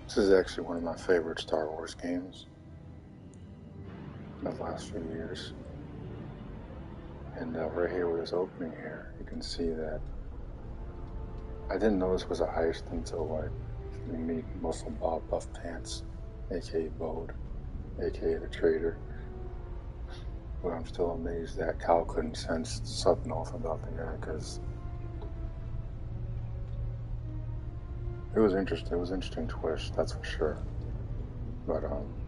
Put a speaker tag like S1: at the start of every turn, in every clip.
S1: This is actually one of my favorite Star Wars games of the last few years. And right here with this opening here, you can see that I didn't know this was a heist until like you meet Muscle Bob Buff Pants, aka Bode, aka the Traitor. But I'm still amazed that Cal couldn't sense something off about the guy, because it was interesting. It was an interesting twist, that's for sure. But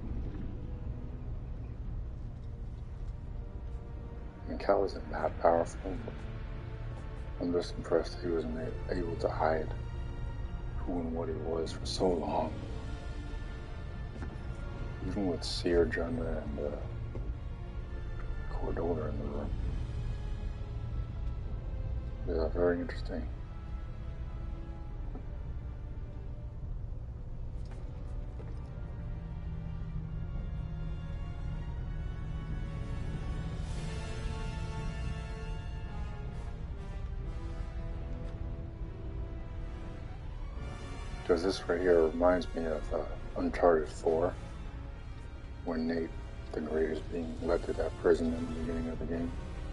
S1: and Cal isn't that powerful. I'm just impressed that he was able to hide who and what he was for so long. Even with Seer, Junda, and Cordova in the room. Yeah, very interesting. Because this right here reminds me of Uncharted 4, when Nate, the Great, is being led to that prison in the beginning of the game.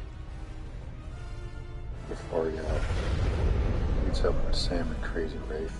S1: Before he meets up with Sam and Crazy Rafe.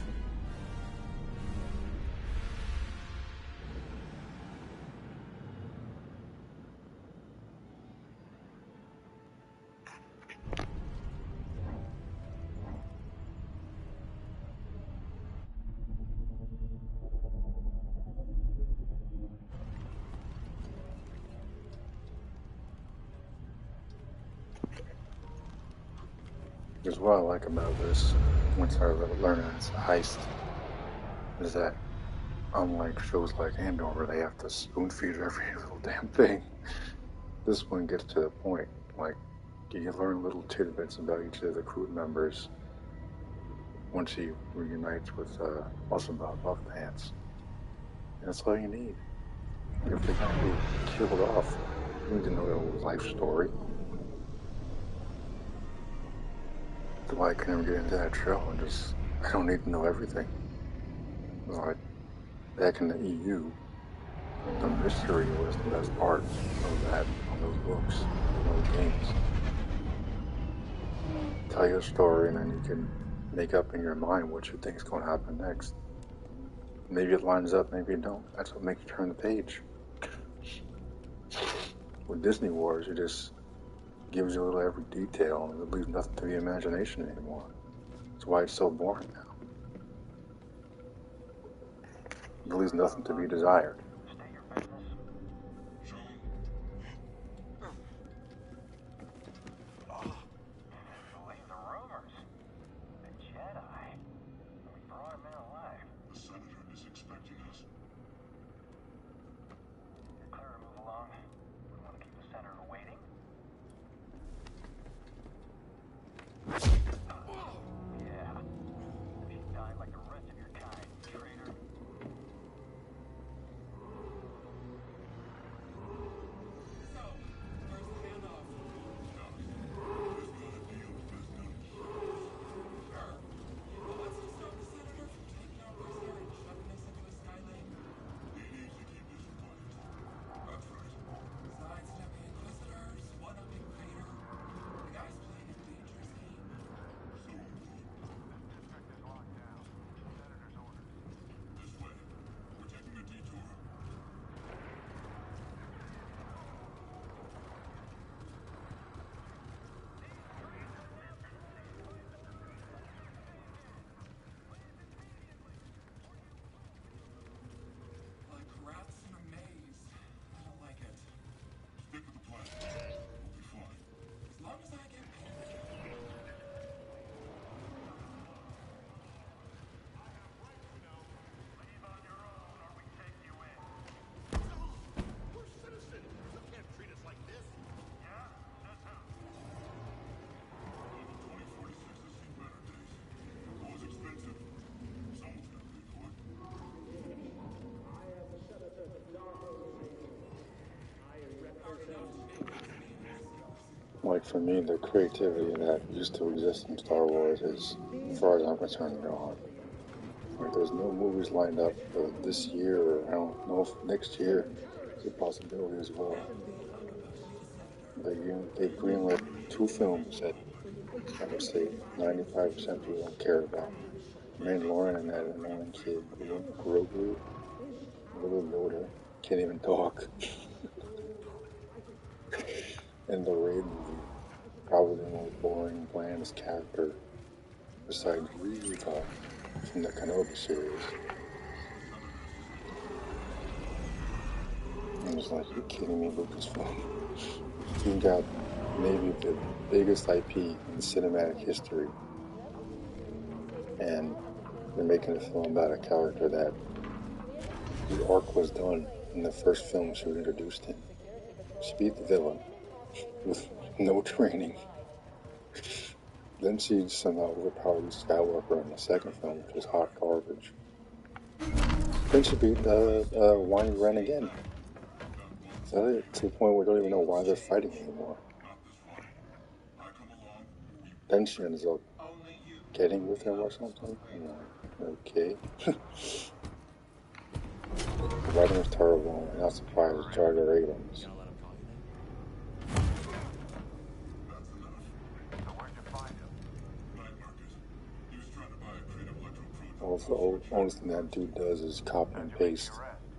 S1: Because what I like about this, once I learned that it's a heist, is that unlike shows like Andor where they have to spoon feed every little damn thing, this one gets to the point. Like, you learn little tidbits about each of the crew members once he reunites with Muscle Bob Buff Pants. And that's all you need. If they're gonna be killed off, you need to know their whole life story. That's why I could never get into that show, and just, I don't need to know everything. Like, back in the EU, the mystery was the best part of that, on those books, on those games. Tell you a story, and then you can make up in your mind what you think is going to happen next. Maybe it lines up, maybe it don't. That's what makes you turn the page. With Disney Wars, it just gives you a little every detail, and it leaves nothing to the imagination anymore. That's why it's so boring now. It leaves nothing to be desired.
S2: Believe the rumors. The Jedi. We brought him in alive.
S3: The Senator is expecting us.
S2: Clear to move along. We want to keep the Senator waiting. Yeah. If you died like the rest of your kind, traitor.
S3: So, where's the handoff? Doc, there's not a deal with business. Sure. But what's to stop the Senator from taking our prisoner and shoving us into a sky lane? He needs to keep this quiet. That's right. Sidestepping inquisitors, one-upping Vader. The guy's playing a dangerous game. So I'm told.
S2: District is locked down. Senator's orders.
S3: This way. We're taking a detour. Like rats in a maze. I don't like it. Stick with the plan. We'll be fine. As long as I get paid.
S2: Leave on your own or we take you in.
S4: We're citizens. You can't treat us like this.
S2: Yeah? Says who?
S3: Well, the 2046 has seen better days. It was expensive. Someone's gonna pay for it.
S1: Like, for me, the creativity that used to exist in Star Wars is, as far as I'm concerned, gone. Like there's no movies lined up this year, or I don't know if next year is a possibility as well. They greenlit two films that I would say 95% people don't care about. Mandalorian and that annoying kid, Grogu, little Yoda, can't even talk. And the Raid movie, probably the most boring, blandest character besides Reva from the Kenobi series. And it's like, you kidding me, Lucasfilm? You've got maybe the biggest IP in cinematic history, and you're making a film about a character that the arc was done in the first film she was introduced in. She beat the villain with no training. Then she somehow overpowered Luke Skywalker in the second film, which was hot garbage. Then she beat Whiny Ren again. So to the point where we don't even know why they're fighting anymore. Then she ends up getting with him or something. I'm like, okay. The writing was terrible, and not surprised Jar Jar Abrams. The only thing that dude does is copy and paste.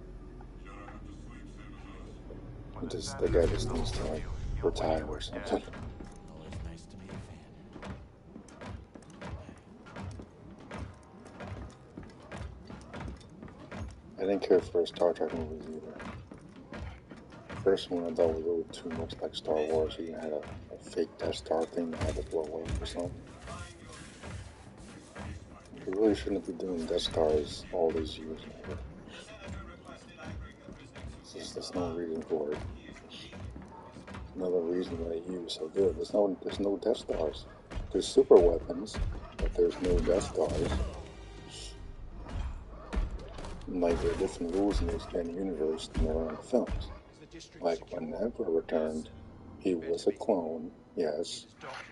S1: The guy just needs to like retire or something. I didn't care for the Star Trek movies either. The first one I thought was a little too much like Star Wars. You had a fake Death Star thing that had to blow up or something. You really shouldn't be doing Death Stars all these years later. There's no reason for it. Another reason why the EU is so good. There's no Death Stars. There's super weapons, but there's no Death Stars. And like there are different rules in the expanded universe than there are in the films. Like when the Emperor returned, he was a clone, yes.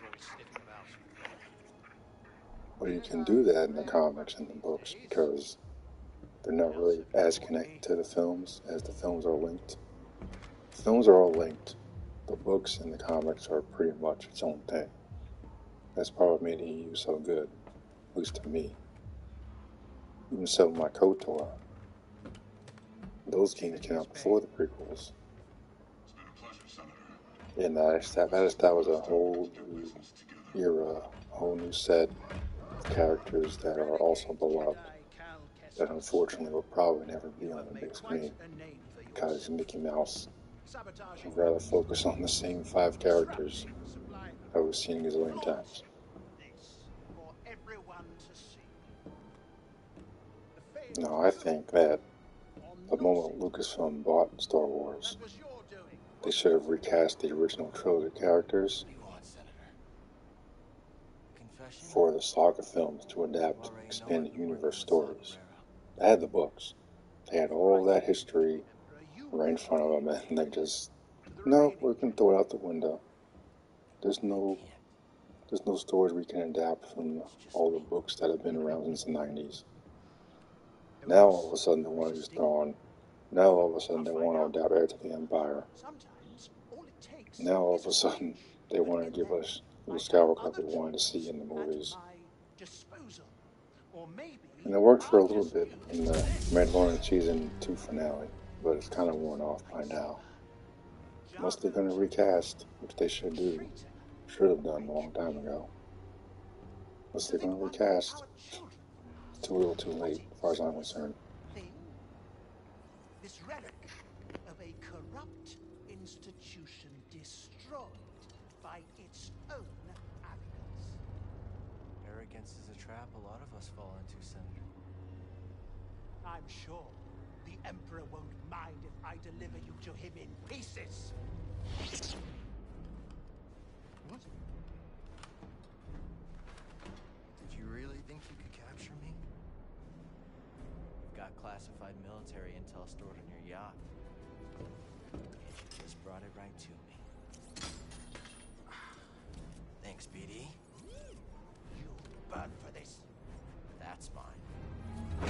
S1: But you can do that in the comics and the books because they're not really as connected to the films as the films are linked. The films are all linked. The books and the comics are pretty much its own thing. That's part of what made the EU so good, at least to me. Even so, my KOTOR, those games came out before the prequels. And that was a whole new era, a whole new set of characters that are also beloved, that unfortunately will probably never be on the big screen, because Mickey Mouse would rather focus on the same 5 characters that we've seen a zillion times. No, I think that the moment Lucasfilm bought Star Wars, they should have recast the original trilogy characters for the saga films to adapt expanded universe stories. They had the books. They had all that history right in front of them, and they just, no, we can throw it out the window. There's no stories we can adapt from all the books that have been around since the 90s. Now all of a sudden they want to use Thrawn. Now all of a sudden they want to adapt Heir to the Empire. Now all of a sudden they want to give us Luke Skywalker like we wanted to see in the movies. And it worked for a little bit in the Mandalorian Season 2 finale, but it's kind of worn off by now. Unless they're going to recast, which they should do. Should have done a long time ago. Unless they're going to recast, it's too little too late, as far as I'm concerned.
S4: This relic of a corrupt institution destroyed by its own arrogance.
S5: Arrogance is a trap a lot of us fall into, Senator.
S4: I'm sure the Emperor won't mind if I deliver you to him in pieces.
S5: What? Did you really think you could capture me? You've got classified military intel stored on your yacht. You just brought it right to me. Thanks, BD.
S4: You'll burn for this.
S5: That's mine.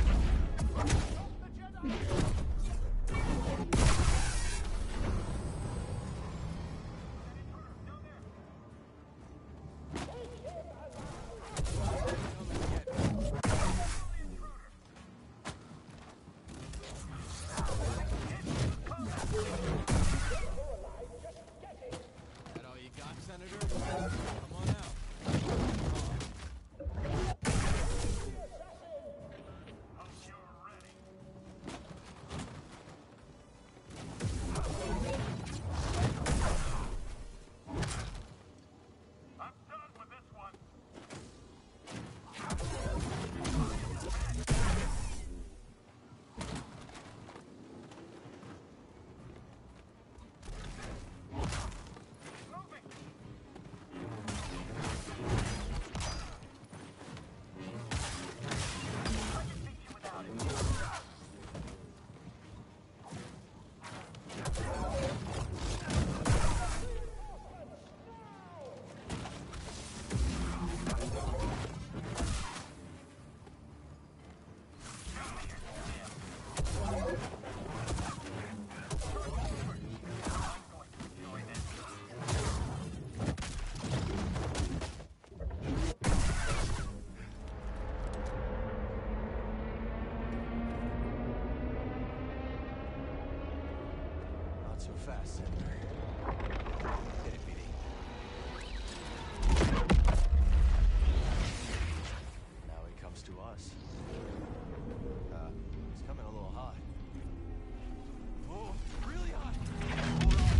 S5: so fast, Senator. Hit it, BD. Now he comes to us. He's coming a little hot. Oh, really hot! Hold on!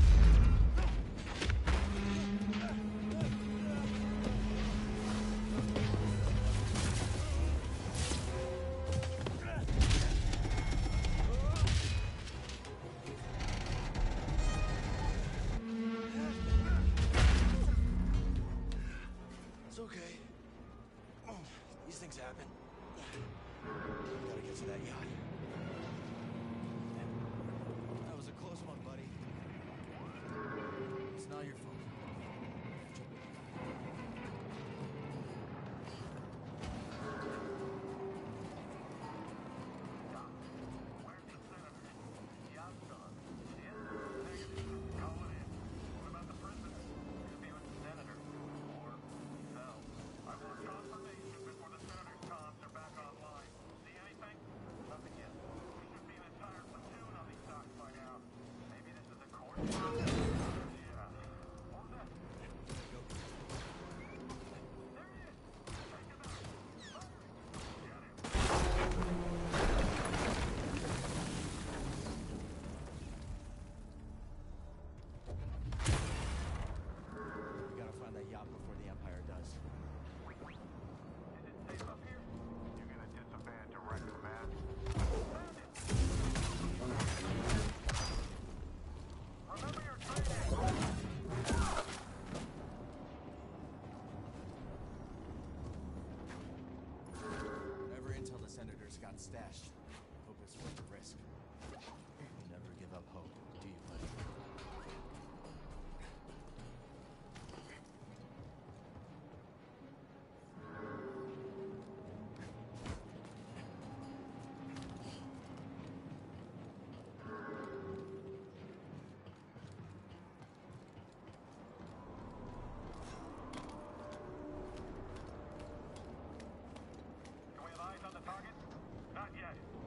S5: It's okay. These things happen. Gotta get to that yacht. That was a close one, buddy. It's not your fault.
S2: Where's the senator? Yacht's gone. Yeah? Negative. Call it in. What about the president? Could be with the senator. Or no. I want confirmation before the senator's comms are back online. See anything? Nothing yet. We should be an entire platoon on these docks by now. Maybe this is a course? Yeah. What was that?
S5: Go.
S2: There he is! Take him out! Firing! Get him!
S5: We gotta find that yacht before the Empire does.
S2: Is it safe up here? You gonna disobey a direct command? Found it! Remember your training!
S5: Whatever intel the Senators got stashed, hope it's worth the risk. You never give up hope, do you, buddy?
S2: Do we have eyes on the target? Not yet.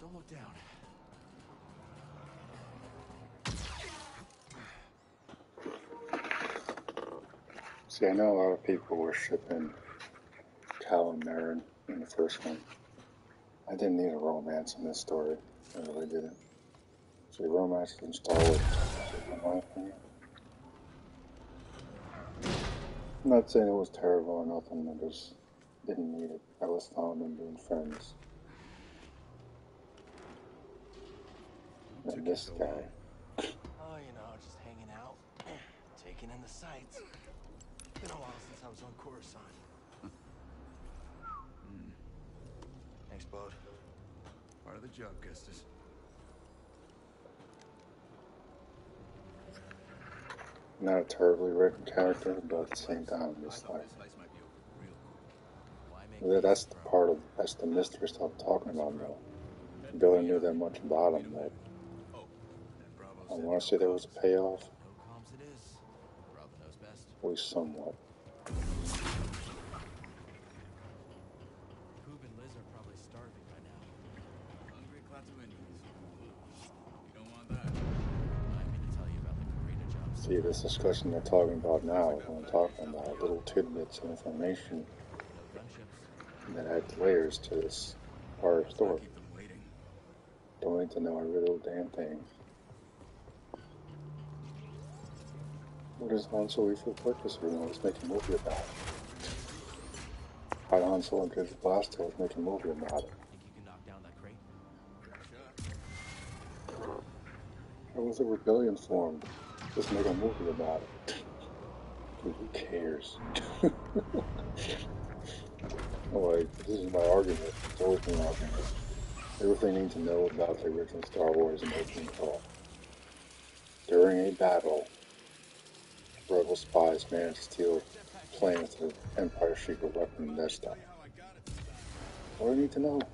S5: Don't look down.
S1: See, I know a lot of people were shipping Cal and Marin in the first one. I didn't need a romance in this story. I really didn't. See, romance in Star Wars, in my opinion. I'm not saying it was terrible or nothing, I just didn't need it. I was fond in being friends. And this guy.
S5: Oh, you know, just hanging out, taking in the sights. Been a while since I was on Coruscant. Thanks, bud.
S3: Part of the job, Gustus.
S1: Not a terribly written character, but at the same time, it's like
S3: This heist might be over real quick.
S5: Why make
S1: that's the part of that's the mystery stuff I'm talking about though. Billy knew that much about him that
S3: Oh, and Bravo
S1: I
S3: said
S1: want to say there was a payoff,
S5: no comms it is. Bravo knows best.
S1: at least somewhat.
S5: Coob and Liz are probably starving right now.
S3: hungry Klatooinians. You don't want that.
S5: Remind me to tell you about the Karina job.
S1: See, this discussion they're talking about now is what I'm talking about. Little tidbits of information
S5: No gunships.
S1: that add layers to this part of the story.
S3: Keep them waiting.
S1: Don't need to know every little damn thing. What is Han Solo for purpose? Let's make a movie about it. How Han Solo gives the blaster, let's make a movie about it.
S5: Think you can knock down that crate?
S1: How was the rebellion formed? Let's make a movie about it. Dude, who cares? Like, this is my argument. It's always been an argument. Everything you need to know about the original Star Wars and opening call. During a battle, rebel spies managed to steal plans to the Empire's secret weapon and Death Star. What do you need to know?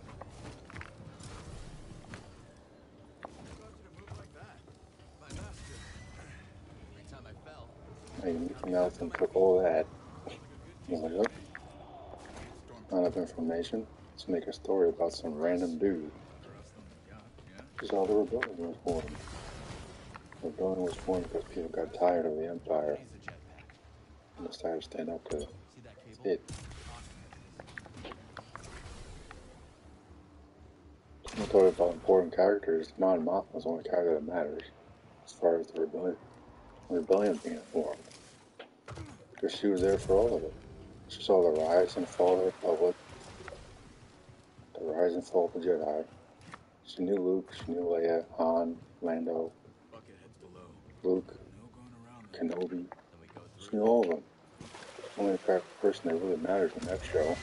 S5: Every time I fell.
S1: Hey, Mickey Mouse and took all that. He's like, look, not enough information. Let's make a story about some random dude. This is how the rebellion was formed. The rebellion was formed because people got tired of the Empire
S5: He's a jetpack.
S1: and decided to stand up to it.
S5: See that cable?
S1: That's it. I'm talking about important characters. Mon Mothma was the only character that matters as far as the rebellion being formed. Because she was there for all of it. She saw the rise and fall of the Republic, the rise and fall of the Jedi. She knew Luke, she knew Leia, Han, Lando,
S3: Bucketheads below.
S1: Luke,
S3: No going around.
S1: Kenobi.
S5: Then we go
S1: She
S5: through.
S1: knew all of them. Only person that really matters in that show.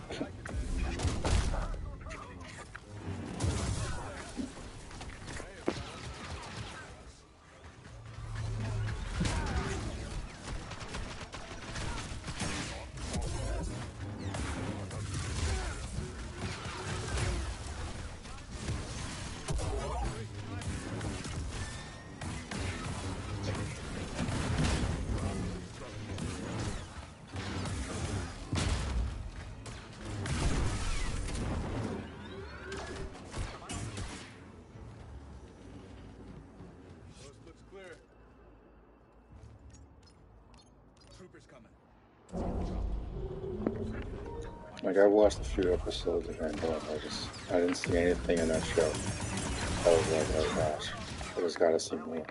S3: Coast looks clear. Troopers coming.
S1: Like, I watched a few episodes of Andor, I didn't see anything in that show. I was like, oh gosh, I just gotta see more.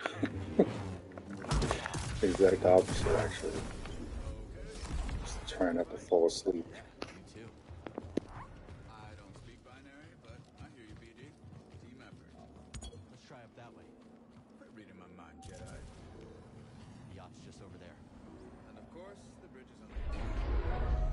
S1: The exact opposite, actually. Just trying not to fall asleep.
S5: You too.
S3: I don't speak binary, but I hear you, BD. Team effort.
S5: Let's try up that way.
S3: Quit reading my mind, Jedi.
S5: The yacht's just over there.
S3: And of course, the bridge is on the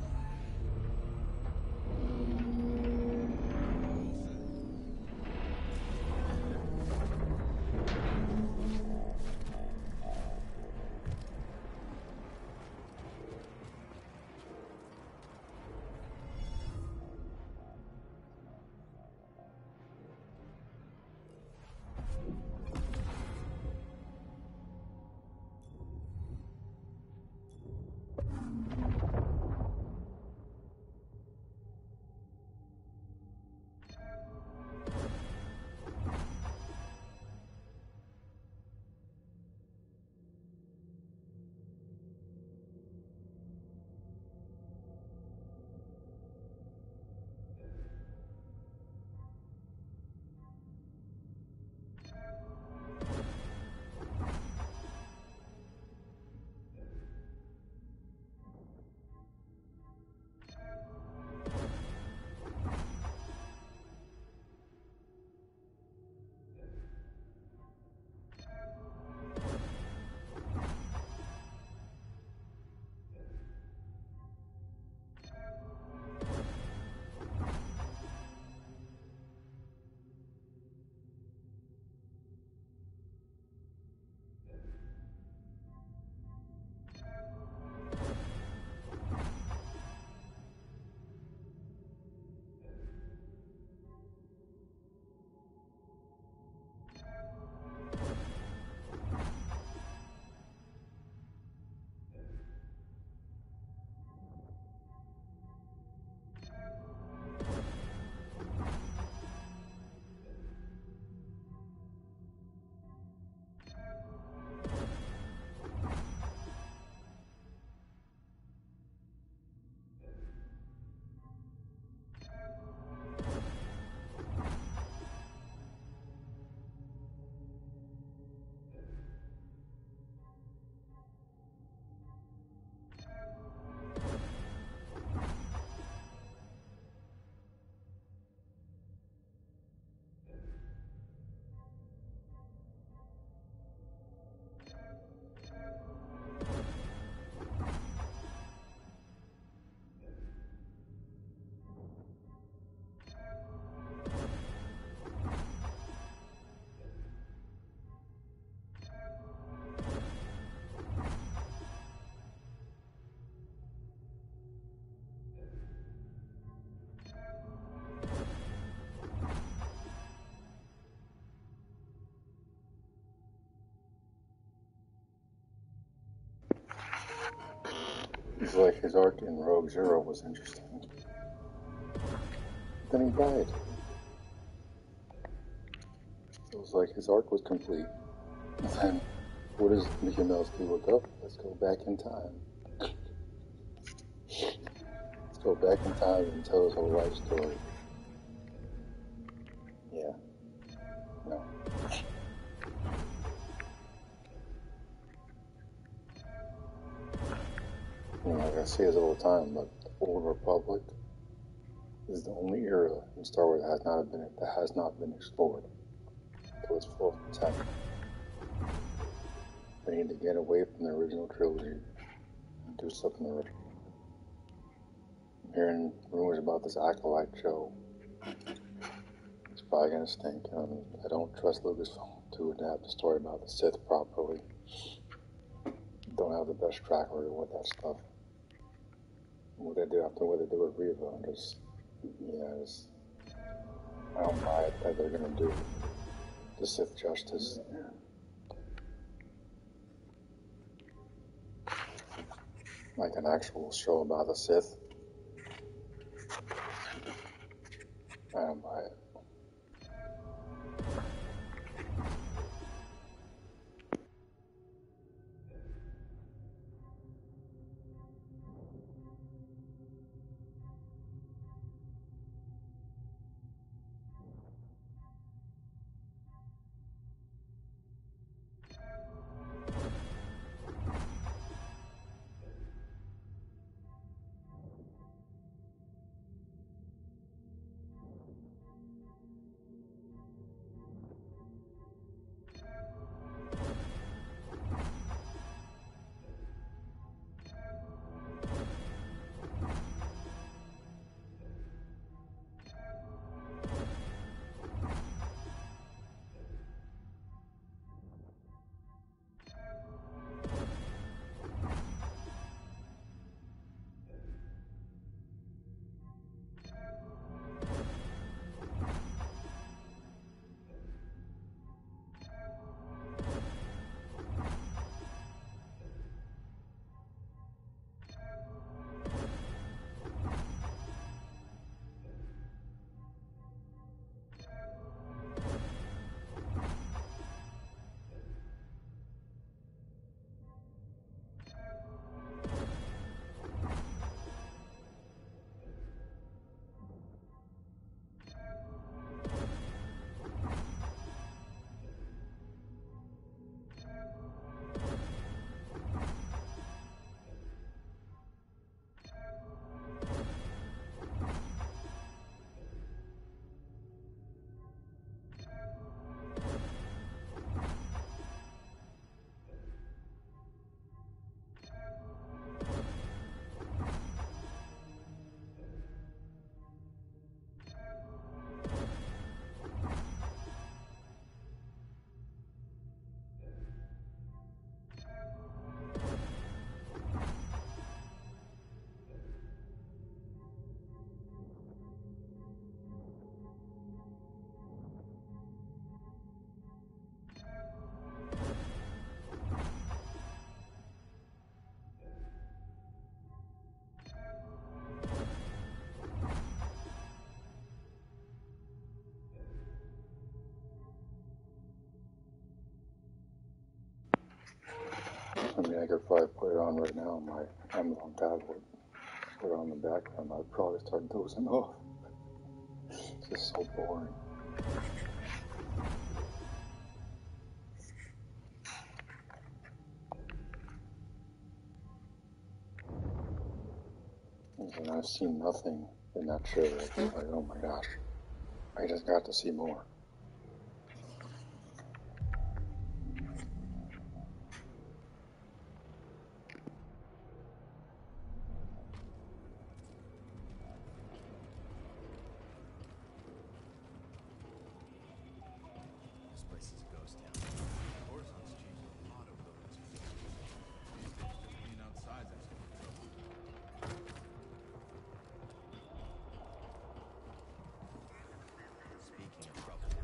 S1: It's like his arc in Rogue Zero was interesting. Then he died. It was like his arc was complete. And then, what does Mickey Mouse do? Look up. Let's go back in time. Let's go back in time and tell his whole life story. Yeah. No. I mean, like I say this all the time, but the Old Republic is the only era in Star Wars that has not been explored to its full potential. They need to get away from the original trilogy and do something original. I'm hearing rumors about this Acolyte show. It's probably gonna stink. I don't trust Lucasfilm to adapt the story about the Sith properly. Don't have the best track record with that stuff. What they do after what they do with Reva, I don't buy it that they're gonna do the Sith justice. Like an actual show about the Sith. I don't buy it. I mean, I could probably put it on right now on my Amazon tablet. Put it on the background. I'd probably start dozing off. It's just so boring. And I've seen nothing in that trailer. It's like, oh my gosh, I just got to see more.
S5: This place is a ghost town.
S3: Coruscant's changed a lot over the last few years. These days, just being outside's asking for trouble.
S5: Speaking of trouble,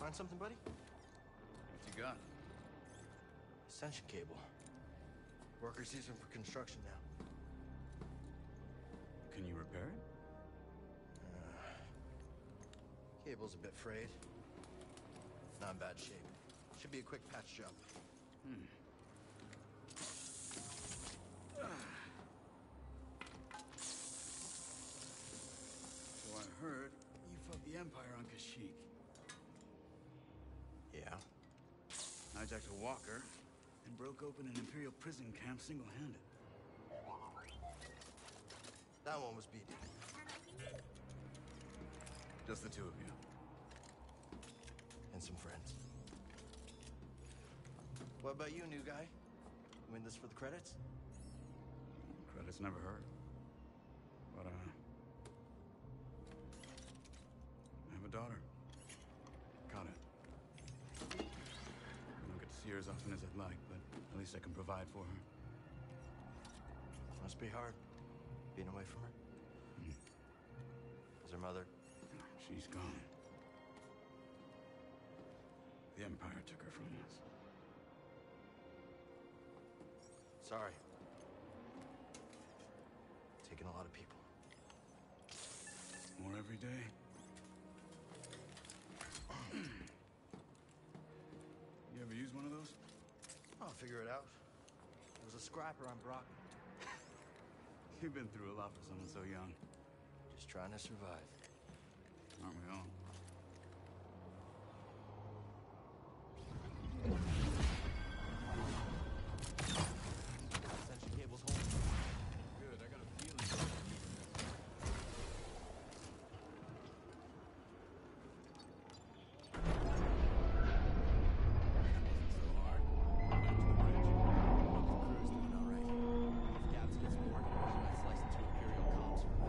S5: find something, buddy?
S6: What you got?
S5: Ascension cable. Workers use them for construction now.
S6: Can you repair it?
S5: Cable's a bit frayed. Not in bad shape. Should be a quick patch job.
S6: So I heard you fought the Empire on Kashyyyk.
S5: Yeah.
S6: Hijacked a walker and broke open an Imperial prison camp single-handed.
S5: That one was BD.
S6: Just the two of you.
S5: And some friends. What about you, new guy? You in this for the credits?
S6: Credits never hurt. But, I have a daughter. Got it. I don't get to see her as often as I'd like, but at least I can provide for her.
S5: Must be hard, being away from her. Is her mother?
S6: She's gone. The Empire took her from us.
S5: Sorry. Taking a lot of people.
S6: More every day. You ever use one of those?
S5: I'll figure it out. It was a scrapper on Brock.
S6: You've been through a lot for someone so young.
S5: Just trying to survive.
S6: Aren't we all?
S5: Ascension cable's home.
S6: Good, I got a feeling. So hard. Back to the bridge.
S5: Crew's doing all right. If Gabs gets more, she might slice into Imperial comms for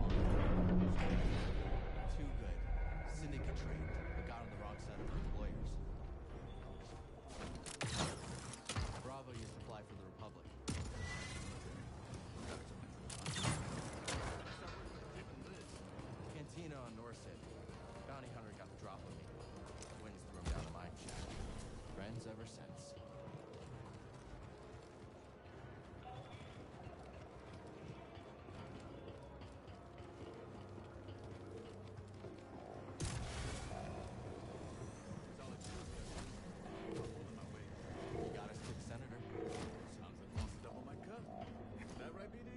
S5: too good. Syndicate trained, but got on the wrong side of her lawyers. Bravo used to fly for the Republic. Cantina on Norset. Bounty hunter got the drop on me. Twins threw him down the mine shaft. Friends ever since. You got us to the senator.
S6: Sounds like lost to double my cup. Is that right, BD?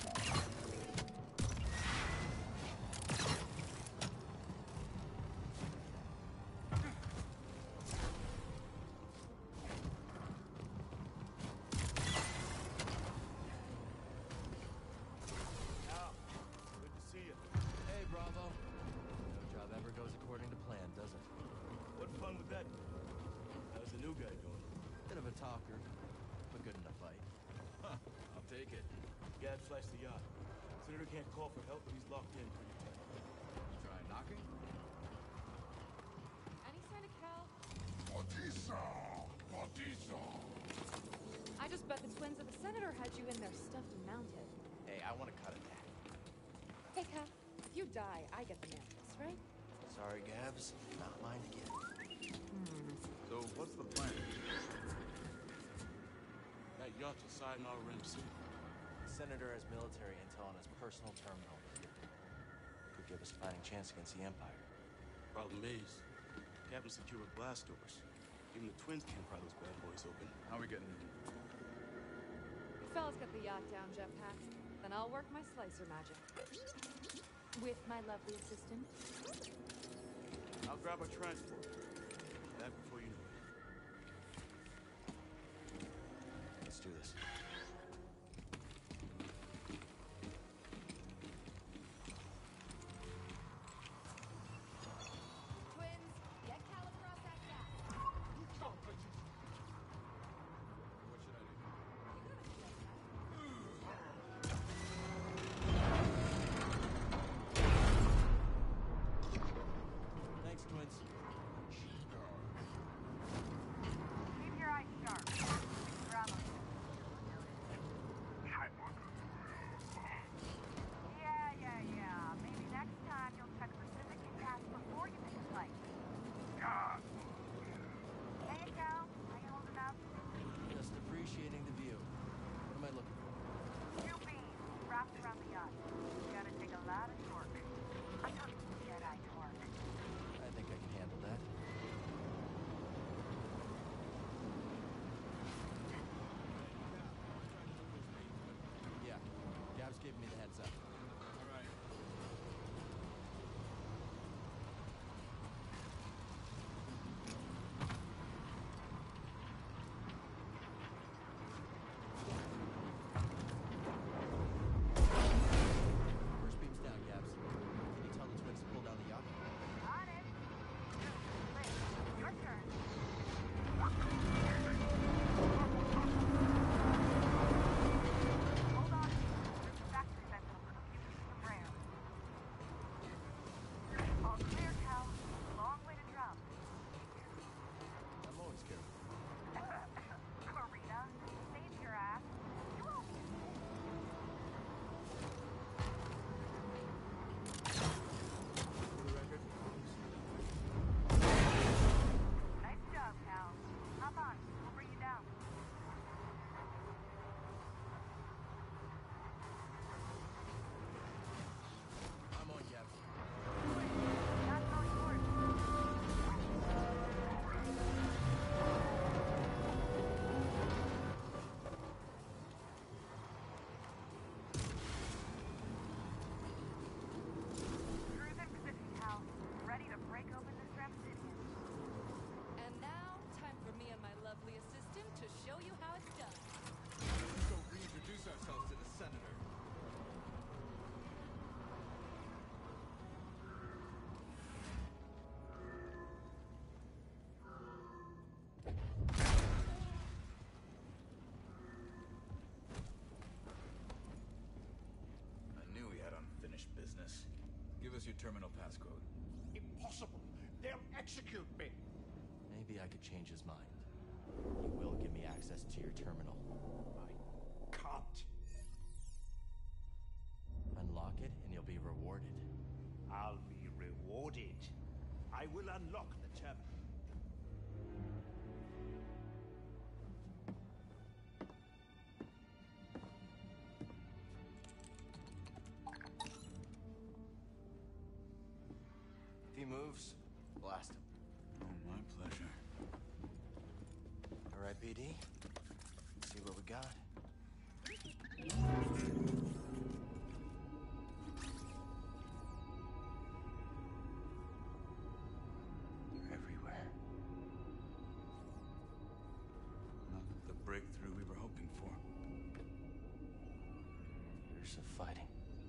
S2: Al, good to see you.
S5: Hey, Bravo. No job ever goes according to plan, does it?
S2: What fun with that? How's the new guy doing?
S5: Bit of a talker, but good in a fight.
S2: Huh, I'll take it. Gad flashed the yacht. Senator can't call for help, but he's locked in pretty tight.
S6: Try knocking?
S7: Any sign of Cal?
S3: Batista!
S7: I just bet the twins of the senator had you in there stuffed and mounted.
S5: Hey, I want to cut it back.
S7: Hey, Cal, if you die, I get the mantis, right?
S5: Sorry, Gabs. Not mine to get.
S6: So, what's the plan?
S2: That yacht's a Sayonara Rim suit.
S5: The senator has military intel on his personal terminal. Could give us a fighting chance against the Empire.
S2: Problem is, Captain secured blast doors. Even the twins can't pry those bad boys open.
S6: How are we getting?
S7: You fellas get the yacht down, jetpack. Then I'll work my slicer magic. With my lovely assistant.
S2: I'll grab a transport. Back before you know it.
S5: Let's do this.
S7: Twins, get Cal across that gap.
S6: What should I do?
S5: Thanks, twins.
S6: terminal passcode.
S4: Impossible. They'll execute me.
S5: Maybe I could change his mind. You will give me access to your terminal.
S4: I can't.
S5: Unlock it and you'll be rewarded.
S4: I'll be rewarded. I will unlock the terminal.
S5: If he moves, blast him.
S6: Oh, my pleasure.
S5: All right, BD. Let's see what we got. They're everywhere.
S6: Not the breakthrough we were hoping for.
S5: Years of fighting.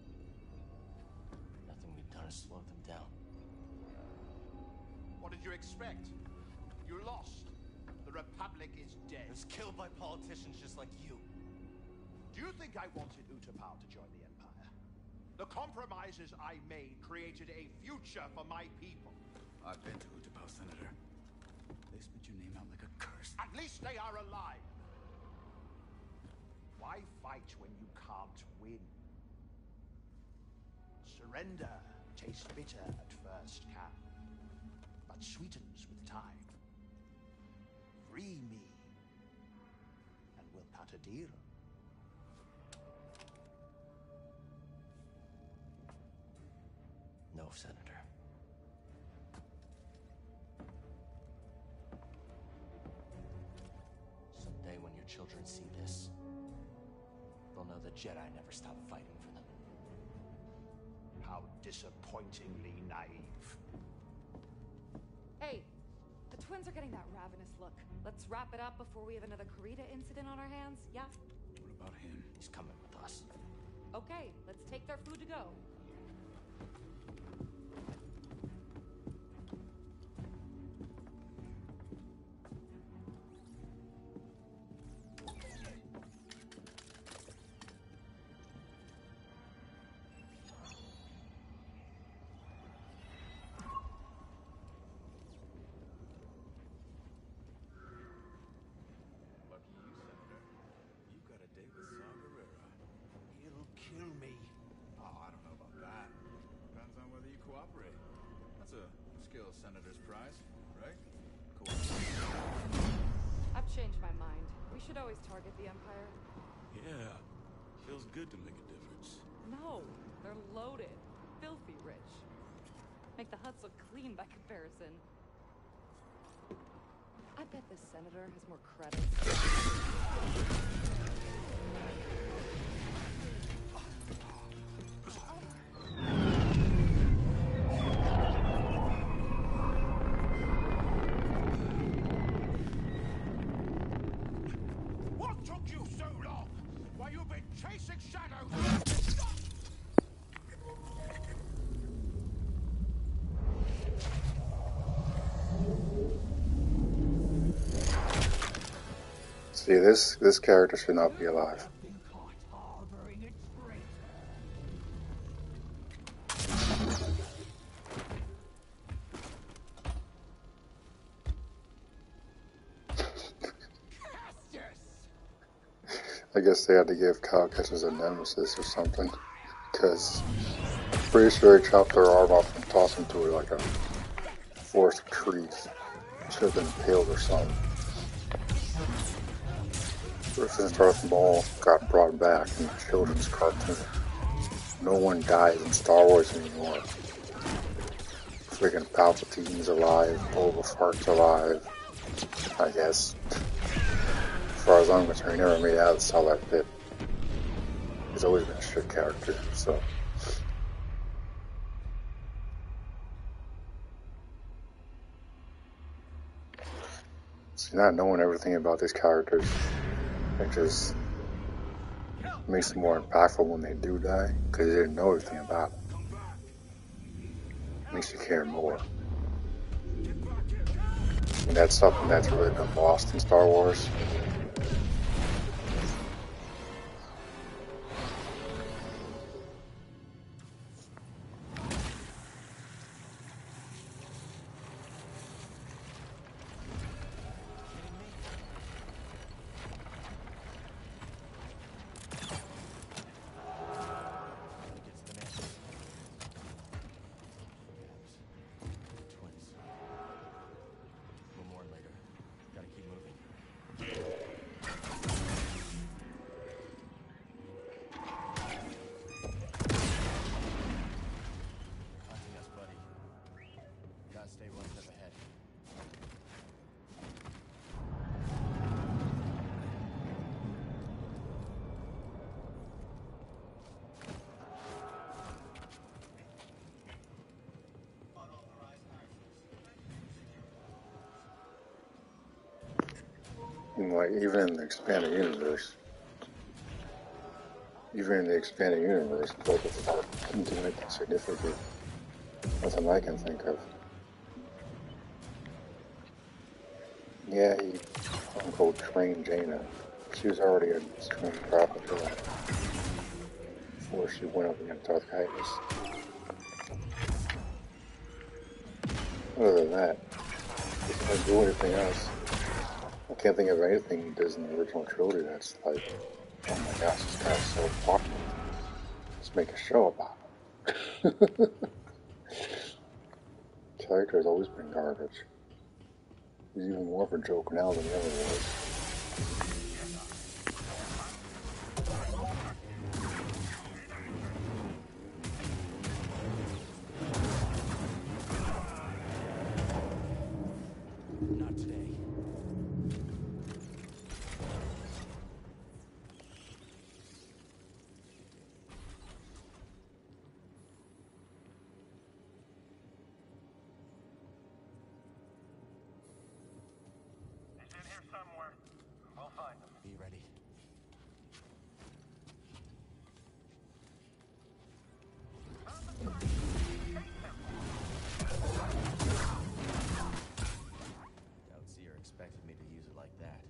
S5: Nothing we've done has slowed them down.
S4: What did you expect? You lost. The Republic is dead.
S5: It was killed by politicians just like you.
S4: Do you think I wanted Utapau to join the Empire? The compromises I made created a future for my people.
S6: I've been to Utapau, Senator. They spit your name out like a curse.
S4: At least they are alive. Why fight when you can't win? Surrender tastes bitter at first, Cap, but sweetens with time. Free me, and we'll cut a deal.
S5: No, Senator. Someday when your children see this, they'll know the Jedi never stopped fighting for them.
S4: How disappointingly naive.
S7: Hey, the twins are getting that ravenous look. Let's wrap it up before we have another Karita incident on our hands, yeah?
S6: What about him?
S5: He's coming with us.
S7: Okay, let's take their food to go.
S6: Lucky you, Senator. You got a date with Saw Gerrera.
S4: He'll kill me.
S6: Oh, I don't know about that. Depends on whether you cooperate. That's a skill Senator's prize, right?
S7: I've changed my mind. We should always target the Empire.
S6: Yeah. Feels good to make a difference.
S7: No, they're loaded. Filthy rich. Make the huts look clean by comparison. I bet this senator has more credits.
S4: What took you so long? Why, you've been chasing shadows!
S1: See, this character should not be alive. I guess they had to give Kyle Kestis a nemesis or something, because I'm pretty sure he chopped her arm off and tossed him to like a forest of trees. Should have been impaled or something. Since Darth Maul got brought back in the children's cartoon, no one dies in Star Wars anymore. Freaking Palpatine's alive, Boba Fett's alive, I guess. As far as I'm concerned, he never made out of that pit. He's always been a shit character, so. See, not knowing everything about these characters, it just makes them more impactful when they do die, because you didn't know everything about them. Makes you care more. And that's something that's really been lost in Star Wars. And like even in the expanded universe, it's like it's not doing anything significant. Nothing I can think of. Yeah, he quote-unquote trained Jaina. She was already a stormtrooper before she went up against Darth Caedus. Other than that, he doesn't do anything else. I can't think of anything he does in the original trilogy that's like, oh my gosh, this guy's so popular. Let's make a show about him. Character has always been garbage. He's even more of a joke now than he ever was.
S5: Not today.
S2: He's in here somewhere. We'll find him.
S5: Be ready. Doubt Seer expected me to use it like that.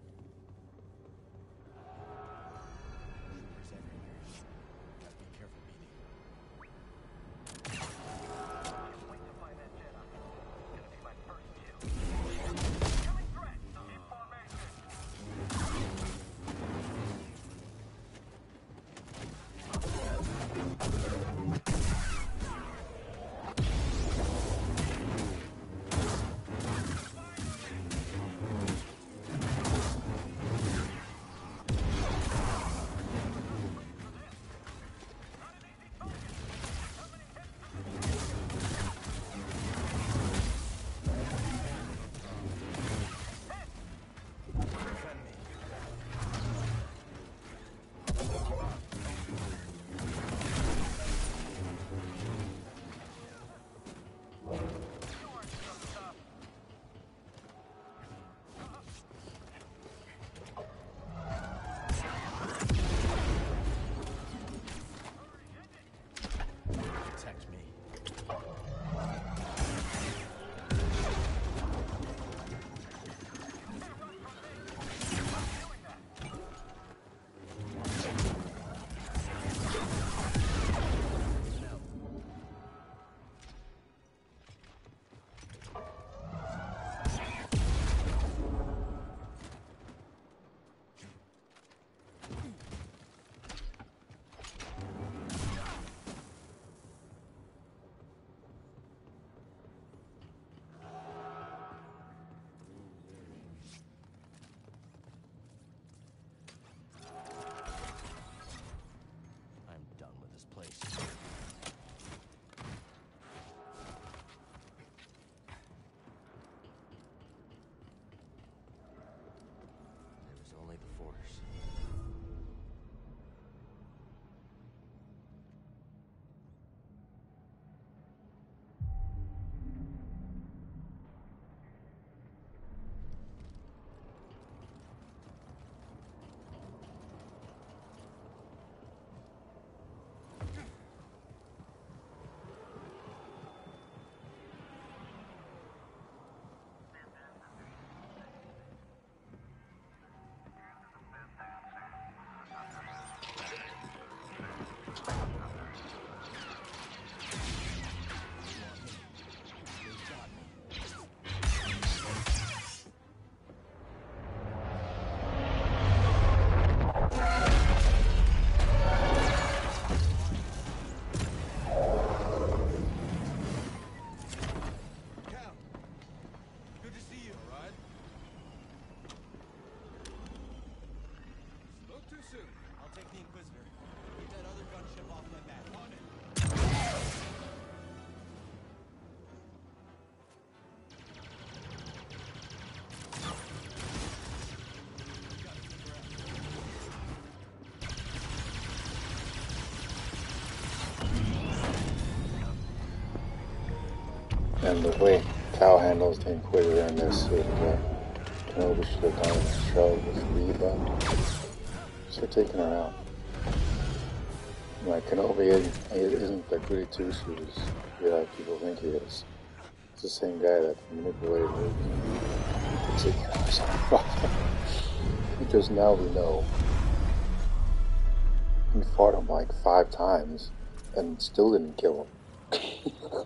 S5: Troopers everywhere. Gotta be careful, Beanie.
S2: Can't wait to find that Jedi. It's gonna be my first kill. Incoming threat! In formation!
S5: Protect me. I'm done with this place. There was only the Force.
S3: Cal, good to see you, all right? Spoke too soon.
S5: I'll take the Inquisitor. Get that other gunship off my back. On it.
S1: And the way Cal handles the Inquisitor in this is Kenobi should have done in the show with Reva. Should have taken her out. Like, Kenobi isn't the goody two-shoes people think he is. It's the same guy that manipulated Luke to take out his own father. Because now we know. He fought him like 5 times and still didn't kill him.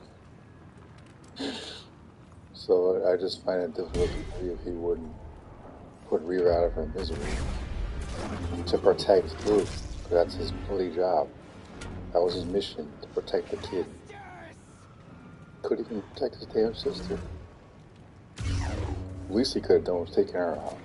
S1: So I just find it difficult to believe he wouldn't put Reva out of her misery to protect Luke. That's his bloody job. That was his mission, to protect the kid. Couldn't even protect his damn sister. At least he could have done was taking her out.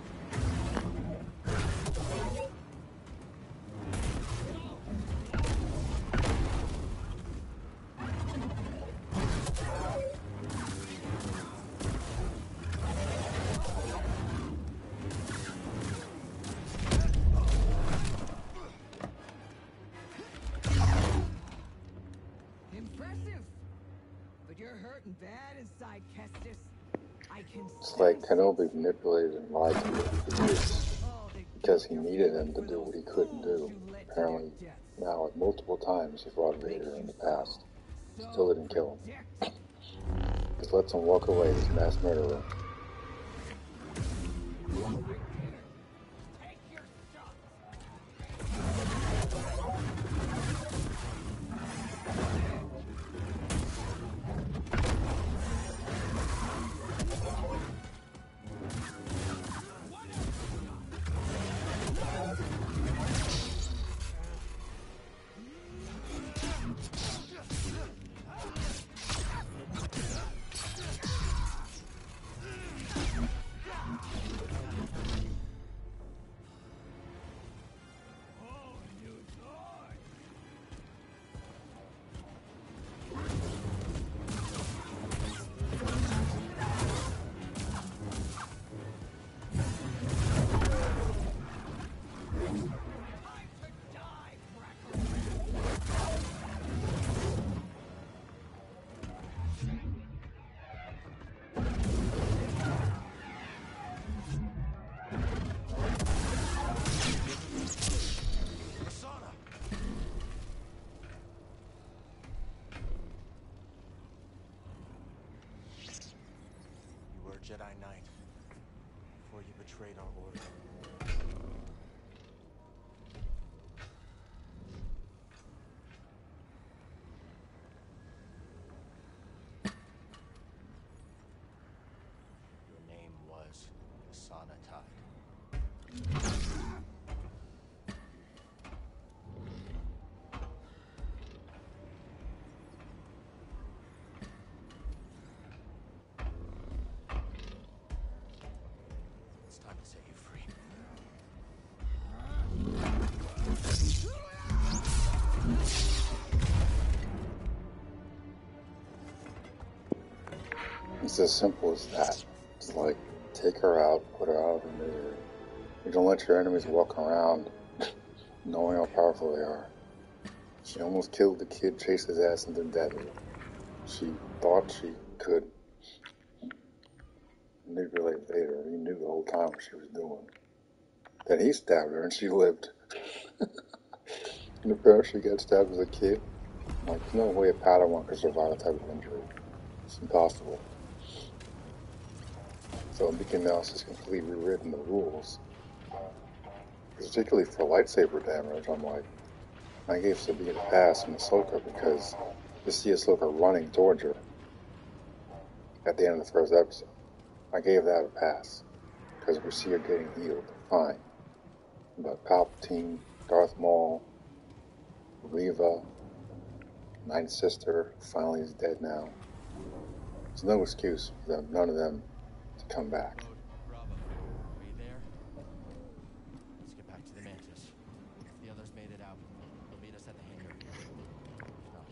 S8: Impressive! But you're hurting bad inside, Kestis. I can
S1: It's like Kenobi manipulated and lied to him for years because he needed him to do what he couldn't do. Apparently, now like multiple times he fought Vader in the past. Still didn't kill him. Just lets him walk away, this mass murderer.
S5: Jedi Knight before you betrayed our order. Your name was Asana Tide. It's time to set you free.
S1: It's as simple as that. It's like, take her out, put her out of her misery. You don't let your enemies walk around knowing how powerful they are. She almost killed the kid, chased his ass into the desert. She thought she could manipulate Vader. He knew the whole time what she was doing. Then he stabbed her and she lived. And apparently she got stabbed as a kid. Like, there's no way a Padawan could survive that type of injury. It's impossible. So Mickey Mouse has completely rewritten the rules. Particularly for lightsaber damage, I'm like, I gave Sabine a pass in Ahsoka because you see Ahsoka running towards her at the end of the first episode. I gave that a pass because we see her getting healed. Fine. But Palpatine, Darth Maul, Reva, Ninth Sister, finally is dead now. There's no excuse for them, none of them to come back.
S5: Bravo. Are you there? Let's get back to the Mantis. If the others made it out, they'll meet us at the hangar. If not,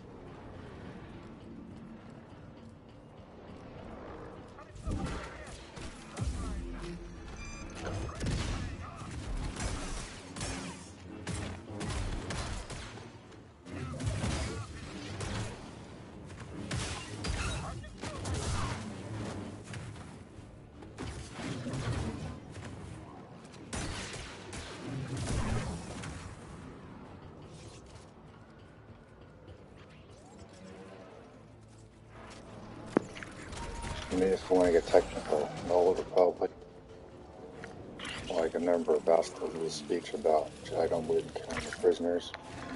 S1: mean, if we want to get technical, the Old Republic, like a number of Vastos' speech about Jedi don't believe in killing the prisoners.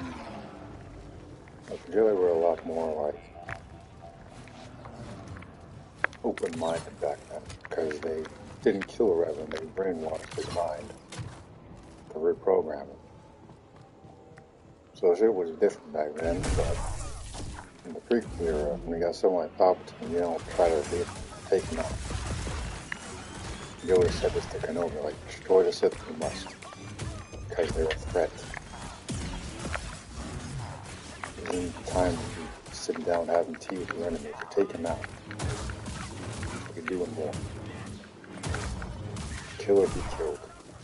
S1: Like, the Jedi were a lot more like open-minded back then because they didn't kill Revan, they brainwashed his mind to reprogram him. So shit was different back then, but in the prequel era, when you got someone like Palpatine, you don't try to take him out. Yoda said this to Kenobi, like, destroy the Sith you must, because they're a threat. Any time you sit down having tea with your enemy, if you take him out, you're doing more. Kill or be killed.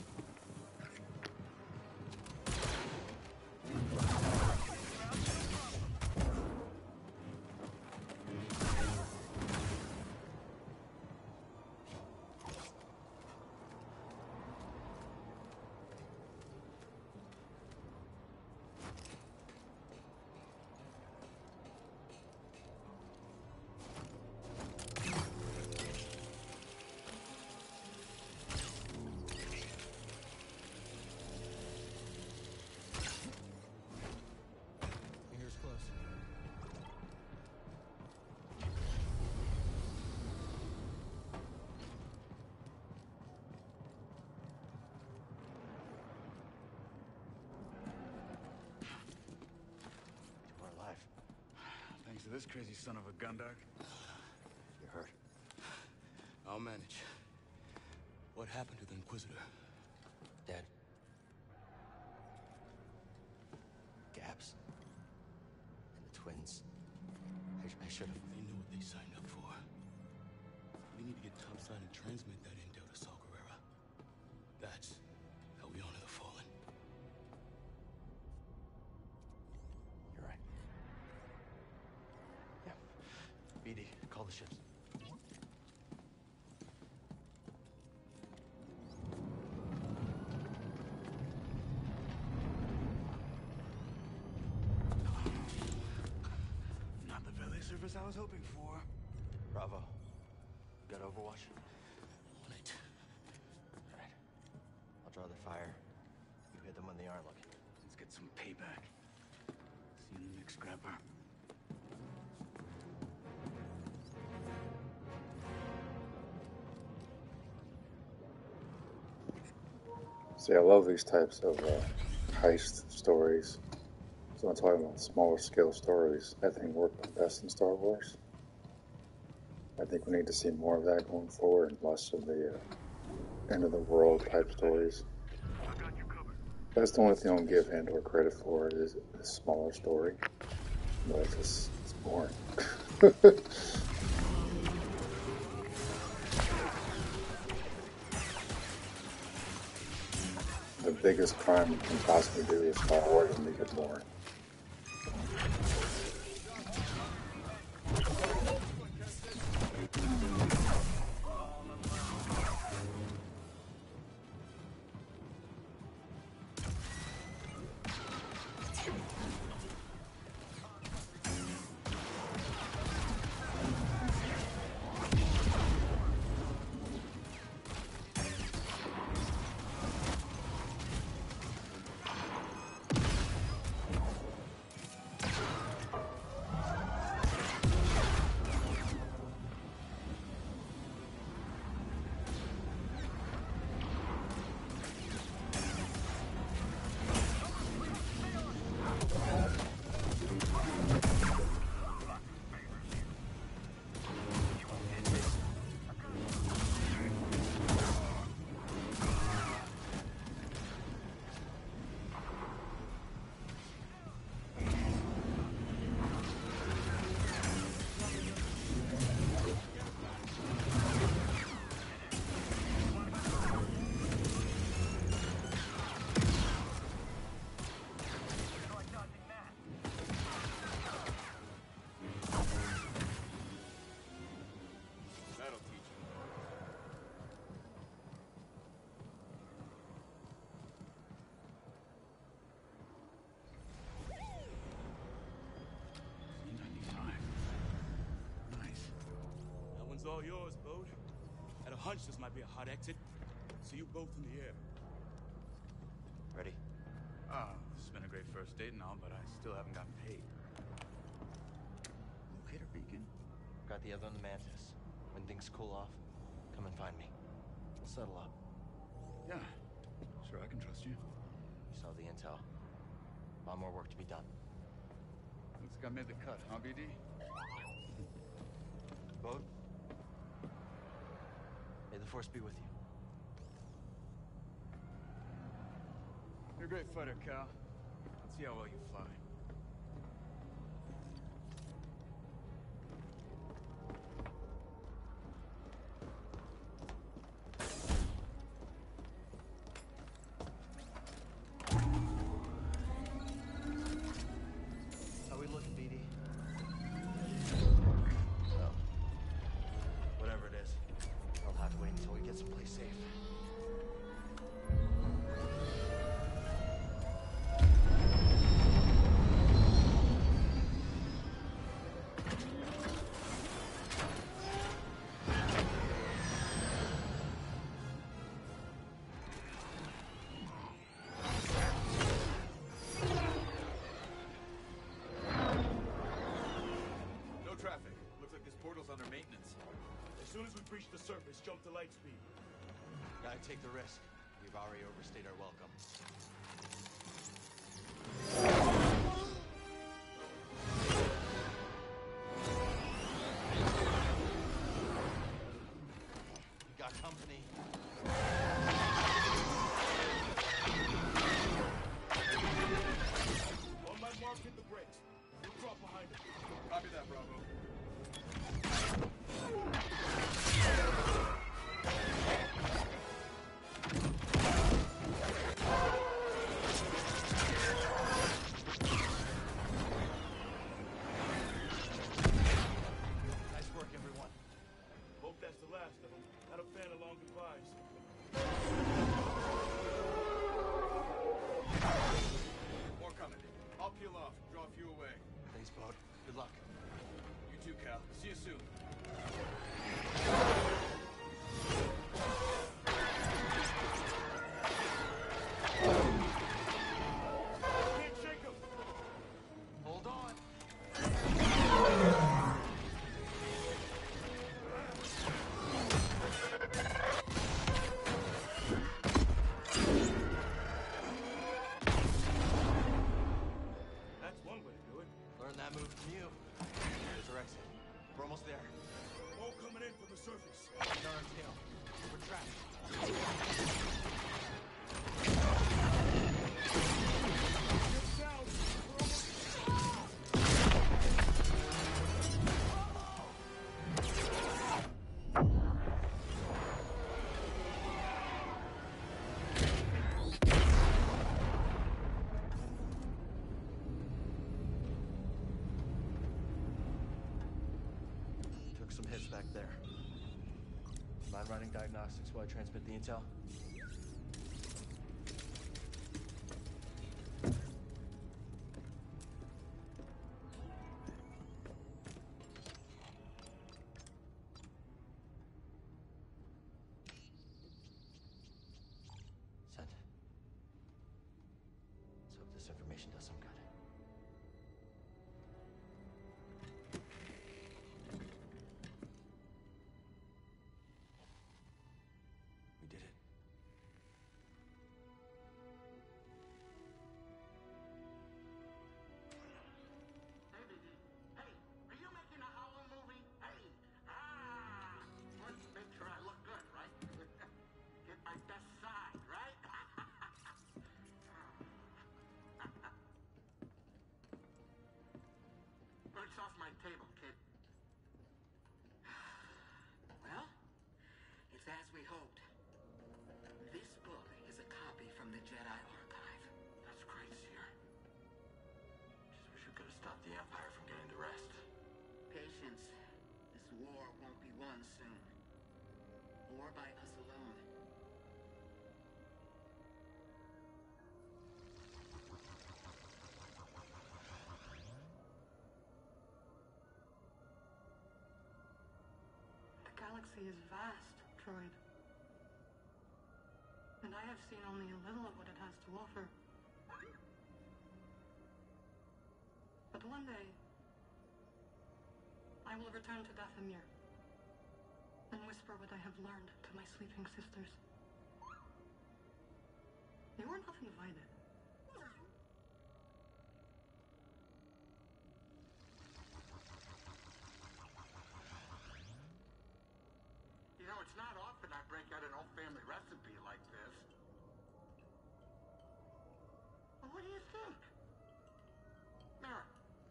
S5: Fingers close.
S4: We're alive.
S6: Thanks to this crazy son of a Gundark.
S4: You're hurt.
S5: I'll manage. What happened to the Inquisitor?
S4: Dead. Gaps. And the twins. I should have.
S5: They know what they signed up for. We need to get topside and transmit that intel to Saw Gerrera. That's how we honor the fallen.
S4: You're right. Yeah. BD, call the ships.
S6: Not the valet service I was hoping for.
S4: Bravo. Got Overwatch?
S5: On it.
S4: All right. I'll draw their fire. You hit them when they aren't looking.
S6: Let's get some payback. See you in the next scrapper.
S1: See, I love these types of heist stories. So I'm talking about smaller scale stories. I think work the best in Star Wars. I think we need to see more of that going forward and less of the end of the world type stories. That's the only thing I'll give Andor credit for is a smaller story. But it's boring. The biggest crime you can possibly do is Star Wars and make it boring.
S6: all yours, Bode. Had a hunch this might be a hot exit. See you both in the air.
S5: Ready?
S6: This has been a great first date and all, but I still haven't gotten paid.
S5: Locator beacon? Got the other on the Mantis. When things cool off, come and find me. We'll settle up.
S6: Yeah, sure, I can trust you.
S5: You saw the intel. A lot more work to be done.
S6: Looks like I made the cut, huh, BD?
S5: Bode? May the Force be with you.
S6: You're a great fighter, Cal. Let's see how well you fly.
S5: How we looking, BD? Well, whatever it is, I'll have to wait until we get someplace safe.
S6: No traffic. Looks like this portal's under maintenance. As soon as we breach the surface, jump to light speed.
S5: Gotta take the risk. We've already overstayed our welcome. We got company.
S6: On my mark, hit the brakes. We'll drop behind it. Copy that, Bravo.
S5: Nice work, everyone.
S6: Hope that's the last of them. Not a fan of long goodbyes. More coming. I'll peel off, draw a few away.
S5: Thanks, Bode. Good luck.
S6: You too, Cal. See you soon. Can't shake 'em.
S5: Hold on.
S6: That's one way to do it.
S5: Learn that move from you. There's our exit. We're almost there.
S6: All coming in from the surface.
S5: Get on our tail. We're trapped.
S6: Get down. We're almost...
S5: Took some hits back there. Mind running diagnostics while I transmit the intel? Sent. Let's hope this information does some good. We did it.
S2: Hey, BD. Hey, are you making a Howler movie? Hey, let's make sure I look good, right? Get my best side, right? Birds off my table, kid. Well, it's as we hoped. This book is a copy from the Jedi archive. That's great, Seer. Just wish we could have stopped the Empire from getting the rest. Patience. This war won't be won soon. Or by us alone. galaxy is vast, droid. And I have seen only a little of what it has to offer. But one day, I will return to Dathomir and whisper what I have learned to my sleeping sisters. You are not invited.
S9: You know, it's not often I break out an old family recipe like this. Well, what do you think? Mara.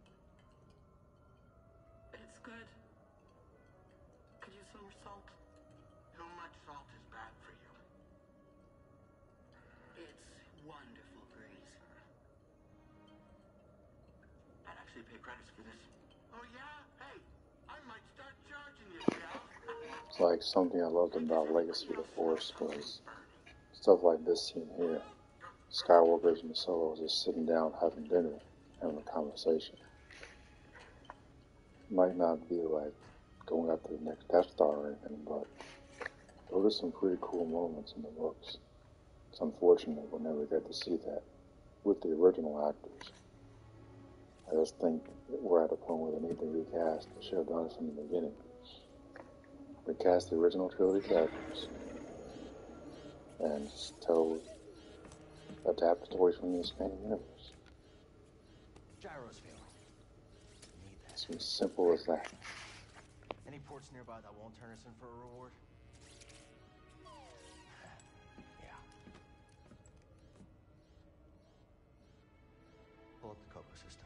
S2: It's good. Could use some more salt.
S9: Too much salt is bad for you.
S10: It's wonderful, Grease.
S9: I'd actually pay credits for this. Oh, yeah? Hey, I might start charging you, Cal.
S1: It's like something I loved about Legacy of the Force was stuff like this scene here. Skywalker's and Solos just sitting down having dinner, having a conversation. Might not be like going after the next Death Star or anything, but those are some pretty cool moments in the books. It's unfortunate we'll never get to see that with the original actors. I just think that we're at a point where they need to recast. They should have done it from the beginning. Recast the original trilogy characters and just adapt the stories from the expanded universe.
S5: Gyro's failing. Need that.
S1: It's as simple as that.
S5: Any ports nearby that won't turn us in for a reward? Yeah. Pull up the Coco system.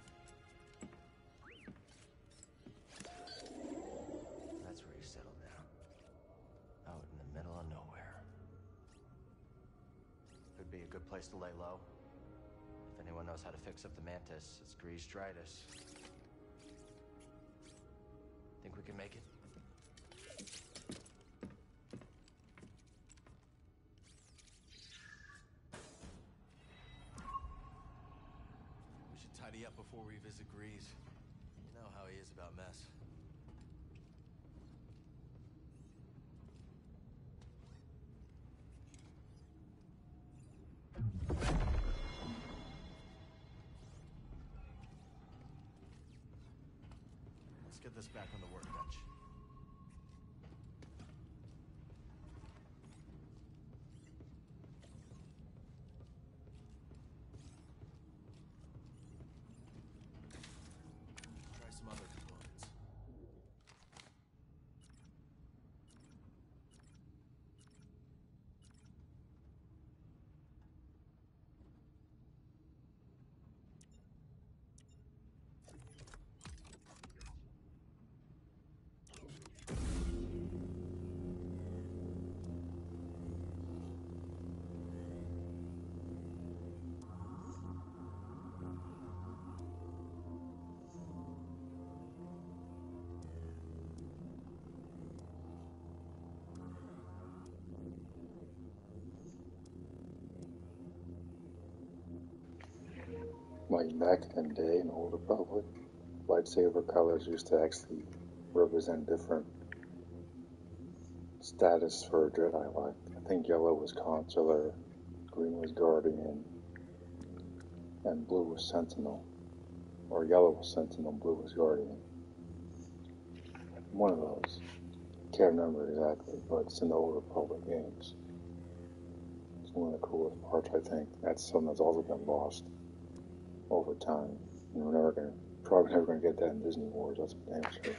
S5: That's where you settled down. Out in the middle of nowhere. Could be a good place to lay low. If anyone knows how to fix up the Mantis, it's Grease Dritus. Think we can make it? We should tidy up before we visit Grease. You know how he is about mess. Let's get this back on the workbench. Try some other components.
S1: Like back in the day in the Old Republic, lightsaber colors used to actually represent different status for a Jedi. Like I think yellow was consular, green was guardian, and blue was sentinel. Or yellow was sentinel, blue was guardian. One of those. Can't remember exactly, but it's in the Old Republic games. It's one of the coolest parts, I think. That's something that's also been lost over time. And we're probably never gonna get that in Disney Wars, that's for damn sure.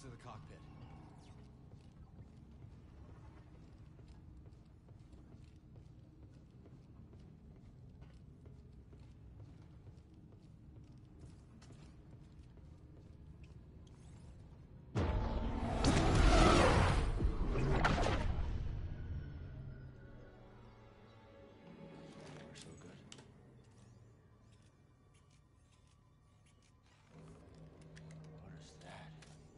S5: to the cockpit. So good. What is that?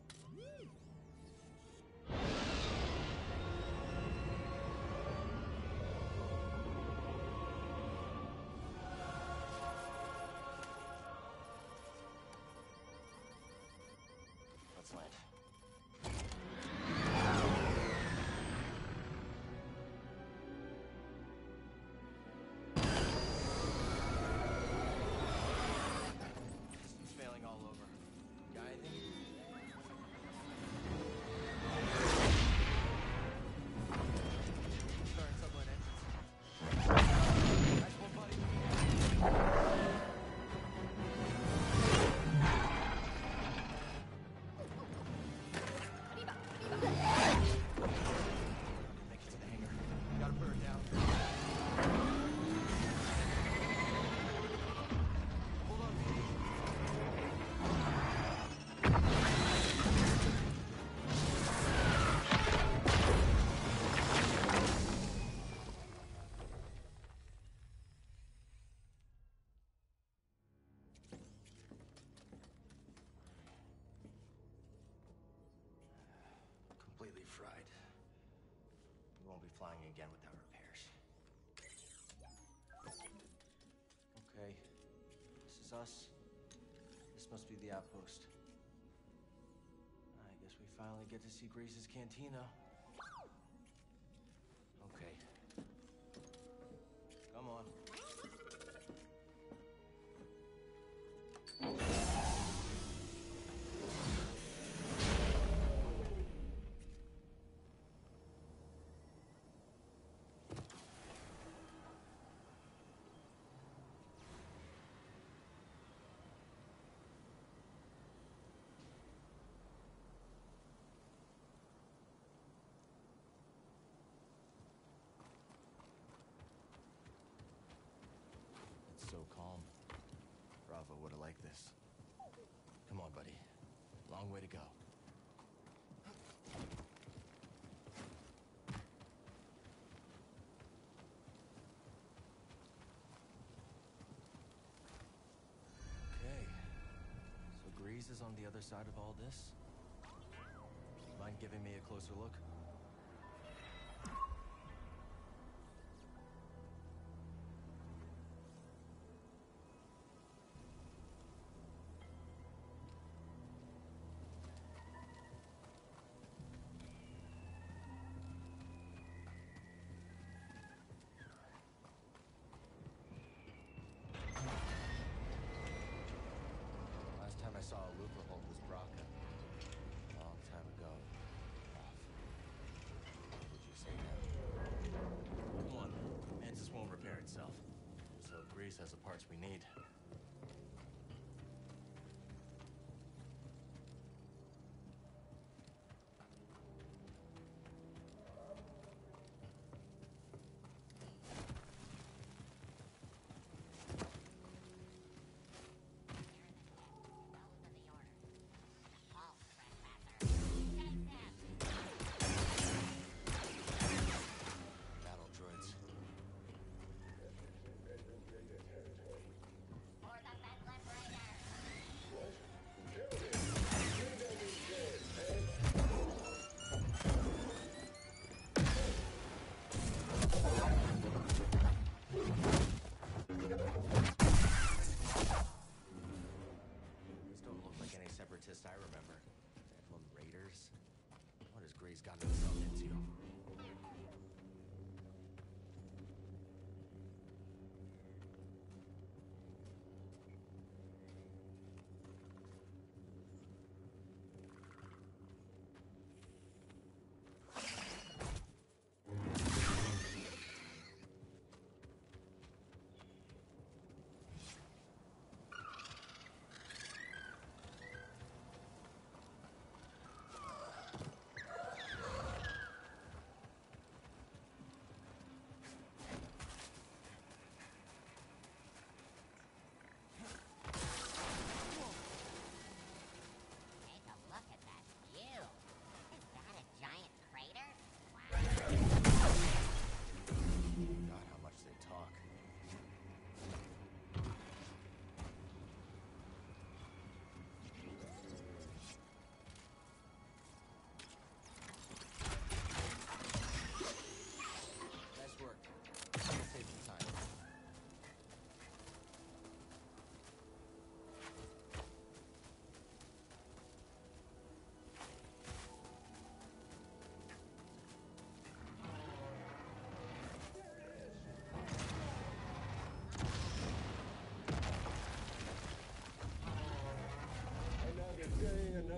S5: Let's land. Systems failing all over. Got anything? Starting submarine entrance. Nice one, buddy. Make it to the hangar. Gotta put her down. Hold on. Completely fried. We won't be flying again without repairs. Okay. This is us. This must be the outpost. I guess we finally get to see Grace's cantina. Okay. Come on. It's so calm. Bravo would have liked this. Come on, buddy. Long way to go. Okay. So Grease is on the other side of all this? Mind giving me a closer look? Last time I saw a looper hold was Braca. A long time ago. Off. What would you say now? Come on. Mantis won't repair itself. So Grease has the parts we need. Battle droids.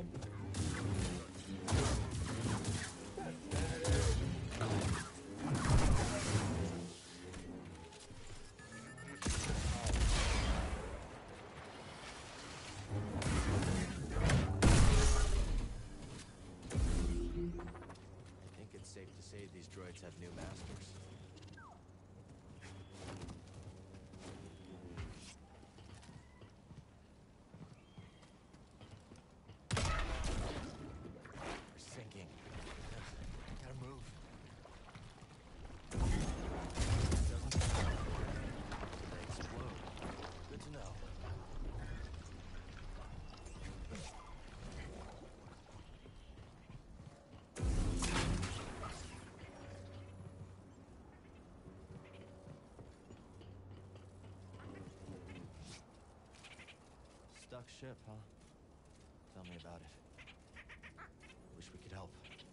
S5: I think it's safe to say these droids have new masters. We're sinking. Gotta move. Doesn't they explode? Good to know. Stuck ship, huh? Tell me about it. Wish we could help.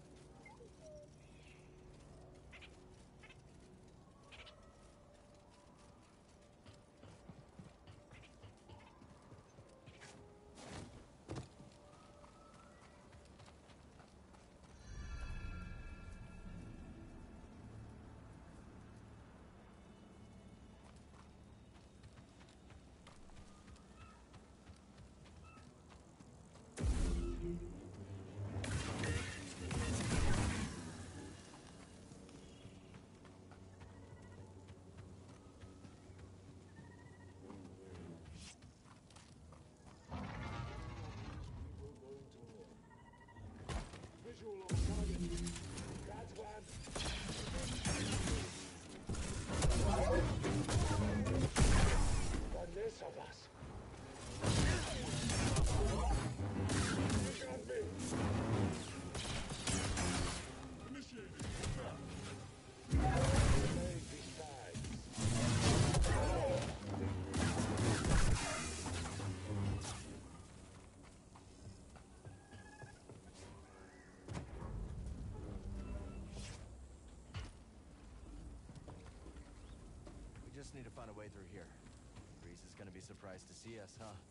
S3: Visual on target. That's bad. The less of us. You got me. Initiating. Made besides.
S5: We just need to find a way through here. Grease is gonna be surprised to see us, huh?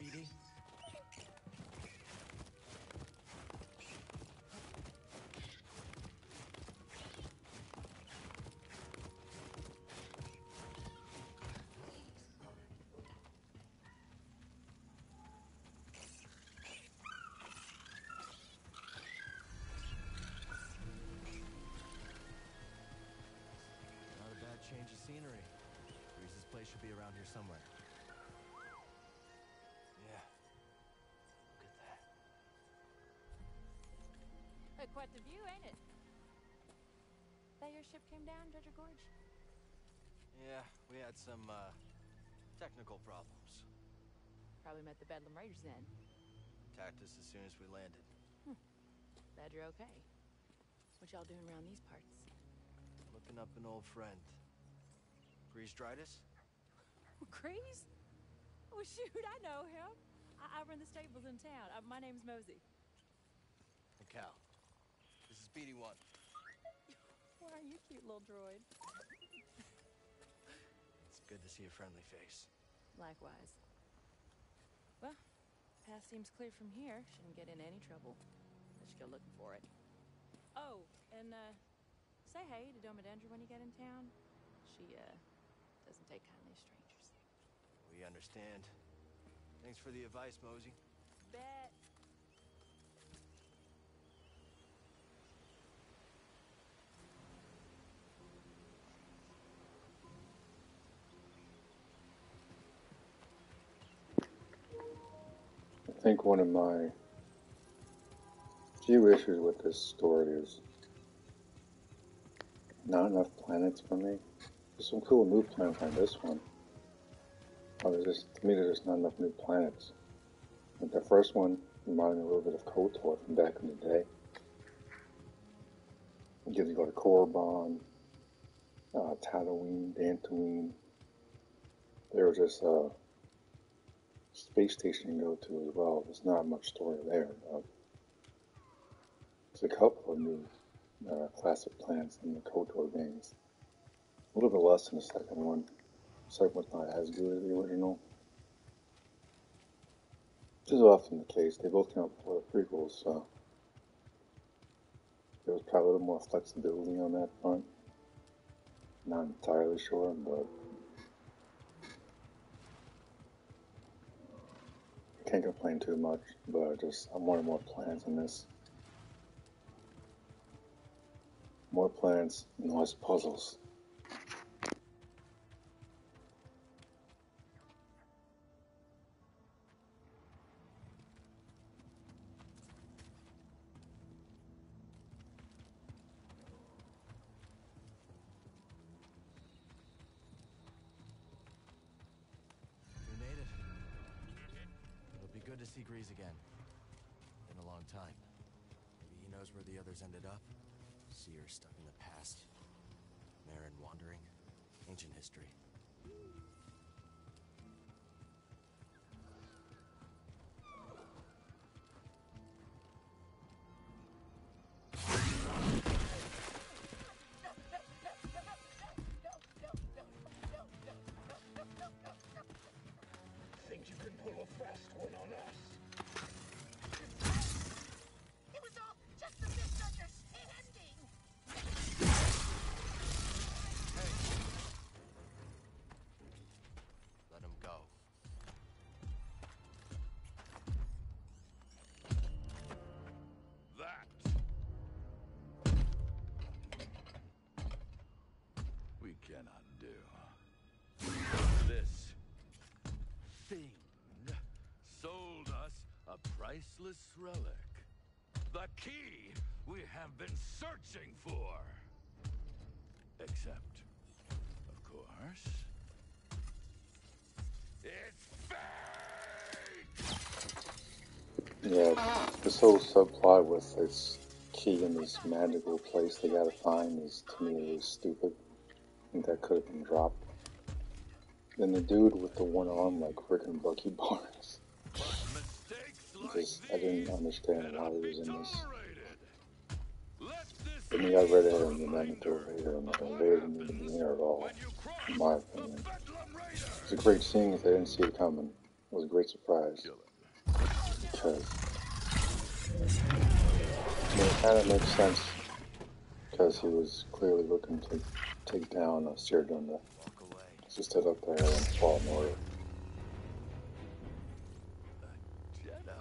S5: BD? Not a bad change of scenery. Grease's place should be around here somewhere. Yeah. Look at that.
S7: Quite the view, ain't it? That your ship came down, Dredger Gorge?
S5: Yeah, we had some, technical problems.
S7: Probably met the Bedlam Raiders then.
S5: Attacked us as soon as we landed.
S7: Glad you're okay. What y'all doing around these parts?
S5: Looking up an old friend. Grease Dritus?
S7: Grease? Oh, shoot, I know him. I run the stables in town. My name's Mosey.
S5: And Cal. This is BD-1.
S7: Why are you cute little droid?
S5: It's good to see a friendly face.
S7: Likewise. Well, path seems clear from here. Shouldn't get in any trouble. Let's go looking for it. Oh, and, say hey to Domodendra when you get in town. She, doesn't take kindly to strangers.
S5: We understand. Thanks for the advice, Mosey.
S7: Bet.
S1: I think one of my few issues with this story is not enough planets for me. There's some cool new planets like this one. To me, there's just not enough new planets. Like the first one reminded me a little bit of KOTOR from back in the day. It gives you like Korriban, Tatooine, Dantooine. There was just a space station you go to as well. There's not much story there. There's a couple of new classic planets in the KOTOR games. A little bit less than the second one. The second one's not as good as the original. This is often the case. They both came out before the prequels, so there was probably a little more flexibility on that front. Not entirely sure, but I can't complain too much. But I wanted more plans in this. More plans and less puzzles.
S5: We made it. It'll be good to see Grease again. Been a long time. Maybe he knows where the others ended up. Seer stuck in the past. Marin wandering. Ancient history.
S9: Think you can pull a fast one on us? It was all just a misunderstanding.
S5: Let him go.
S6: That we cannot do. This thing sold us a priceless relic. The key we have been searching for. Except, of course, it's fake!
S1: Yeah, this whole subplot with this key in this magical place they gotta find is, to me, really stupid. I think that could have been dropped. Then the dude with the one arm, like Rick and Bucky Barnes. I didn't understand why he was in this. I mean, I read it and then I went to Vader, and Vader didn't need to be here at all, in my opinion. It's a great scene if they didn't see it coming. was a great surprise
S5: Kill him.
S1: because it kind of makes sense because he was clearly looking to take down Seardunda.
S5: Walk away.
S1: He stood up there and fought in order.
S5: A Jedi.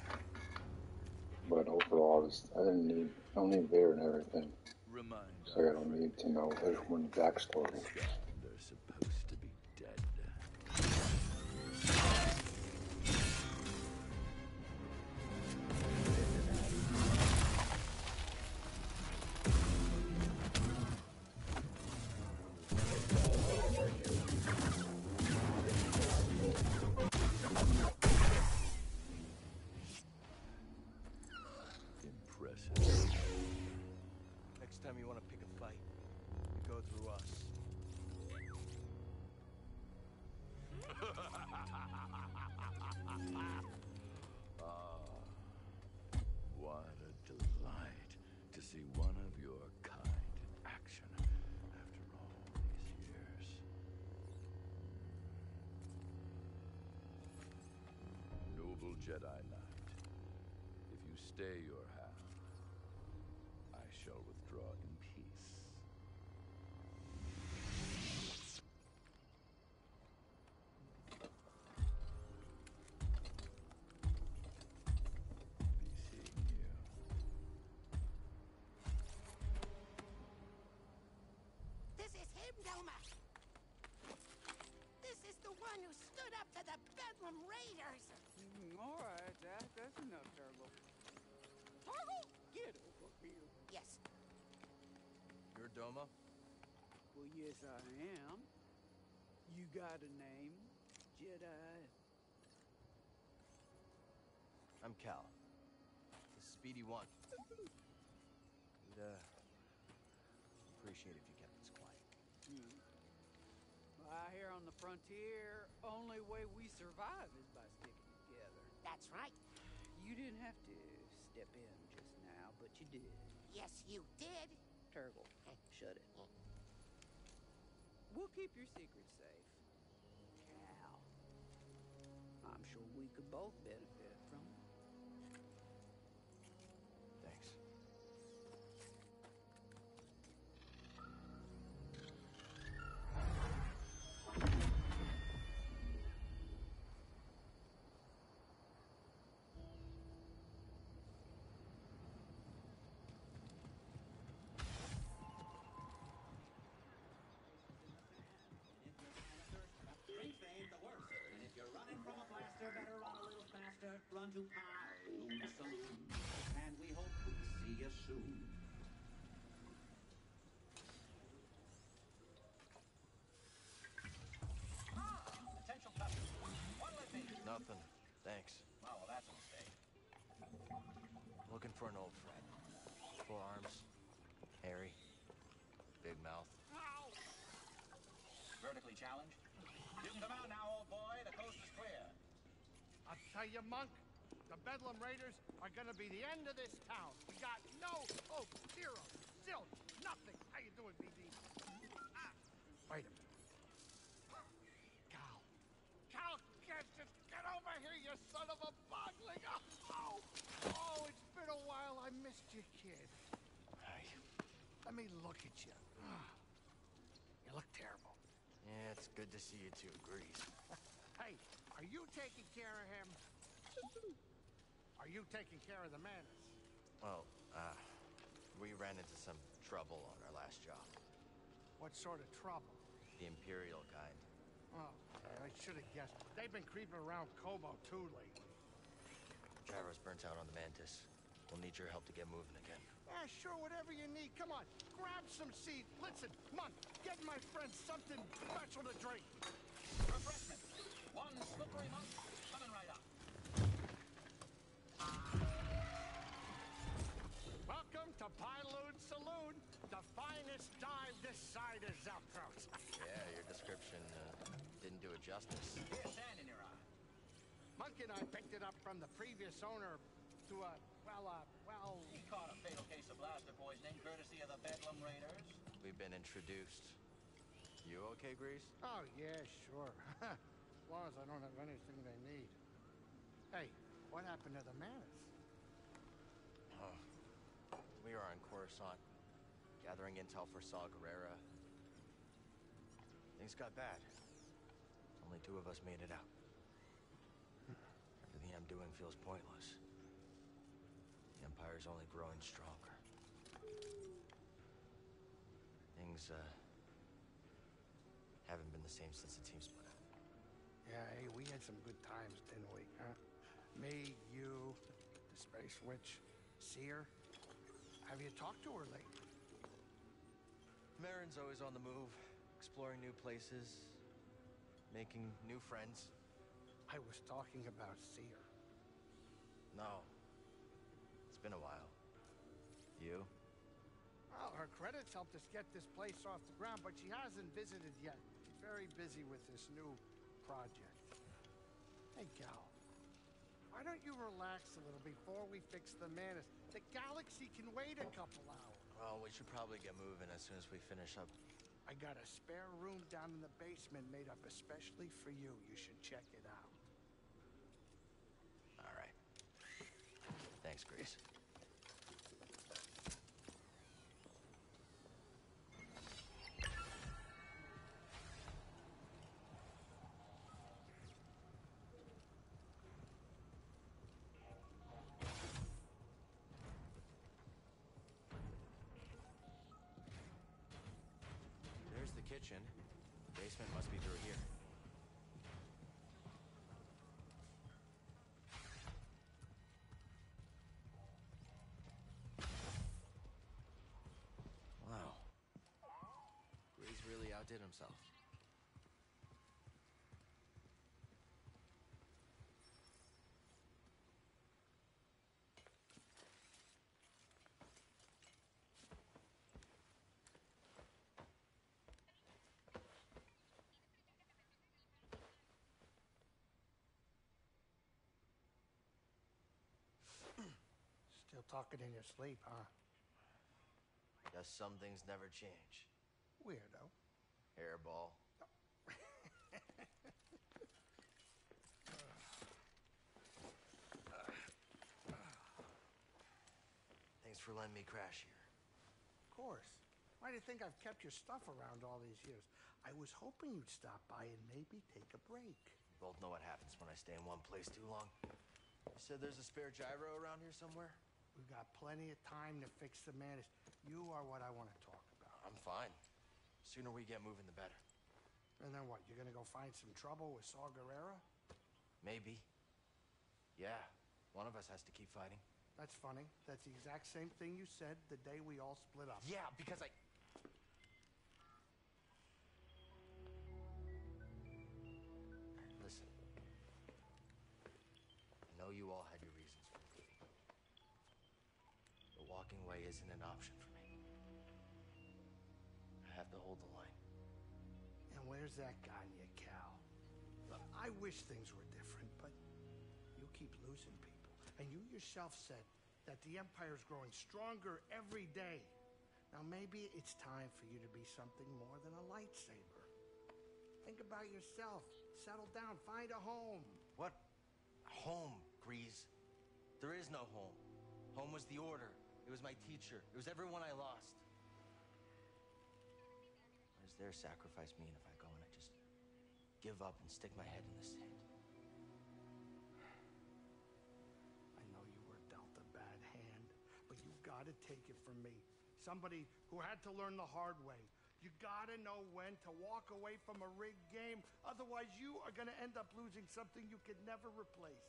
S1: But overall, I don't need Vader and everything.
S5: Remind
S1: So I don't need to know everyone's backstory.
S5: They're supposed to be dead. Impressive. Next time you want to pick a fight, you go through us. What a delight to see one of your kind in action after all these years. Noble Jedi Knight, if you stay your hand, I shall withdraw in peace. Be seeing you.
S10: This is him, Doma. This is the one who stood up to the Bedlam Raiders.
S8: All right, that's enough, Turgle. Turgle, get over here.
S10: Yes,
S5: You're Doma?
S8: Well, yes, I am. You got a name, Jedi?
S5: I'm Cal. This is Speedy One. We'd, appreciate if you kept this quiet.
S8: Well, out here on the frontier, only way we survive is by sticking together.
S10: that's right.
S8: You didn't have to step in just now, but you did.
S10: Yes, you did.
S8: Turgle, shut it. We'll keep your secret safe. Cal, I'm sure we could both benefit from it.
S5: Thanks.
S11: Drink fame the worst. And if you're running from a blaster, better run a little faster. Run to Pyloon Saloon. And we hope we see you soon. Potential customer. What'll it be?
S5: Nothing. Thanks.
S11: Oh, well, that's a mistake.
S5: Looking for an old friend. 4 arms. Hairy. Big mouth.
S11: Vertically challenged? You can come out now, old boy. The coast is clear.
S12: I tell you, Monk, the Bedlam Raiders are gonna be the end of this town. We got no hope, zero, zilch, nothing. How you doing, BD? Wait a minute. Cal, just get over here, you son of a bogling! Oh, it's been a while. I missed you, kid.
S5: Hi.
S12: Let me look at you. You look terrible.
S5: Yeah, it's good to see you too, Grease.
S12: Hey, are you taking care of him? Are you taking care of the Manus?
S5: Well, we ran into some trouble on our last job.
S12: What sort of trouble?
S5: The Imperial kind.
S12: Oh, I should have guessed. They've been creeping around Kobo too lately.
S5: Gyro's burnt out on the Mantis. We'll need your help to get moving again.
S12: Yeah, sure, whatever you need. Come on, grab some seed. Listen, Monk, get my friend something special to drink.
S11: Refreshment. One slippery monk coming right up.
S12: Welcome to Pyloon Saloon, the finest dive this side of Zeltros.
S5: Yeah, your description didn't do it justice.
S11: Here's sand in your eye.
S12: Monk and I picked it up from the previous owner to
S11: He caught a fatal case of blaster poisoning courtesy of the Bedlam Raiders.
S5: We've been introduced. You okay, Grease?
S12: Oh, yeah, sure. long as I don't have anything they need. Hey, what happened to the Manus?
S5: Oh, we were on Coruscant, gathering intel for Saw Gerrera. Things got bad. Only 2 of us made it out. Everything I'm doing feels pointless. The Empire's only growing stronger. Things, haven't been the same since the team split up.
S12: Yeah, hey, we had some good times, didn't we, huh? Me, you, the Space Witch, Seer. Have you talked to her lately?
S5: Marin's always on the move, exploring new places, making new friends.
S12: I was talking about Seer.
S5: No. It's been a while. You?
S12: Well, her credits helped us get this place off the ground, but she hasn't visited yet. She's very busy with this new project. Hey, Gal, why don't you relax a little before we fix the Manus? The galaxy can wait a couple hours.
S5: Well, we should probably get moving as soon as we finish up.
S12: I got a spare room down in the basement made up especially for you. You should check it out.
S5: All right. Thanks, Grease. There's the kitchen. The basement must be through here. Wow. Grease really outdid himself.
S12: Still talking in your sleep, huh?
S5: Guess some things never change.
S12: Weirdo.
S5: Hairball. Thanks for letting me crash here.
S12: Of course. Why do you think I've kept your stuff around all these years? I was hoping you'd stop by and maybe take a break.
S5: We both know what happens when I stay in one place too long. You said there's a spare gyro around here somewhere?
S12: We've got plenty of time to fix the Manus. You are what I want to talk about.
S5: I'm fine. The sooner we get moving, the better.
S12: And then what? You're gonna go find some trouble with Saw Gerrera?
S5: Maybe. Yeah, one of us has to keep fighting.
S12: That's funny. That's the exact same thing you said the day we all split up.
S5: Yeah, because I... Listen. I know you all had your reasons for leaving. But walking away isn't an option for me. I have to hold the line.
S12: And where's that gotten you, Cal? Look, I wish things were different, but you keep losing people. And you yourself said that the Empire's growing stronger every day. Now maybe it's time for you to be something more than a lightsaber. Think about yourself. Settle down. Find a home.
S5: What? Home, Grease. There is no home. Home was the Order. It was my teacher. It was everyone I lost. Why does their sacrifice mean if I go and I just give up and stick my head in the sand?
S12: I know you were dealt a bad hand, but you gotta take it from me. Somebody who had to learn the hard way. You gotta know when to walk away from a rigged game. Otherwise, you are gonna end up losing something you could never replace.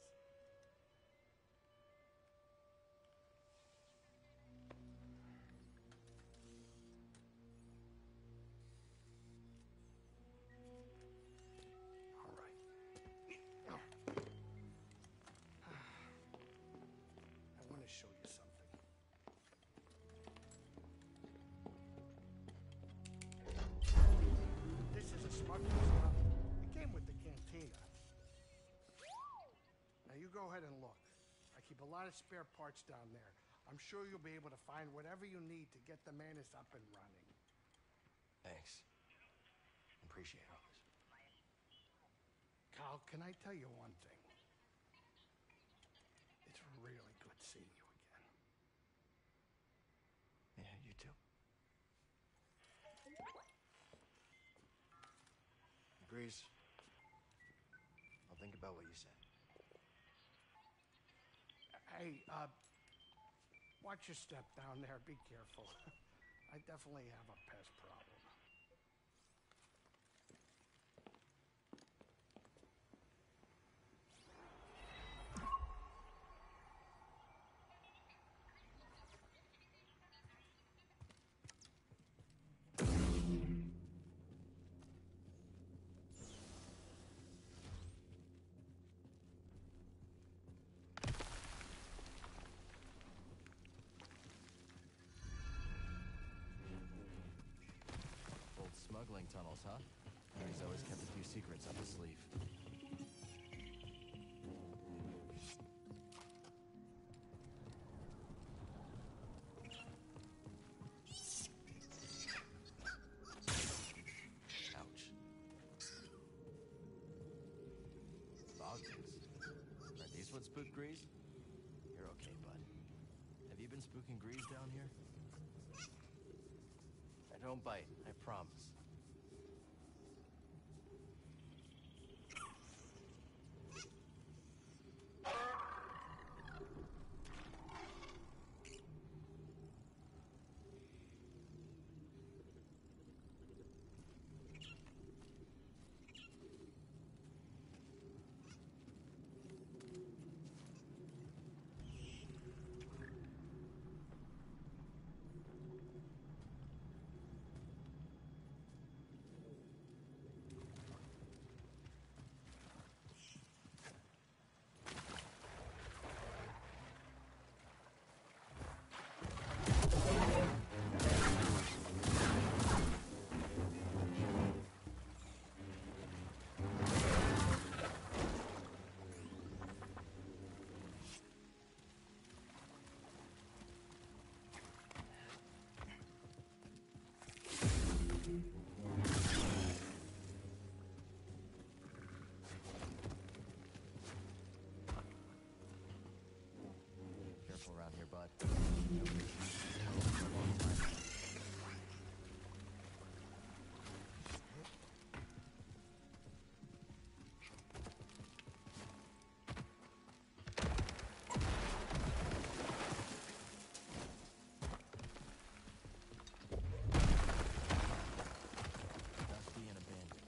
S12: All right. I want to show you something. This is a smuggler's cup. It came with the cantina. Now you go ahead and look. I keep a lot of spare parts down there. I'm sure you'll be able to find whatever you need to get the Manus up and running.
S5: Thanks. Appreciate all this.
S12: Carl, can I tell you one thing? It's really good seeing you again.
S13: Yeah, you too. Grease. I'll think about what you said.
S12: Hey, watch your step down there. Be careful. I definitely have a pest problem.
S5: Old smuggling tunnels, huh? He's always kept a few secrets up his sleeve. Ouch. Bogdans. Are these what spooked Grease? You're okay, bud. Have you been spooking Grease down here? I don't bite, I promise. Careful around here, bud. Dusty and abandoned.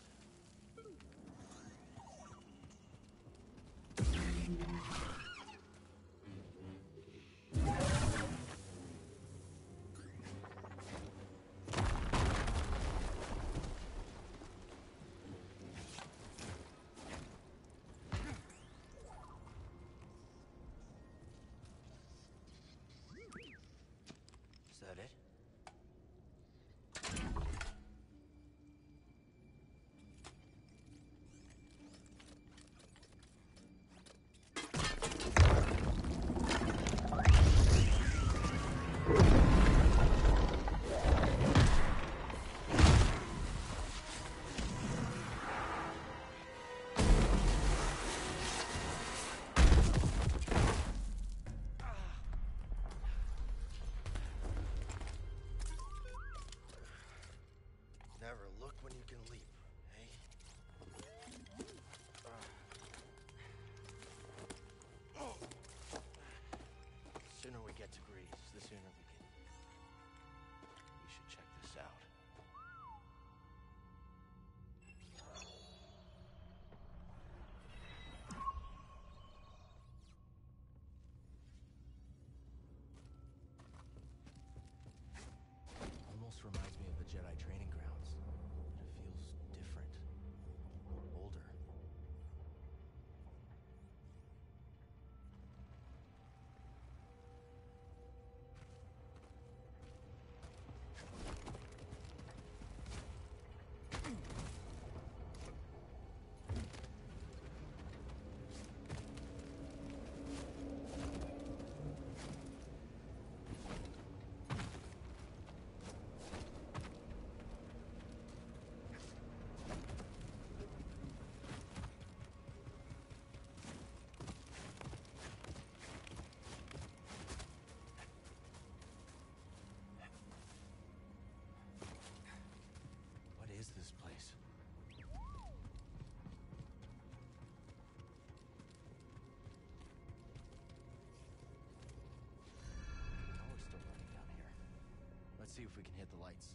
S13: Let's see if we can hit the lights.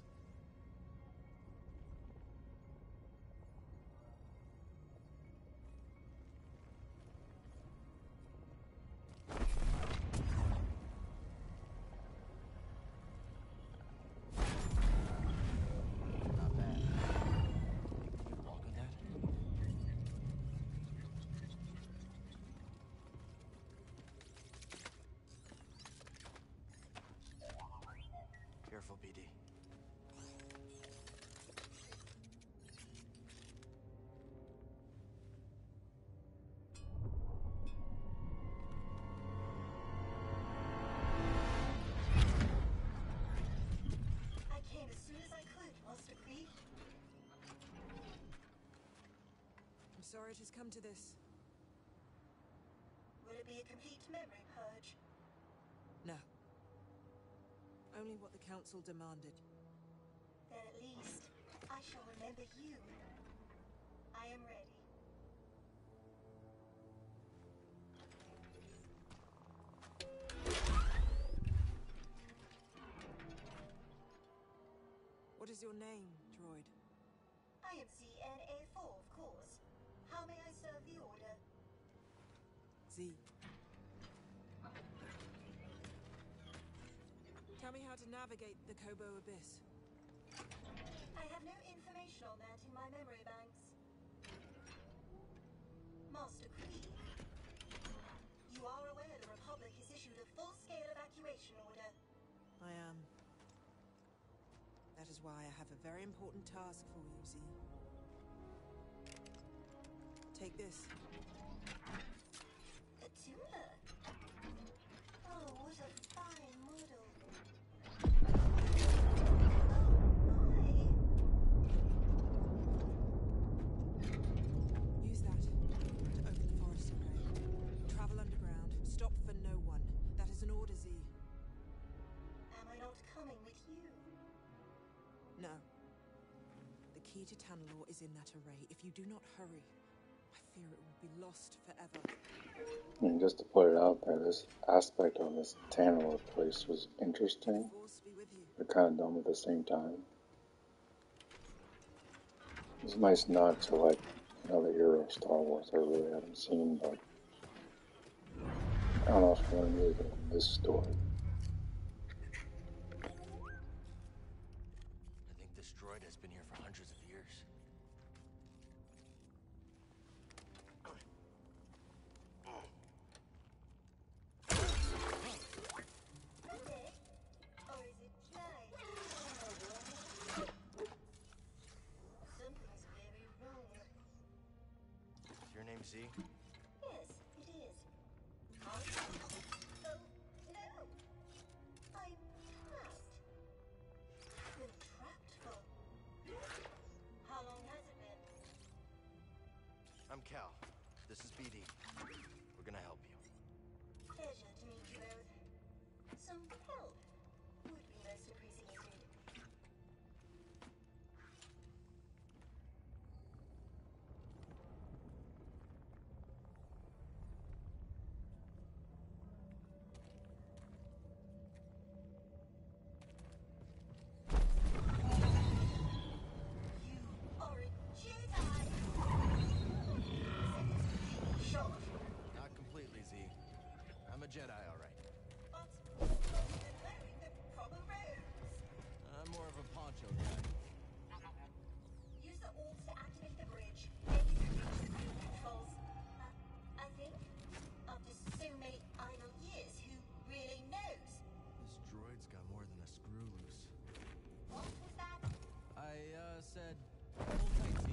S13: Not bad. Can you walk on that? Careful, BD.
S10: I came as soon as I could, Master Kree.
S14: I'm sorry it has come to this.
S10: Will it be a complete memory purge?
S14: No. Only what the Council demanded.
S10: Then at least I shall remember you. I am ready.
S14: What is your name, droid?
S10: I am CNA4, of course. How may I serve the Order?
S14: Z. Tell me how to navigate the Kobo Abyss.
S10: I have no information on that in my memory banks. Master Kree, you are aware the Republic has issued a full-scale evacuation order.
S14: I am. That is why I have a very important task for you, Z. Take this.
S10: A tuner? Oh, what a fine model.
S14: Use that to open the forest array. Travel underground. Stop for no one. That is an order, Z.
S10: Am I not coming with you?
S14: No. The key to Tanalor is in that array. If you do not hurry, I fear it will be lost forever.
S1: I mean, just to put it out there, this aspect of this Tanner place was interesting,
S14: Force be with you.
S1: but kind of dumb at the same time. It's a nice nod to, like, another era of Star Wars I really haven't seen, but I don't know if I want to use it in this story.
S13: I think this droid has been here for hundreds of years.
S10: Monday? Or is it Jedi? Something's very wrong.
S13: Is your name Z?
S10: Yes, it is. Oh, no! I'm trapped. Been trapped for... How long has it been?
S13: I'm Cal. This is BD. We're gonna help you.
S10: Pleasure to meet you both. Some help would be most appreciated. You are a Jedi! Shot.
S13: Not completely, Z. I'm a Jedi, all right.
S10: But not even wearing the proper robes.
S13: I'm more of a poncho guy.
S10: Use the orbs to activate the bridge. Then you can reach the main controls. I think. After so many idle years, who really knows?
S13: This droid's got more than a screw loose.
S10: What was that?
S13: I, said, hold tight, Z.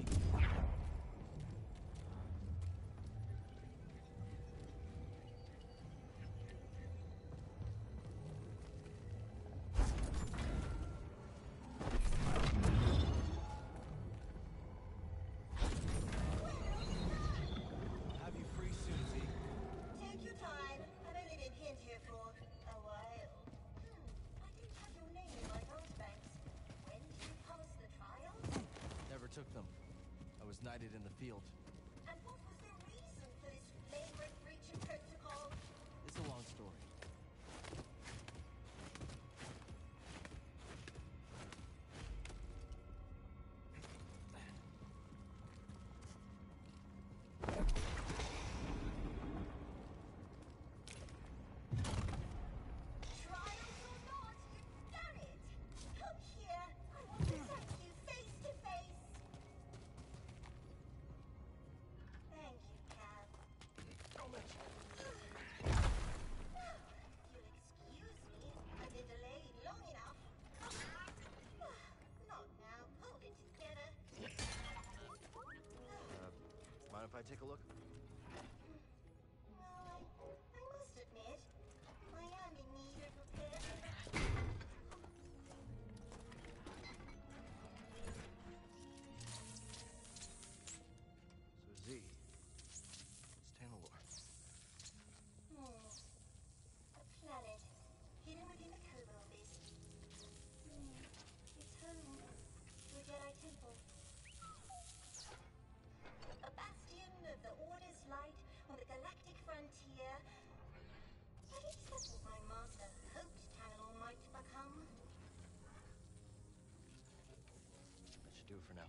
S13: I'll have you free soon, Z.
S10: Take your time. I've only been pinned here for a while. I didn't have your name in my banks. When did you pass the trials?
S13: Never took them. I was knighted in the field.
S10: And what was the reason for this flagrant breach of protocol?
S13: It's a long story. to take a look?
S10: Well, I must admit, I am in need of repair.
S13: So Z, it's Tanalor.
S10: A planet hidden within the Kobo abyss. It's home to a Jedi temple. A bastion of the Order's light on the galactic frontier. At least that's what my master hoped Tanalor might become.
S13: That should do it for now.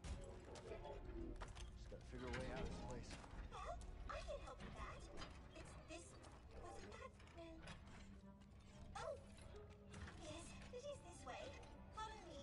S13: Just gotta figure a way out of this place.
S10: Well, I can help with that. It's this. Wasn't that? No. Oh! Yes, it is this way. Follow me.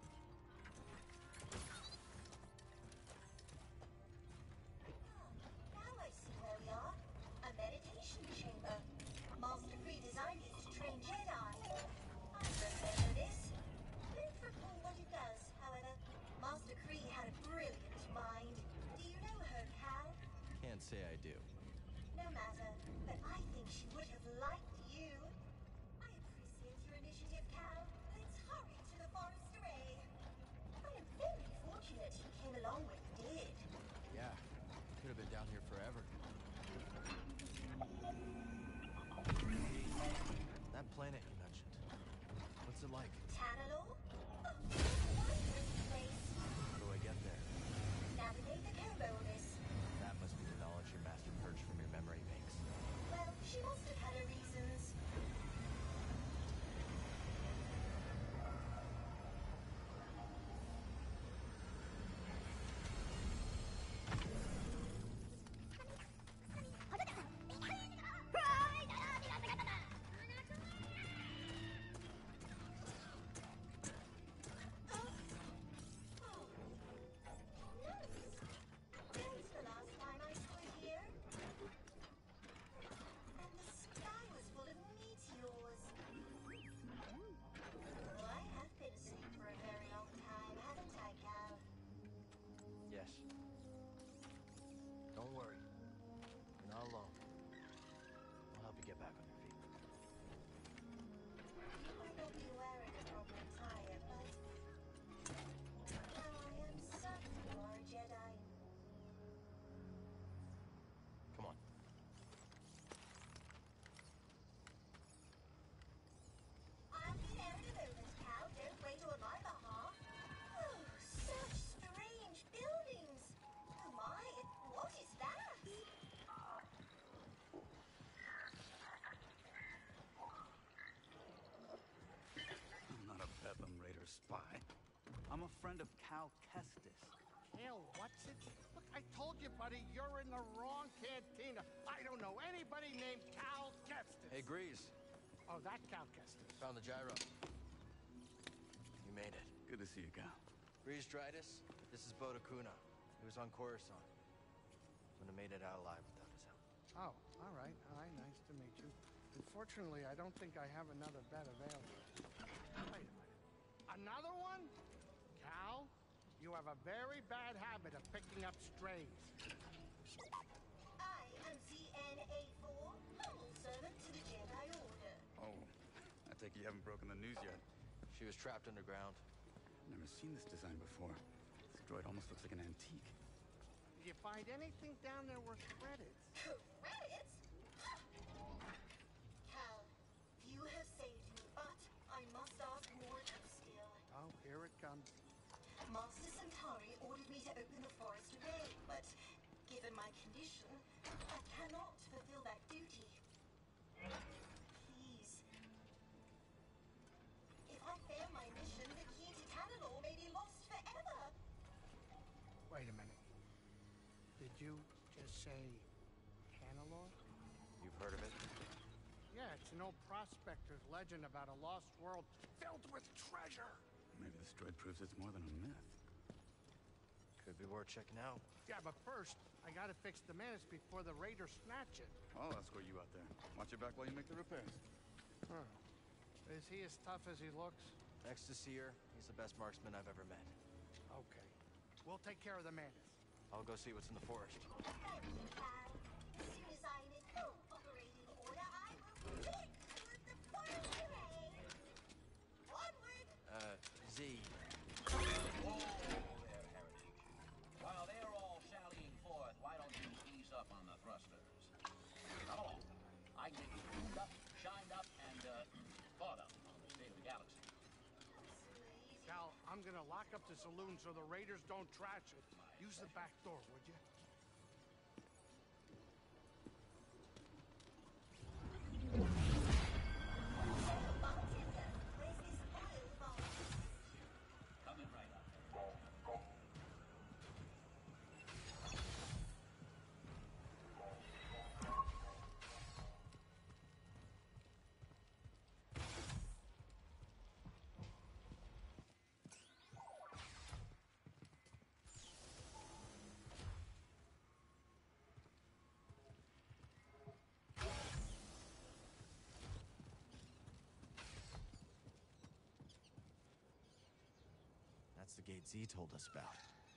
S10: Now I see where we are. A meditation chamber. Master Free designed it to train Jedi. I remember this. Don't recall what it does, however. Master Cree had a brilliant mind. Do you know her, Cal?
S13: Can't say I do.
S10: No matter, but I think she would have liked you. I appreciate your initiative, Cal. Let's hurry to the forest array. I am very fortunate he came along when he did.
S13: Yeah, could have been down here forever. That planet you mentioned, what's it like?
S10: Tanalor? Oh, wondrous place.
S13: How do I get there?
S10: Navigate the Kobo abyss.
S13: That must be the knowledge your master purged from your memory banks.
S10: Well, she must have had her reasons. When's the last time I stood here? And the sky was full of meteors. Oh, I have been asleep for a very long time, haven't I, Cal?
S13: Yes. Don't worry. You're not alone. I'll help you get back on your feet.
S10: You might not be wearing a proper attire, but now I am certain you are a Jedi.
S13: Come on.
S10: I'll be there in a moment, Cal. Don't wait on my behalf. Oh, such strange buildings. Oh my, what is that?
S6: I'm not a Bedlam Raider spy. I'm a friend of Cal Kestis.
S12: Cal, what's it? Look, I told you, buddy, you're in the wrong cantina. I don't know anybody named Cal Kestis.
S13: Hey, Grease.
S12: Oh, that Cal Kestis.
S13: Found the gyro. You made it.
S6: Good to see you, Cal.
S13: Grease Dritus, this is Boda Kuna. He was on Coruscant. Wouldn't have made it out alive without his help.
S12: Oh, all right. Nice to meet you. Unfortunately, I don't think I have another bed available. Wait a minute. Another one? Cal, you have a very bad habit of picking up strays.
S10: I am ZNA4, humble servant to the Jedi Order.
S6: Oh, I take it you haven't broken the news yet.
S13: She was trapped underground.
S6: Never seen this design before. This droid almost looks like an antique.
S12: Did you find anything down there worth credits?
S10: Credits? Cal, you have saved me, but I must ask more of still.
S12: Oh, here it comes.
S10: Master Centauri ordered me to open the forest array, but given my condition, I cannot fulfill that duty. Please. If I fail my mission, the key to Tanalor may be lost forever.
S12: Wait a minute. Did you just say Tanalor?
S13: You've heard of it?
S12: Yeah, it's an old prospector's legend about a lost world filled with treasure.
S6: Maybe this droid proves it's more than a myth.
S13: Could be worth checking out.
S12: Yeah, but first, I gotta fix the menace before the raiders snatch it.
S6: I'll escort you out there. Watch your back while you make the repairs.
S12: Huh. Is he as tough as he looks?
S13: Next to Seer, he's the best marksman I've ever met.
S12: Okay. We'll take care of the menace.
S13: I'll go see what's in the forest.
S10: Thank you, Cal. As soon as I'm in full operating order, I will hit you with the forest parade. Onward!
S13: Z.
S11: Whoa there, Heritage. While they're all sallying forth, why don't you ease up on the thrusters? Come along. I can get you tuned up, shined up, and, thought up on the state of the galaxy.
S12: Cal, I'm gonna lock up the saloon so the raiders don't trash it. Use the back door, would you?
S11: Coming right up.
S13: That's the gate Z told us about.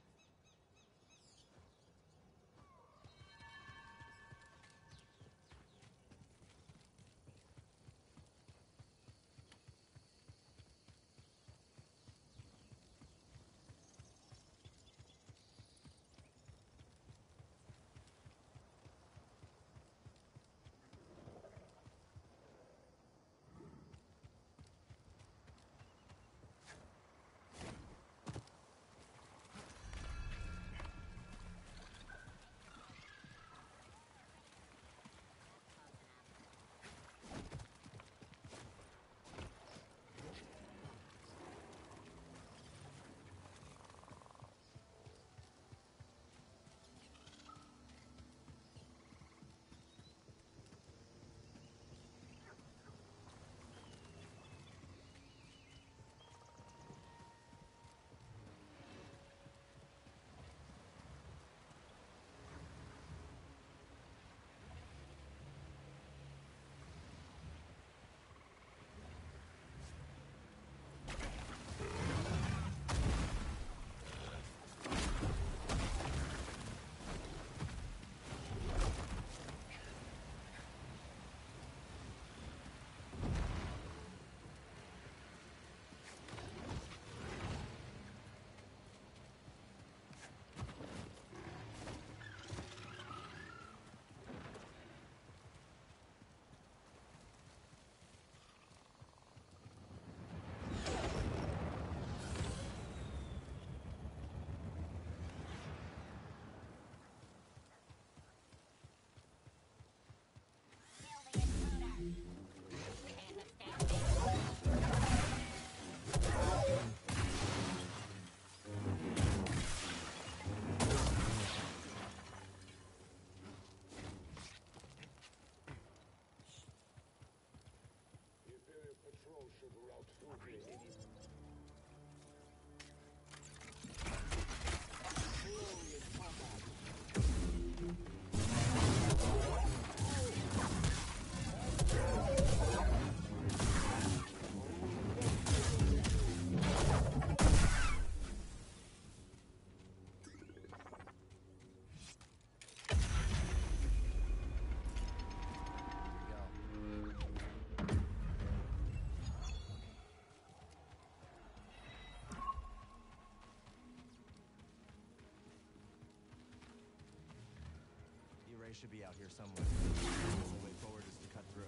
S13: Ray should be out here somewhere. The only way forward is to cut through.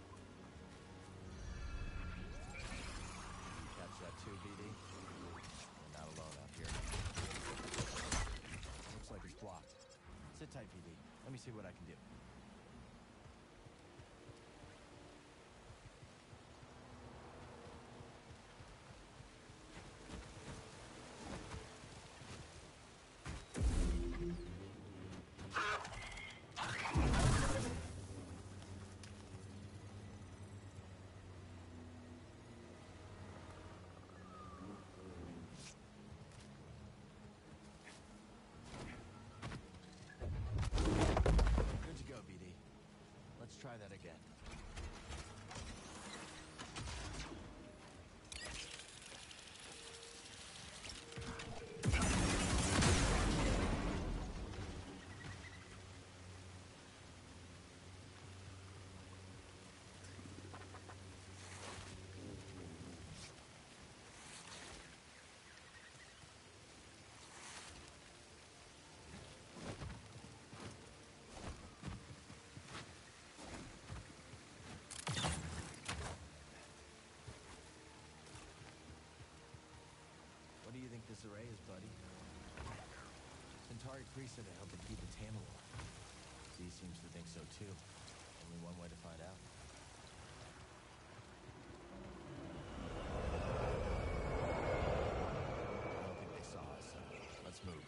S13: Catch that too, BD? We're not alone out here. Looks like it's blocked. Sit tight, BD. Let me see what I can do. Good to disarray is, buddy. Centauri Priest said to help it keep the Tantalor. Z seems to think so too. Only one way to find out. I don't think they saw us. Let's move.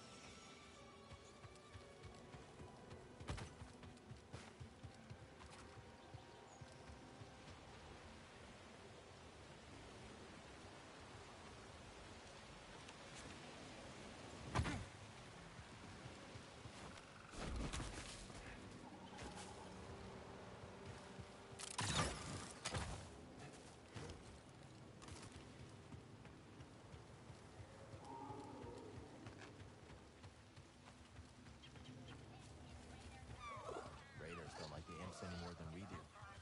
S13: Any more than we do.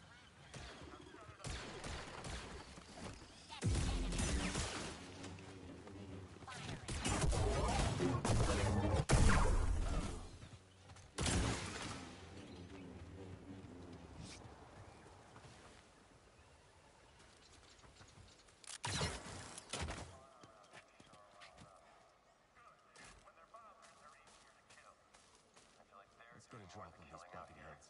S13: Let's get a drop on these bucket heads.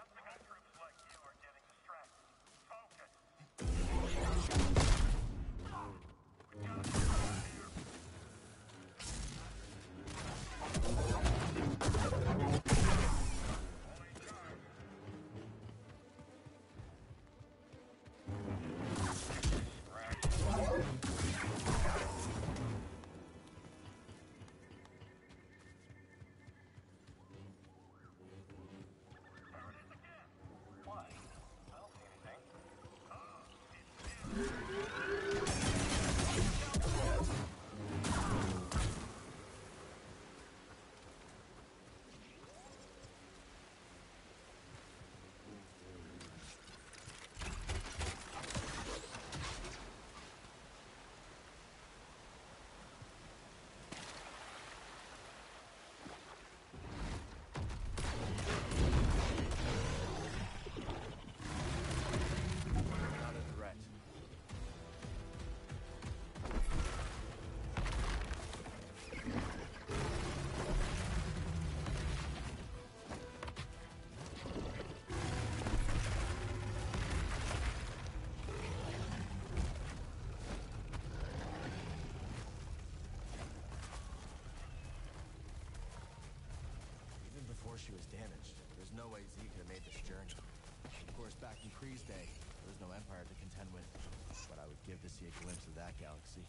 S13: She was damaged. There's no way Z could have made this journey. Of course, back in Kree's day, there was no Empire to contend with. But I would give to see a glimpse of that galaxy.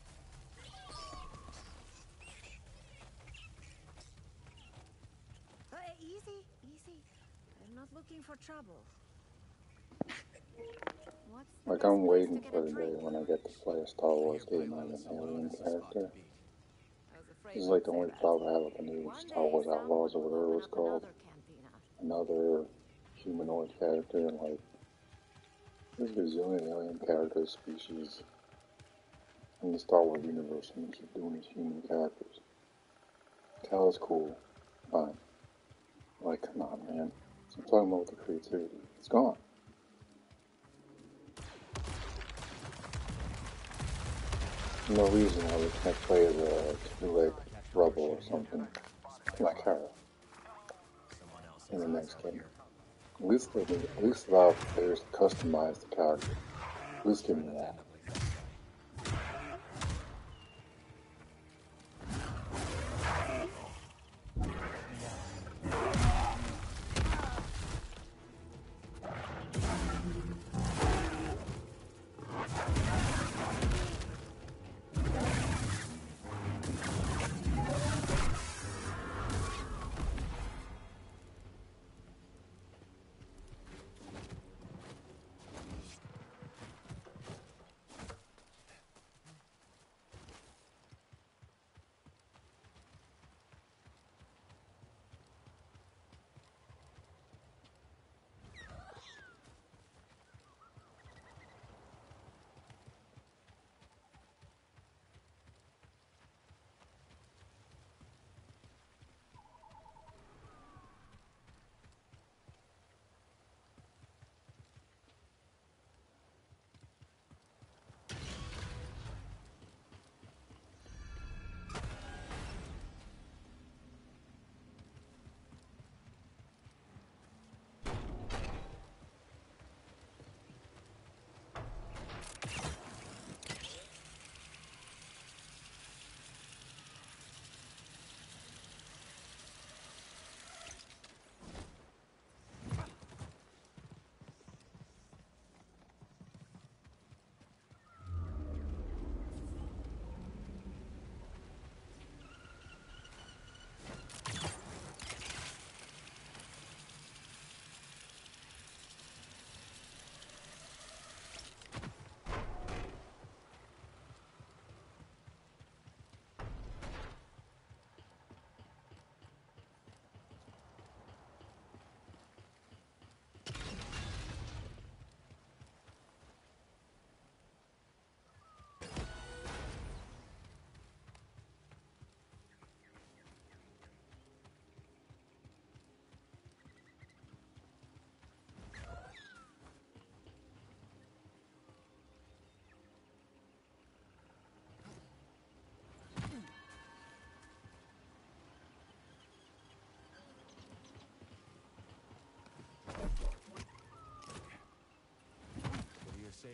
S15: Easy, easy. I'm not looking for trouble.
S1: Like, I'm waiting for the day when I get to play a Star Wars game as an alien character. This is like the only problem I have with the new Star Wars Outlaws or whatever it's called. Another humanoid character, and like, there's a gazillion alien character species in the Star Wars universe, and we keep doing these human characters. Cal is cool, fine. Like, come on, man. I'm talking about the creativity. It's gone. No reason why we can't play as a two-leg rebel or something like her in the next game. At least allow players to customize the character. At least give me that.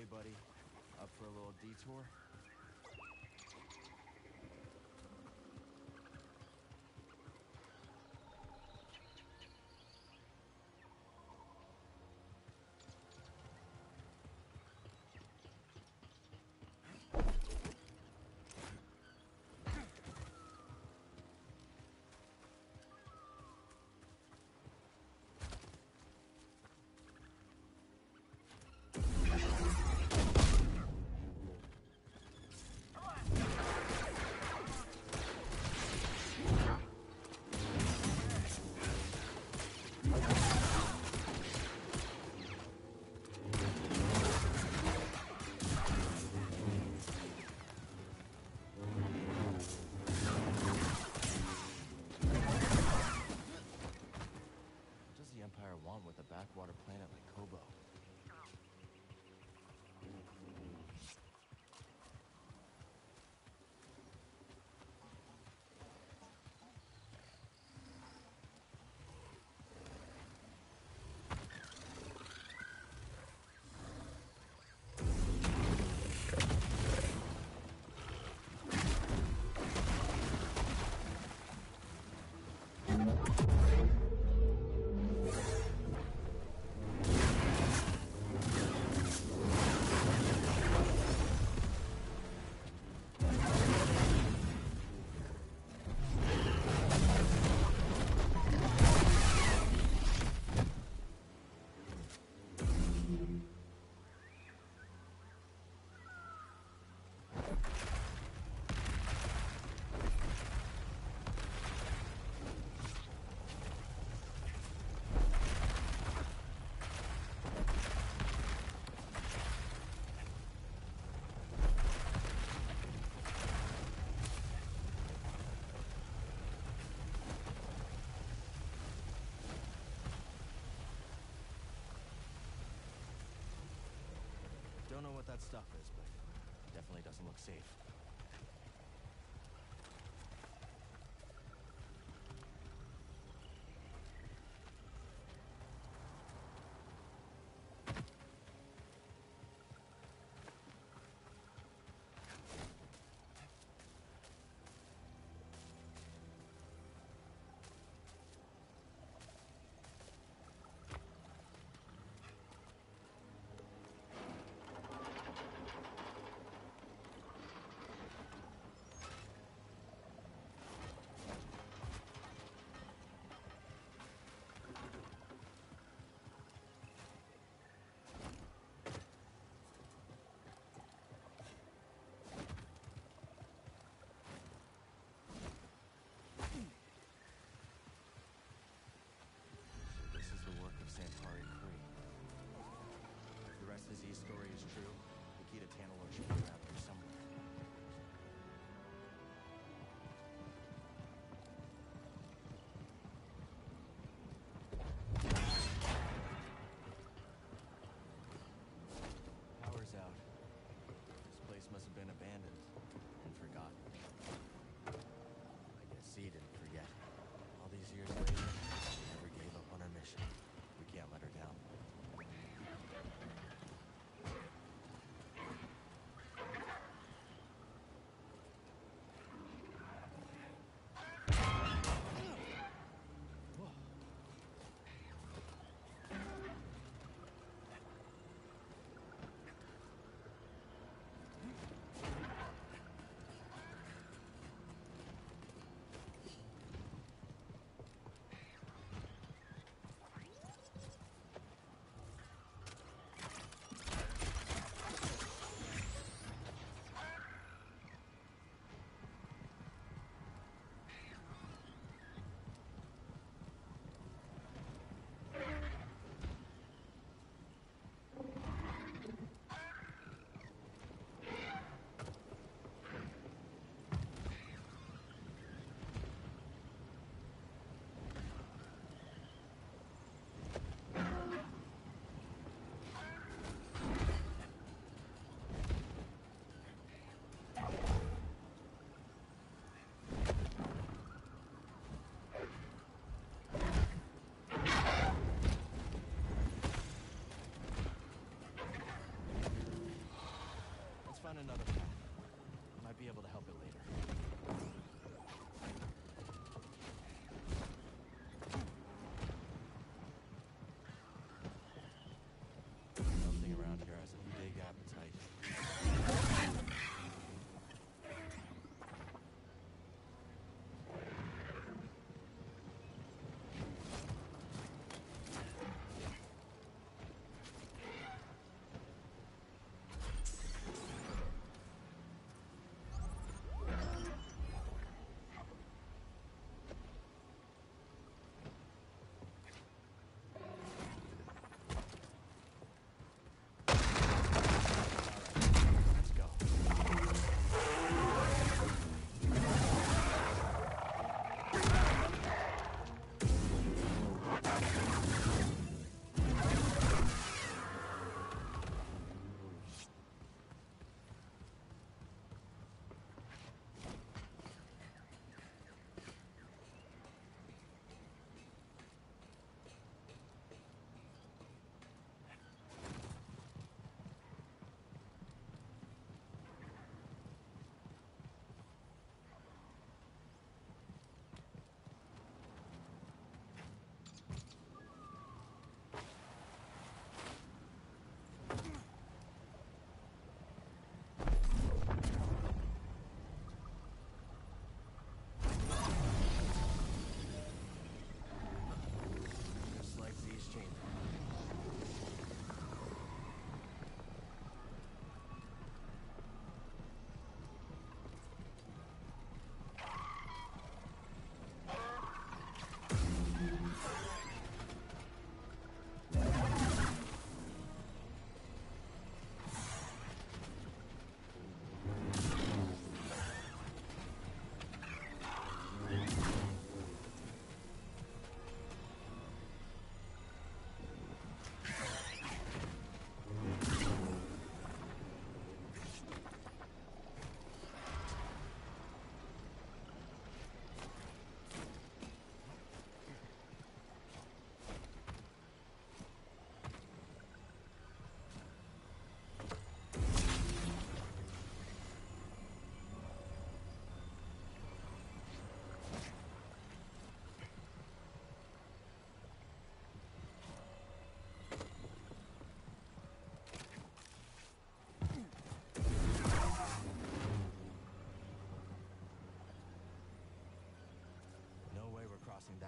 S13: buddy. Up for a little detour? With a backwater planet like Kobo. Don't know what that stuff is, but definitely doesn't look safe.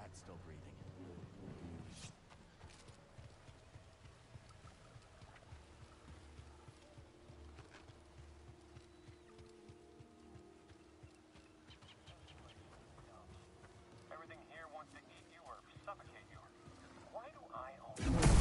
S13: That's still breathing.
S2: Everything here wants to eat you or suffocate you. Why do I own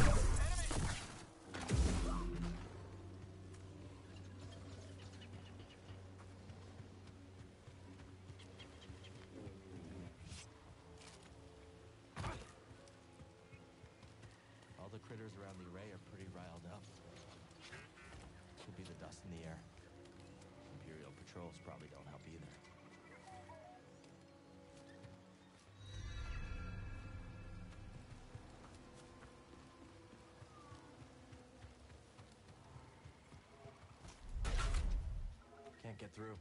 S13: All the critters around the array are pretty riled up. Could be the dust in the air. Imperial patrols probably don't help either. Can't get through.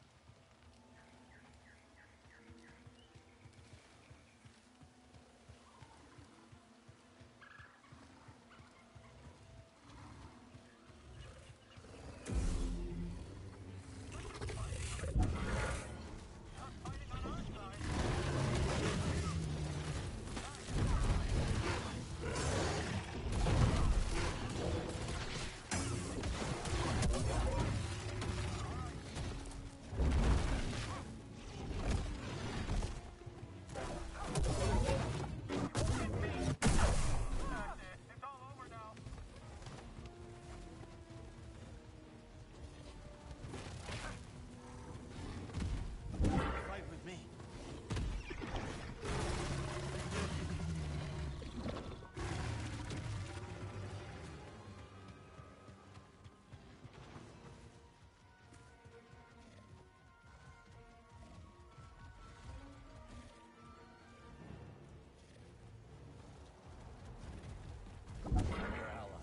S13: Fight with me. Your ally.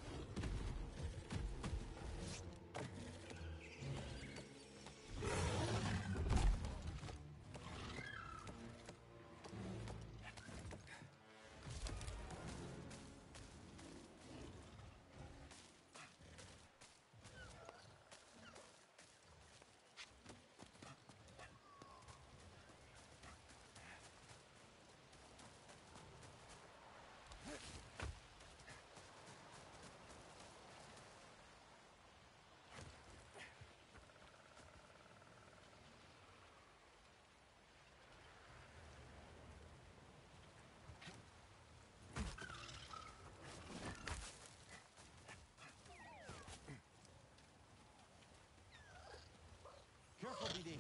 S13: Careful, BD.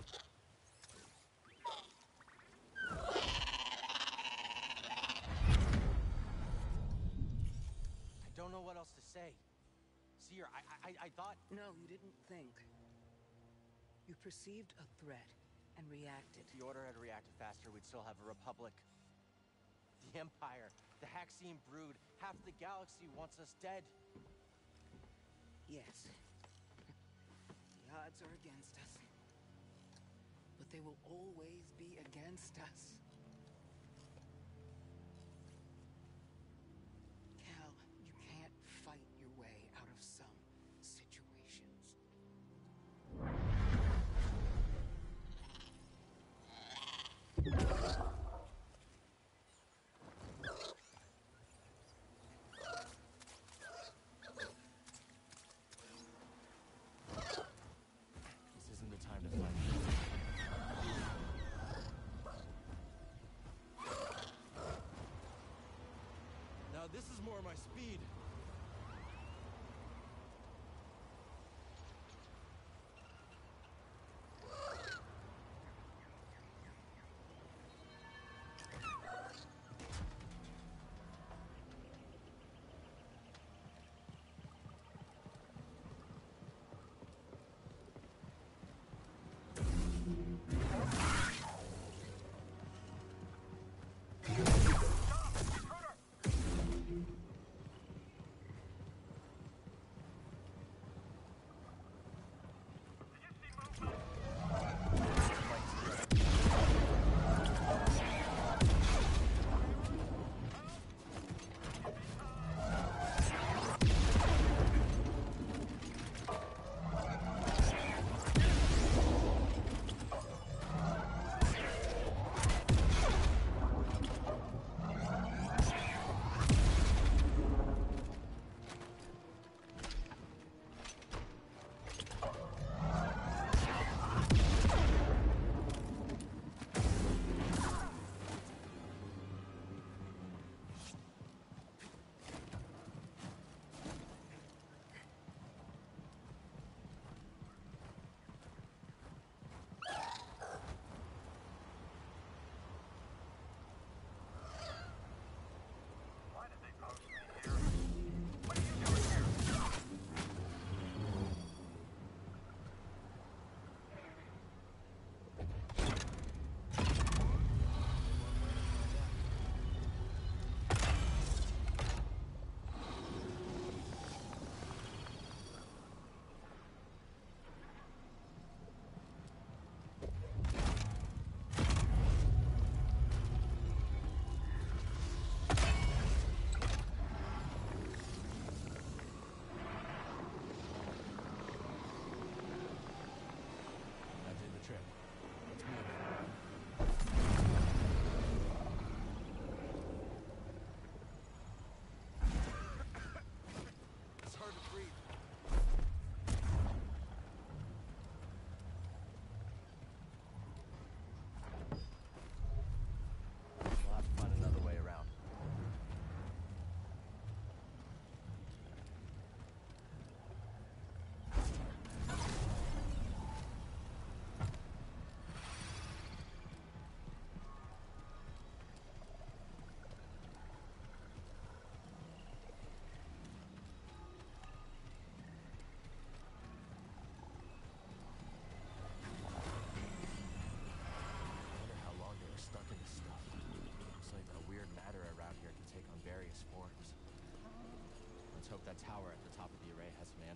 S13: I don't know what else to say. Seer, I thought...
S16: No, you didn't think. You perceived a threat and reacted.
S13: If the Order had reacted faster, we'd still have a Republic. The Empire, the Haxian brood, half the galaxy wants us dead.
S16: Yes. The odds are against us. But they will always be against us. Cal, you can't fight your way out of some situations.
S13: This isn't the time to fight. Now this is more my speed.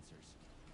S13: answers.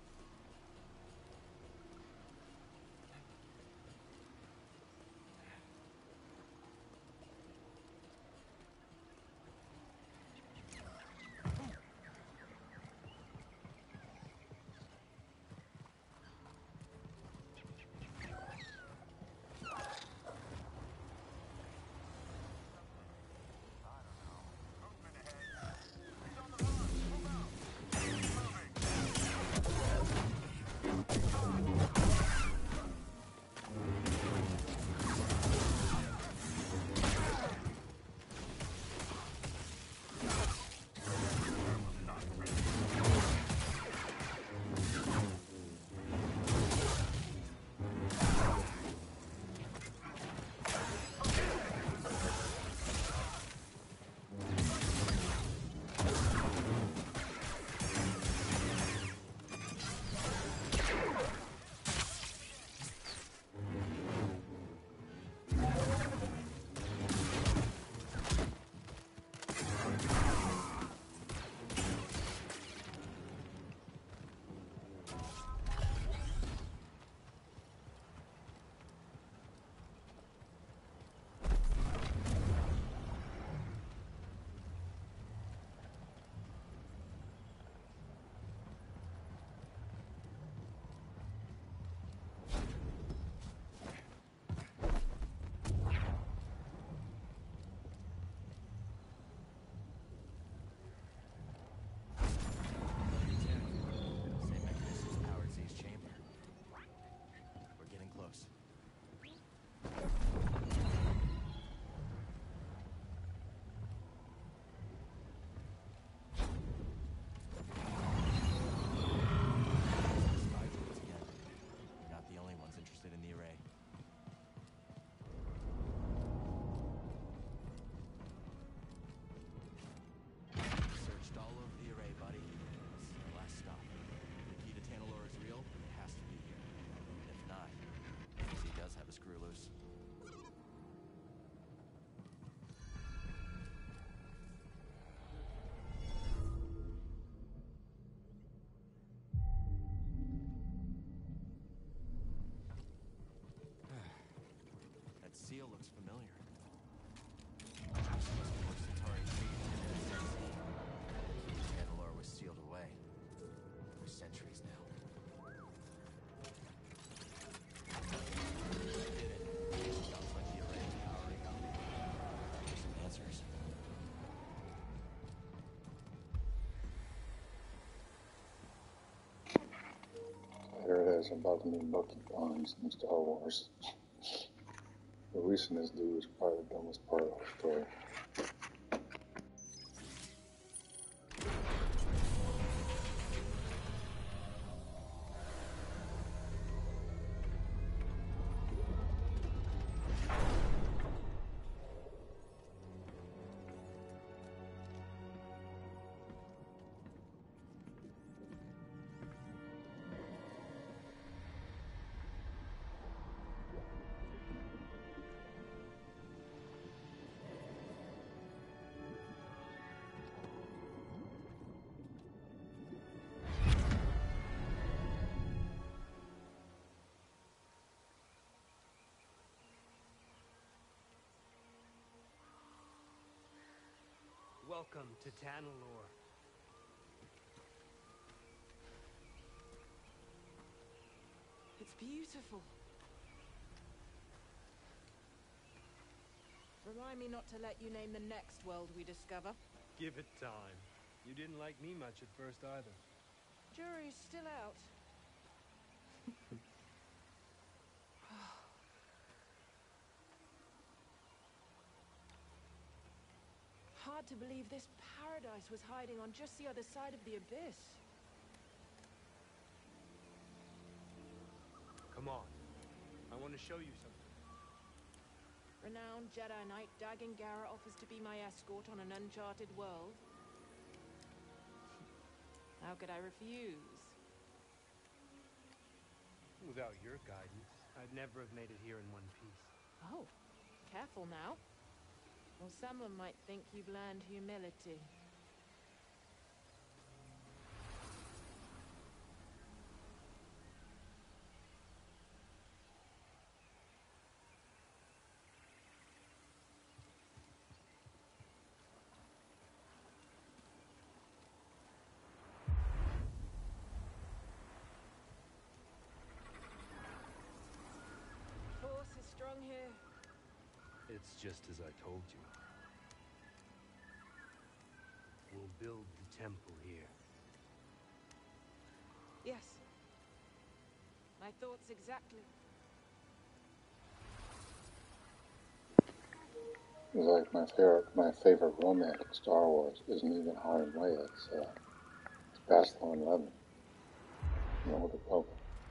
S13: Seal looks familiar. Mandalore was sealed away for centuries now. Did it? Sounds like the array is powering up. There's some answers.
S1: Here it is, about the new Bucky Barnes in Star Wars. Releasing this dude is probably the dumbest part of the story.
S17: Welcome to Tanalorr.
S14: It's beautiful. Remind me not to let you name the next world we discover.
S17: Give it time. You didn't like me much at first either.
S14: Jury's still out. Hard to believe this paradise was hiding on just the other side of the abyss.
S17: Come on. I want to show you something.
S14: Renowned Jedi Knight Dagan Gera offers to be my escort on an uncharted world. How could I refuse?
S17: Without your guidance, I'd never have made it here in one piece.
S14: Oh, careful now. Or someone might think you've learned humility.
S15: wrong here?
S17: It's just as I told you. We'll build the temple here.
S15: Yes. My thoughts exactly.
S1: It's like my favorite romance in Star Wars isn't even Han and Leia. It's Bastila and Levin. You know, with the Pope.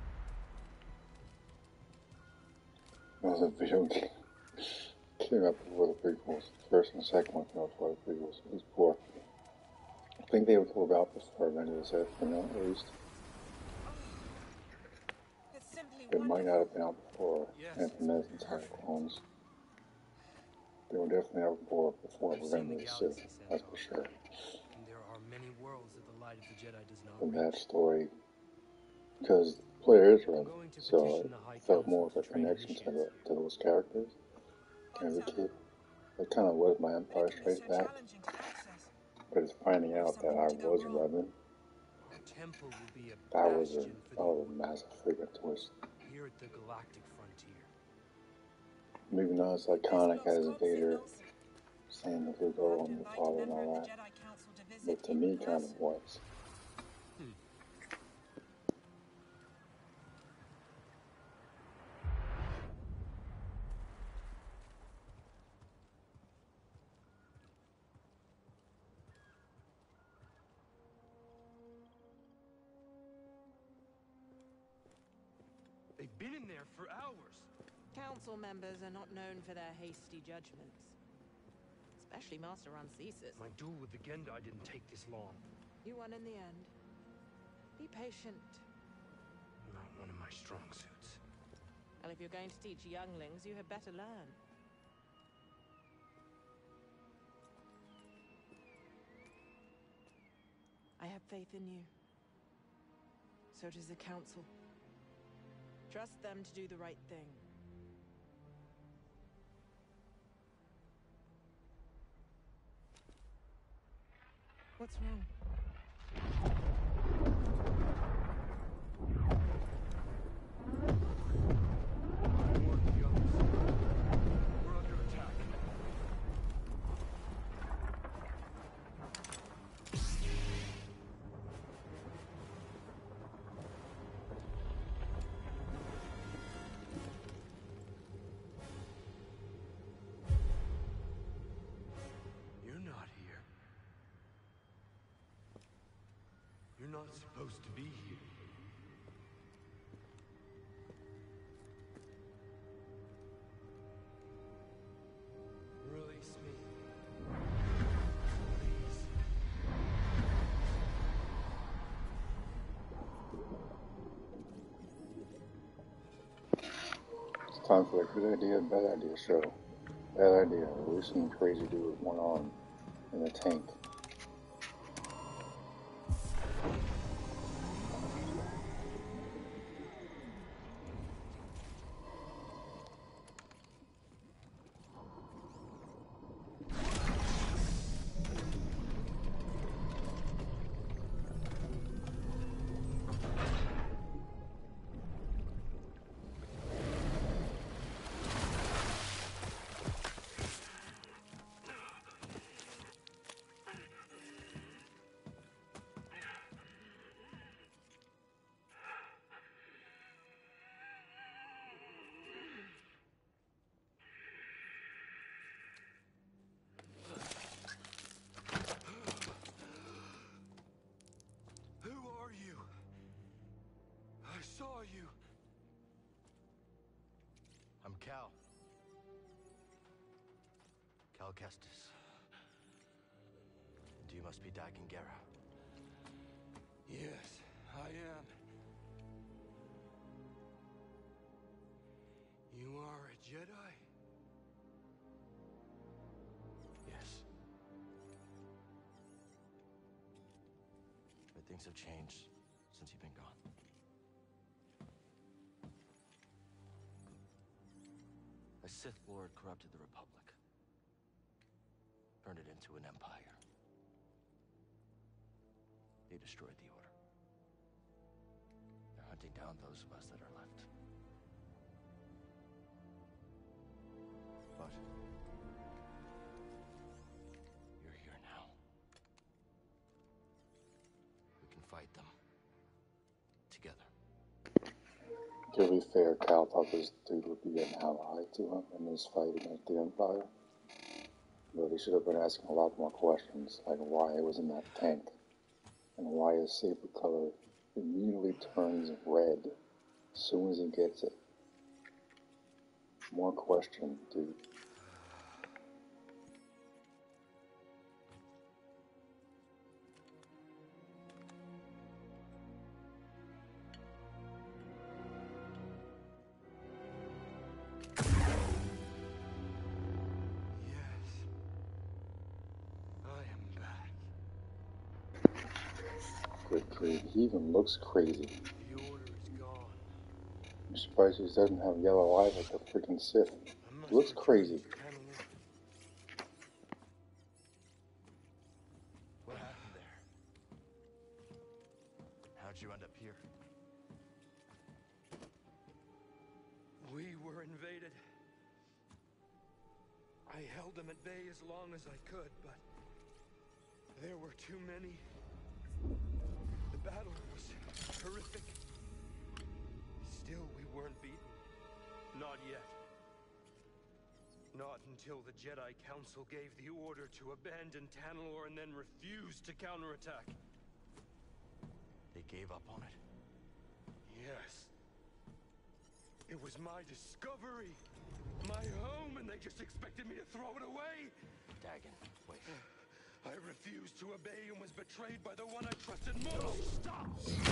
S1: It was a video game. Came up before the prequels. The first and the second one came out before the prequels. It was poor. I think they were out before Revenge of the Sith came out, at least. It might not have been out before Phantom Menace and Attack of the Clones. They were definitely out before Revenge of the Sith, that's for sure.
S17: And there are many worlds that the light of the Jedi does not
S1: From
S17: reach.
S1: that story, because the player is Rebel, so I felt more of a connection to those characters as a kid. It kind of was my Empire Strikes Back, but it's finding out that I was Revan.
S17: Temple will be a
S1: That was
S17: bastion for the
S1: a massive freaking twist.
S17: here at the galactic frontier.
S1: Even though it's iconic as Vader saying the Luke, oh, I'm your father and all that, but to me, kind of was.
S17: They've been in there for hours.
S15: Council members are not known for their hasty judgments. Especially Master Rancesis.
S17: My duel with the Gendai didn't take this long.
S15: You won in the end. Be patient.
S17: Not one of my strong suits.
S15: Well, if you're going to teach younglings, you had better learn. I have faith in you. So does the Council. Trust them to do the right thing. What's wrong?
S17: We're under attack. You're not here. You're not supposed to be here. Release me. Please.
S1: It's time for the good idea, bad idea show. Bad idea, releasing a crazy dude with one arm in a tank.
S17: Who are you? I saw you.
S13: I'm Cal. Cal Kestis. And you must be Dagon Gera.
S17: Yes, I am. You are a Jedi?
S13: Yes. But things have changed since you've been gone. A Sith Lord corrupted the Republic. Turned it into an empire. They destroyed the Order. They're hunting down those of us that are left.
S5: out. You're here now. We can fight them. Together.
S1: To be fair, Cal thought this dude would be an ally to him in this fight against the Empire. But he should have been asking a lot more questions, like why it was in that tank, and why his saber color immediately turns red as soon as he gets it. More question, dude. Good grief, he even looks crazy.
S17: The order is gone.
S1: I'm surprised he doesn't have yellow eyes like the freaking Sith. He looks crazy.
S13: What happened there? How'd you end up here?
S3: We were invaded. I held them at bay as long as I could, but there were too many. The battle was horrific. Still, we weren't beaten. Not yet. Not until the Jedi Council gave the order to abandon Tanalorr and then refused to counterattack.
S13: They gave up on it?
S3: Yes. It was my discovery. My home, and they just expected me to throw it away?
S13: Dagon, wait.
S3: I refused to obey and was betrayed by the one I trusted most. Stop!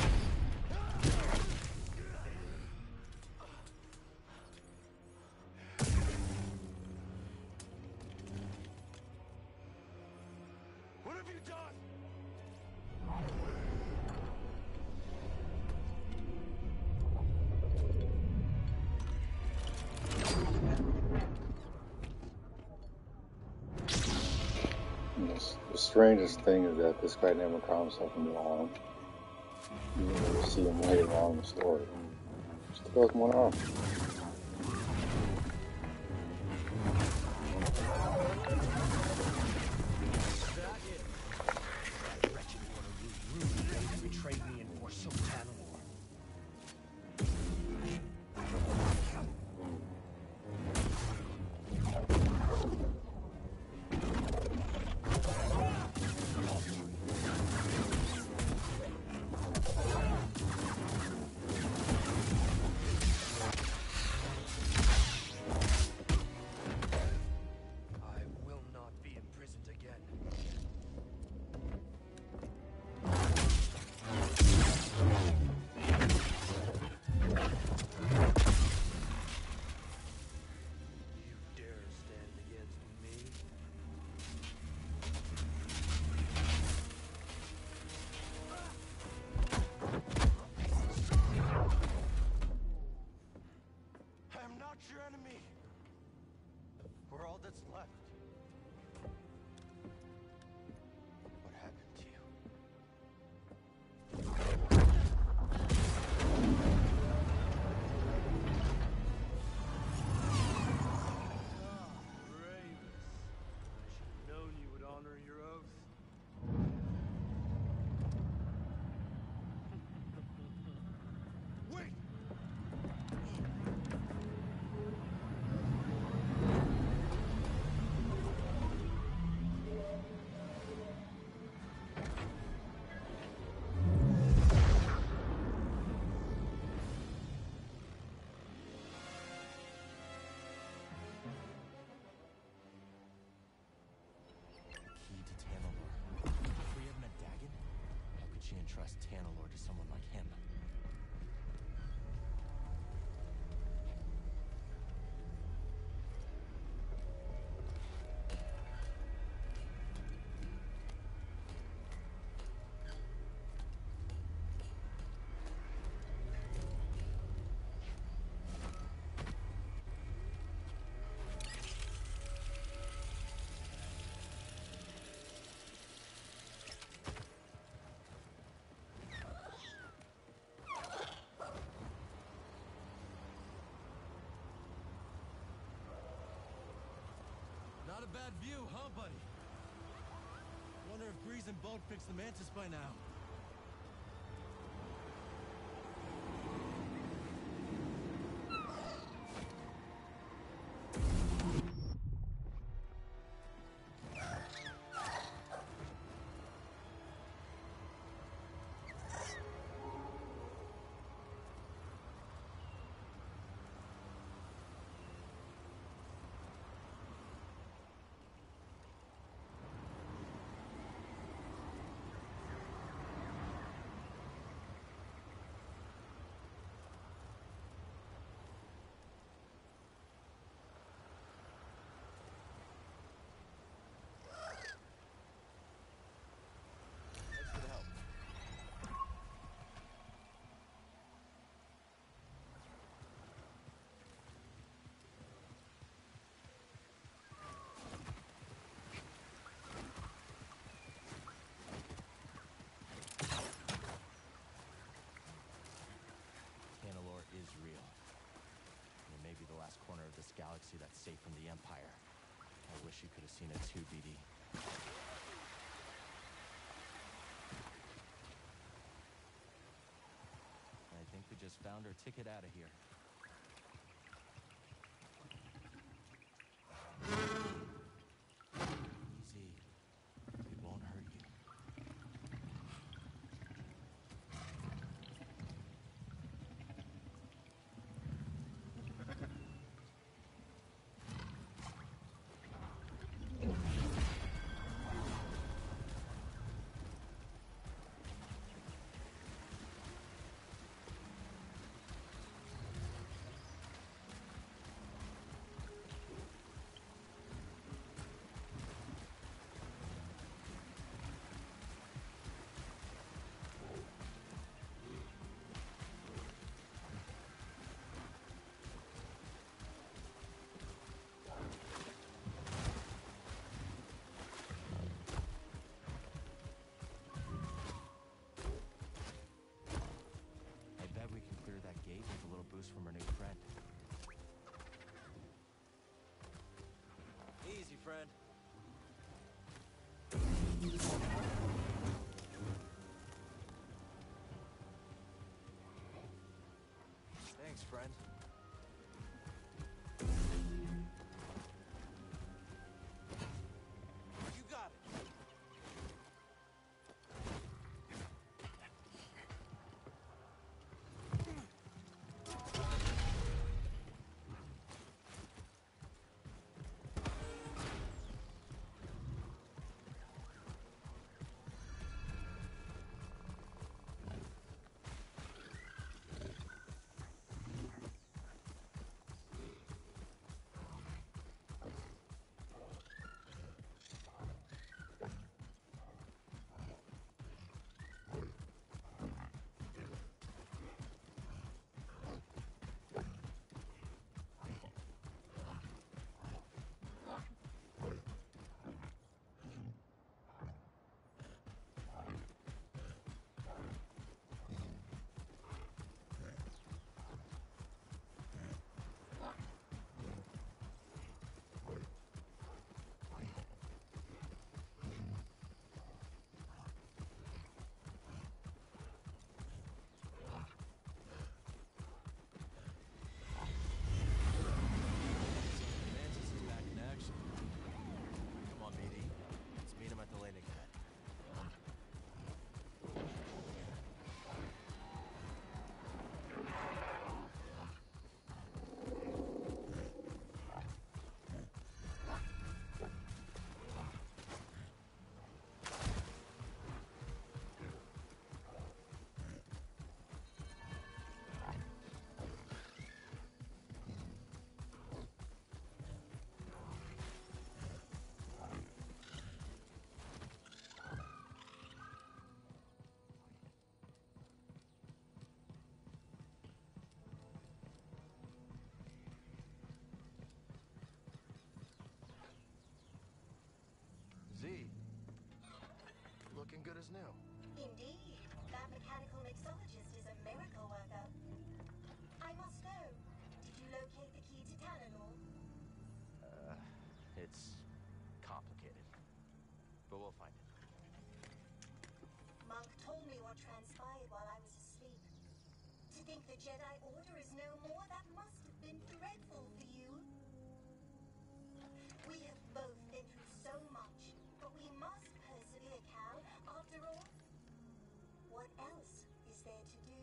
S3: What have you done?
S1: The strangest thing is that this guy never calls himself a moron. You never see him later on in the story. Just goes one arm.
S4: That wretched Waterloo betrayed me and forsook Tanalorr.
S3: Your enemy.
S13: We're all that's left. What happened to you?
S3: Bravest. I should have known you would honor your oath. Wait!
S13: Key to Tanalorr. If we had met Dagon, how could she entrust Tanalorr to someone like him? bad view, huh, buddy? Wonder if Grease and Boat fixed the Mantis by now. Thanks for the help. Tanalorr is real. And it may be the last corner of this galaxy that's safe from the Empire. I wish you could have seen it too, BD. I think we just found our ticket out of here. Easy. We won't hurt you. I bet we can clear that gate with a little boost from our new friend. Easy, friend. Thanks, friend. You got it. Mantis is back in action. Come on, BD. Let's meet him at the landing pad. Z. Looking good as new.
S10: Indeed, that mechanical mixologist is a miracle worker. I must know, did you locate the key to Tanalorr?
S13: It's
S10: think the Jedi Order is no more? That must have been dreadful for you. We have both been through so much, but we must persevere, Cal. After all, what else is there to do?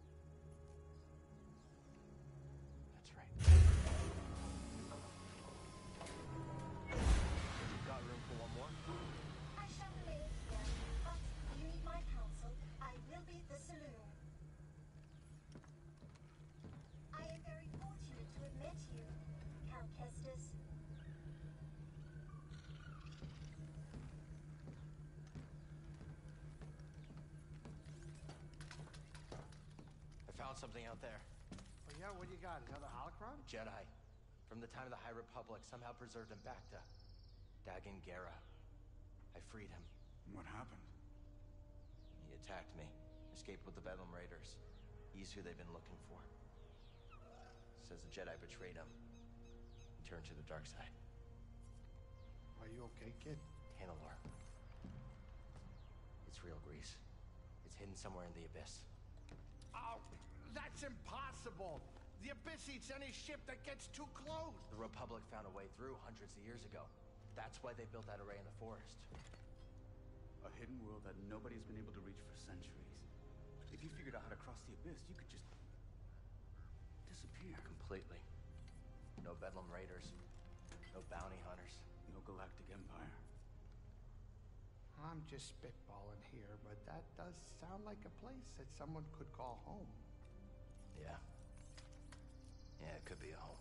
S13: That's right. Got room for one more?
S10: I shall remain here, but if you need my counsel, I will be at the saloon. I am very fortunate to have met you, Cal Kestis.
S13: I found something out there.
S12: Oh yeah, what do you got? Another holocron?
S13: Jedi. From the time of the High Republic, somehow preserved him back to Dagan Gera. I freed him.
S6: What happened?
S13: He attacked me. Escaped with the Bedlam Raiders. He's who they've been looking for. Says the Jedi betrayed him. He turned to the dark side.
S12: Are you okay, kid?
S13: Tanalor. It's real, Grease. It's hidden somewhere in the Abyss.
S12: Oh, that's impossible! The Abyss eats any ship that gets too close!
S13: The Republic found a way through hundreds of years ago. That's why they built that array in the forest.
S6: A hidden world that nobody's been able to reach for centuries. If you figured out how to cross the Abyss, you could just disappear.
S13: Completely. No Bedlam Raiders. No bounty hunters.
S6: No galactic empire.
S12: I'm just spitballing here, but that does sound like a place that someone could call home.
S13: Yeah. Yeah, it could be a home.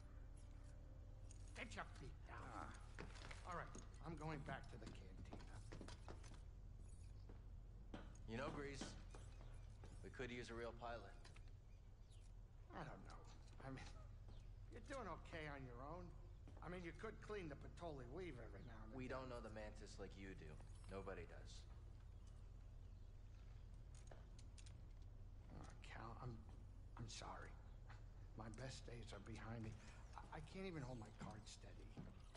S12: Get your feet down. All right, I'm going back to the cantina.
S13: You know, Grease, we could use a real pilot.
S12: I don't know. I mean, you're doing okay on your own. I mean, you could clean the Patoli weave every now and then.
S13: We don't know the Mantis like you do. Nobody does.
S12: Cal, I'm sorry. My best days are behind me. I can't even hold my cards steady.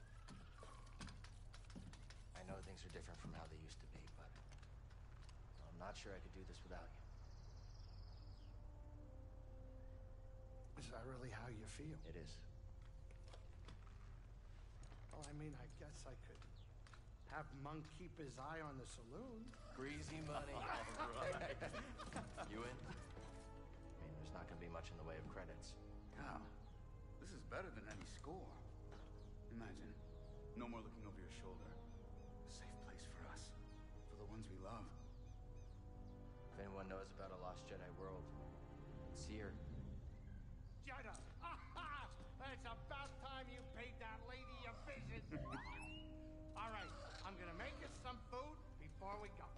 S13: I know things are different from how they used to be, but I'm not sure I could do this without you.
S12: Is that really how you feel?
S13: It is.
S12: Well, I mean, I guess I could have Monk keep his eye on the saloon.
S13: Greasy money. Right. You in? I mean, there's not going to be much in the way of credits.
S6: Cal, this is better than any score. Imagine, no more looking over your shoulder. A safe place for us, for the ones we love.
S13: If anyone knows about a lost Jedi world, it's here.
S12: Jedi! Aha! It's about time you paid that lady a visit. All right, I'm gonna make us some food before we go.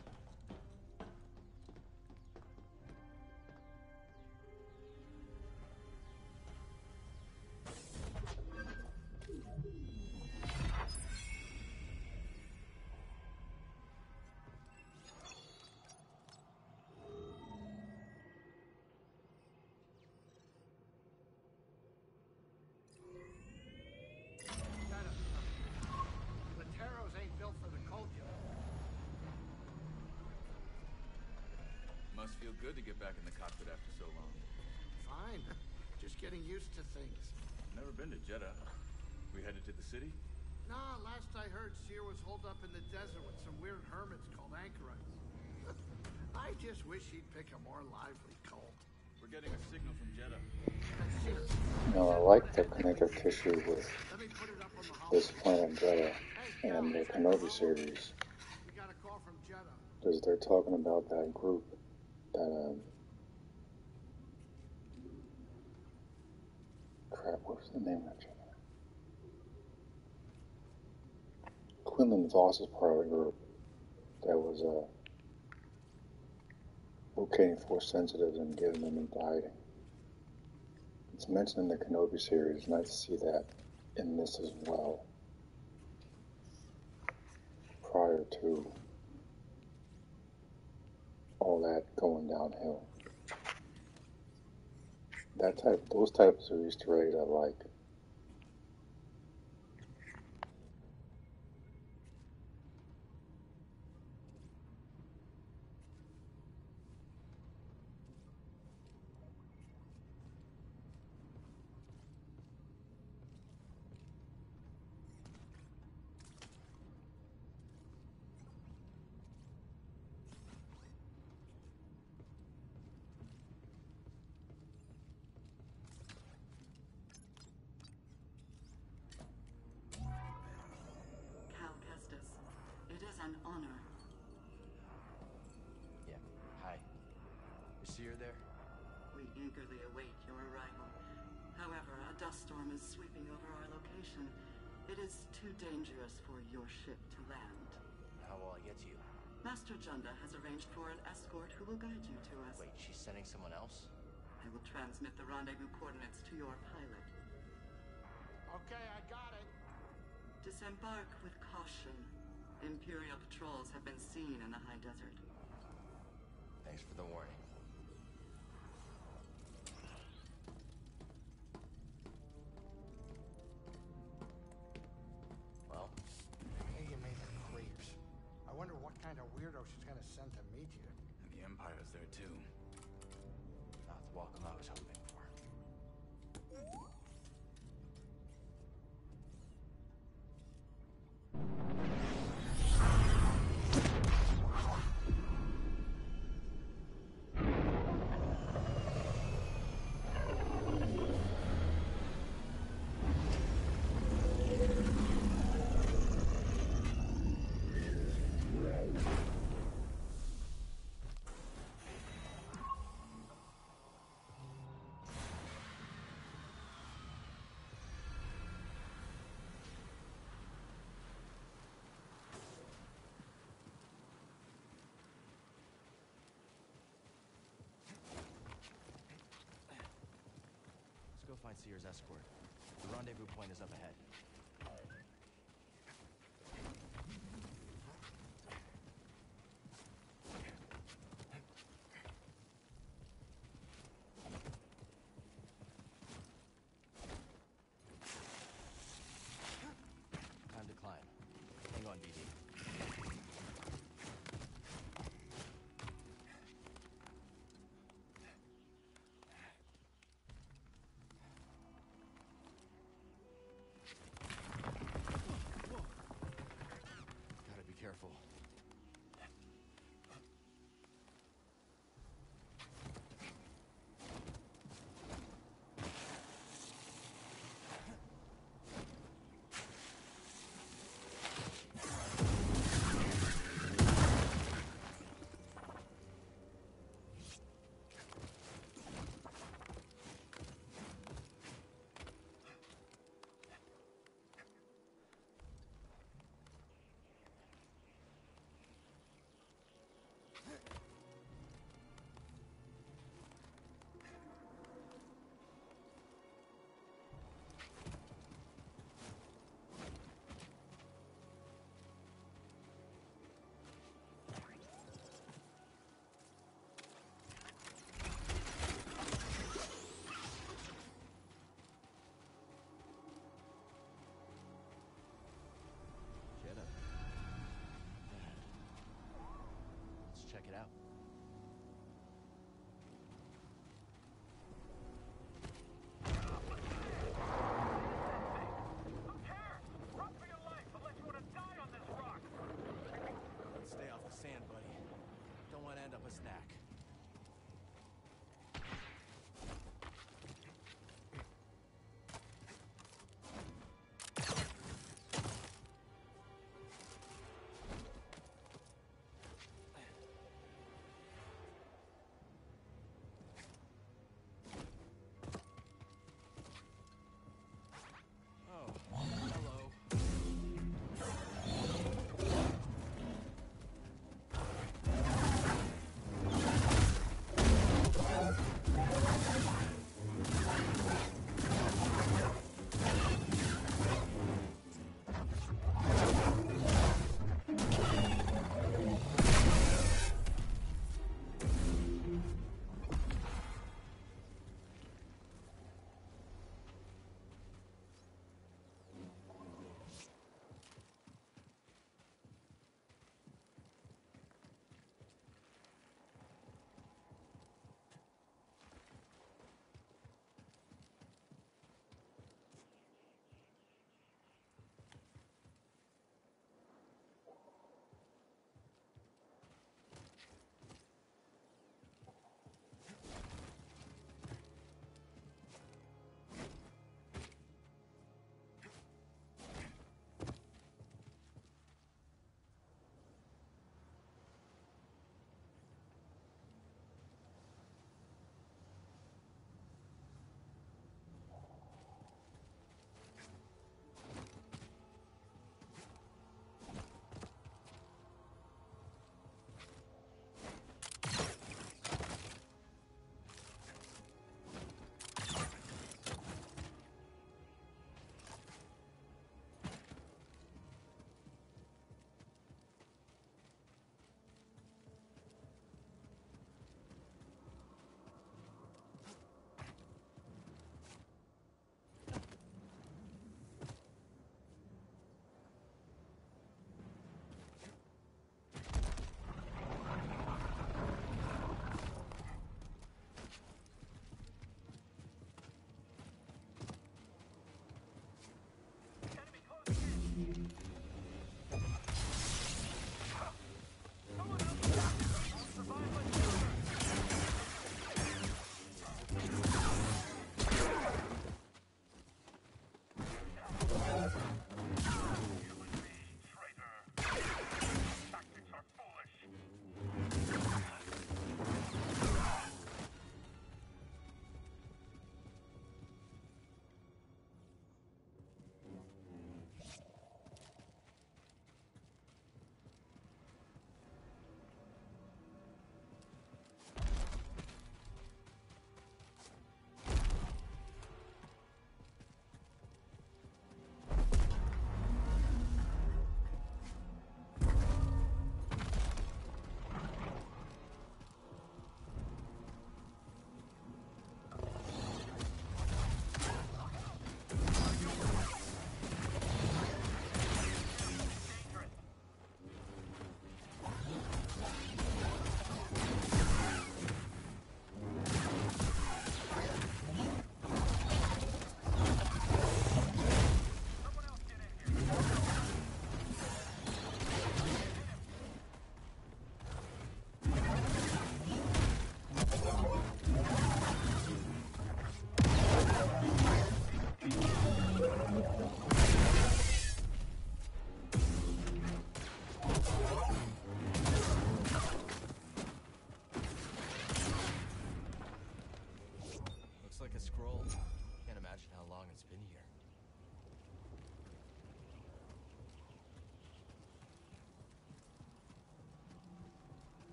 S12: Lateros ain't built for the cold, you know.
S6: Must feel good to get back in the cockpit after so long.
S12: Fine. Just getting used to things.
S6: Never been to Jeddah. We headed to the city?
S12: Nah, last I heard, Seer was holed up in the desert with some weird hermits called anchorites. I just wish he'd pick a more lively cult.
S6: We're getting a signal from Jeddah.
S1: I like the connective tissue with this planet Jeddah and the Kenobi series.
S12: We got a call from Jeddah.
S1: Because they're talking about that group that, crap, what was the name of that channel? Quinlan Voss is part of the group that was locating Force sensitives and getting them into hiding. It's mentioned in the Kenobi series, and I see that in this as well. Prior to all that going downhill. Those types of Easter eggs I like.
S18: honor.
S13: Yeah. Hi. Is Seer there?
S18: We eagerly await your arrival. However, a dust storm is sweeping over our location. It is too dangerous for your ship to land.
S13: How will I get to you?
S18: Master Junda has arranged for an escort who will guide you to us.
S13: Wait, she's sending someone else?
S18: I will transmit the rendezvous coordinates to your pilot.
S12: Okay, I got it.
S18: Disembark with caution. Imperial patrols have been seen in the high desert.
S13: Thanks for the warning. Well?
S12: Hey, you made the creeps. I wonder what kind of weirdo she's gonna send to meet you.
S6: And the Empire's there too.
S13: Not the welcome I was hoping for. Let's go find Seer's escort. The rendezvous point is up ahead. Time to climb. Hang on, BD.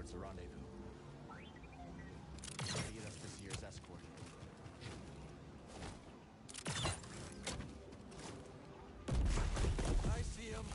S5: towards the rendezvous. Try to get us this year's escort. I see him.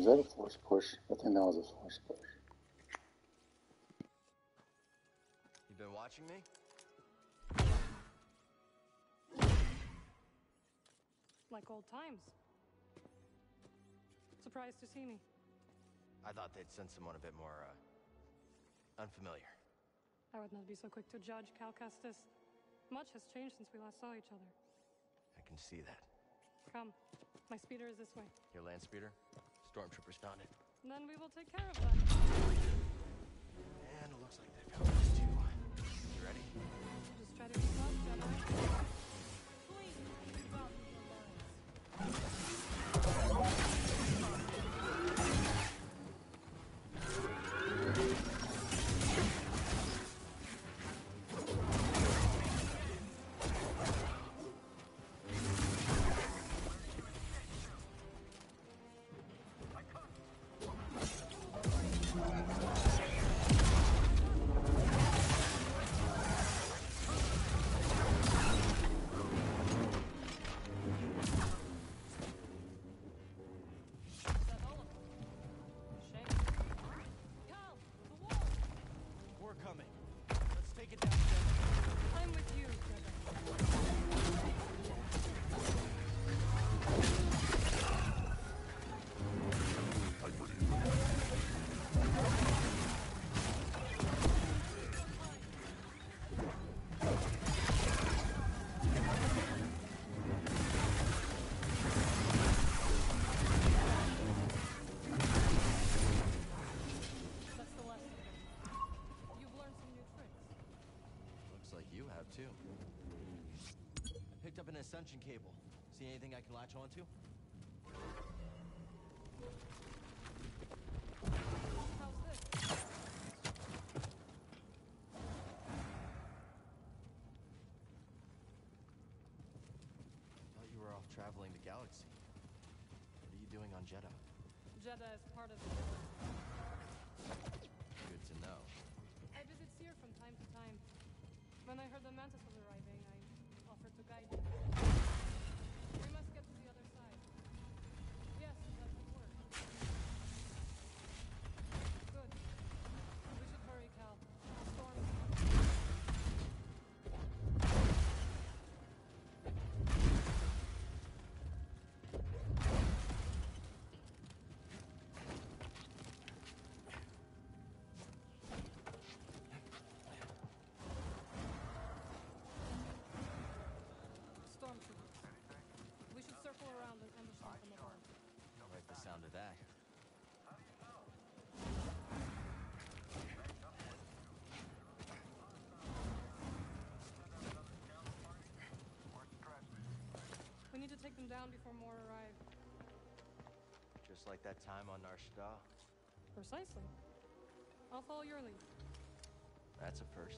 S1: Is that a force push? I think that was a force push.
S13: You been watching me?
S19: Like old times. Surprised to see me.
S13: I thought they'd send someone a bit more, unfamiliar.
S19: I would not be so quick to judge, Cal Kestis. Much has changed since we last saw each other.
S13: I can see that.
S19: Come. My speeder is this way.
S13: Your land speeder? Stormtroopers found it.
S19: Then we will take care of them.
S13: And it looks like they found us too. You ready?
S19: Just try to keep up, Jedi.
S7: Please, keep up with your lines.
S13: We're coming. Let's take it down, Jedi.
S19: I'm with you, That's the lesson. You've learned some new tricks.
S13: Looks like you have too. I picked up an ascension cable. See anything I can latch onto?
S19: How's this?
S13: Thought you were off traveling the galaxy. What are you doing on Jeddah?
S19: Jeddah is part of the
S13: Good to know.
S19: I visit Seer from time to time. When I heard the Mantis was arriving, I offered to guide you. We must get to the other side. Yes, that would work. Good. We should hurry, Cal. The storm is coming. Stormtroopers. We should circle around and ambush them from above.
S13: I like the sound of that.
S19: We need to take them down before more arrive.
S13: Just like that time on Nar Shaddaa.
S19: Precisely. I'll follow your lead.
S13: That's a first.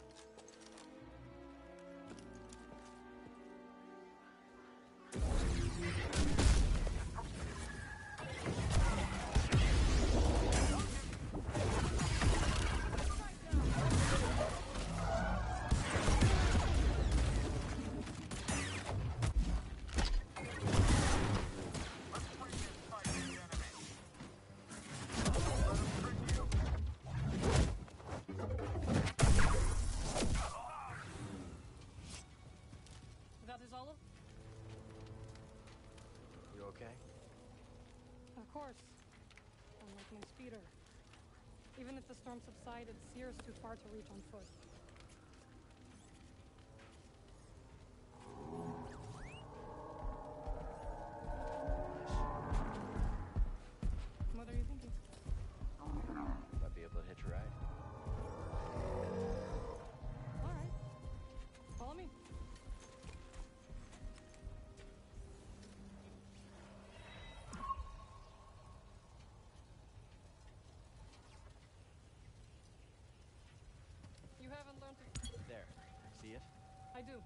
S19: That is all of...
S13: You okay?
S19: Of course. Unlike my speeder. Even if the storm subsided, Seer is too far to reach on foot. What are you thinking?
S13: Might be able to hitch a ride.
S19: All right. Follow me. You haven't learned to...
S13: There. See it?
S19: I do.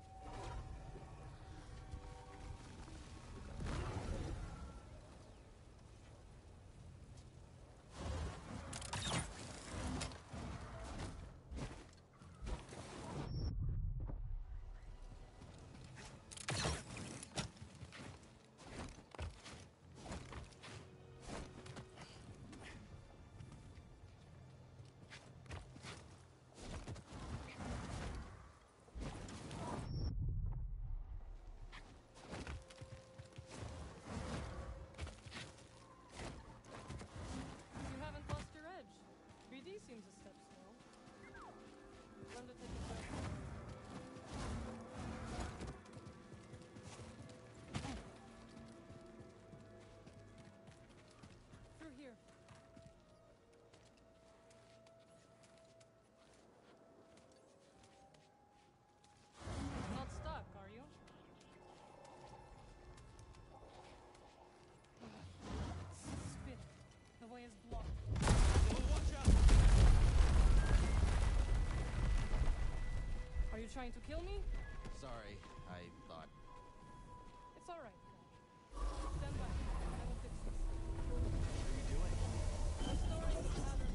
S19: trying to kill me?
S5: Sorry, I thought.
S19: It's alright. Stand by. I will fix this.
S5: What are you doing?
S19: Restoring the pattern.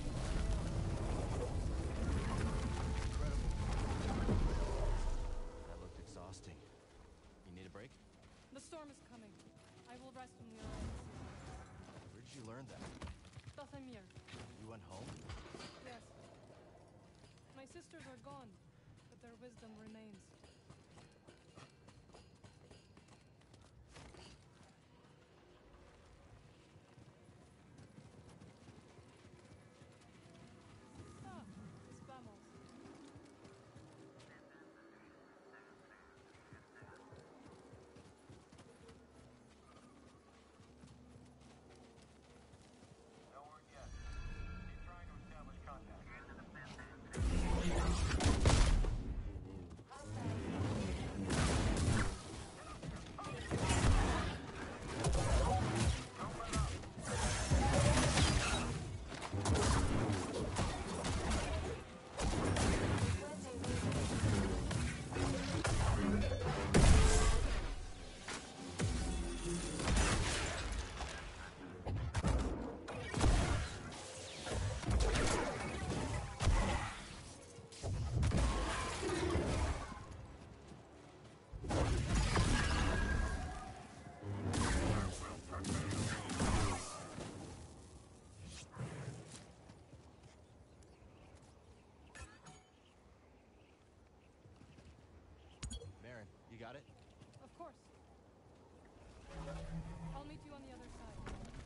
S5: Incredible. That looked exhausting. You need a break?
S19: The storm is coming. I will rest when we arrive.
S5: Where did you learn that?
S19: Dathemir.
S5: You went home?
S19: Yes. My sisters are gone, but their wisdom remains. Ah, it's vamos.
S2: No word yet. Keep trying to establish contact.
S5: Marin, you got it?
S19: Of course. I'll meet you on the other side.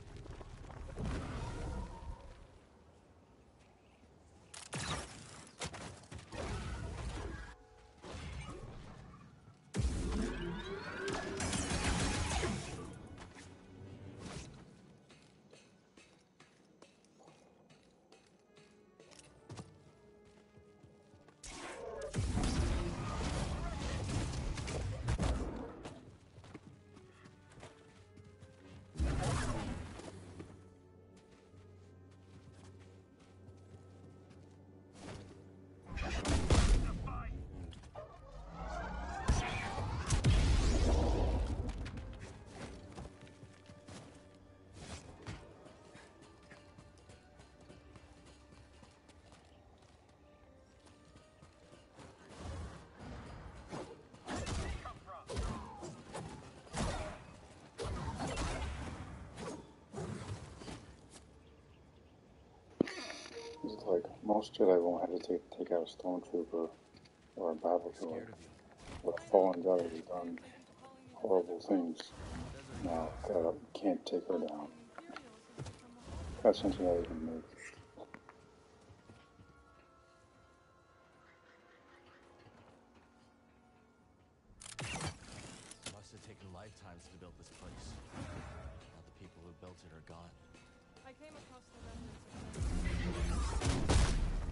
S1: It's like most Jedi won't hesitate to take out a stormtrooper or a battle droid. But Fallen Jedi has done horrible things. Now, God, you can't take her down. That's something that you can make.
S5: Must have taken lifetimes to build this place. Now the people who built it are gone.
S19: I came across the remnants of them.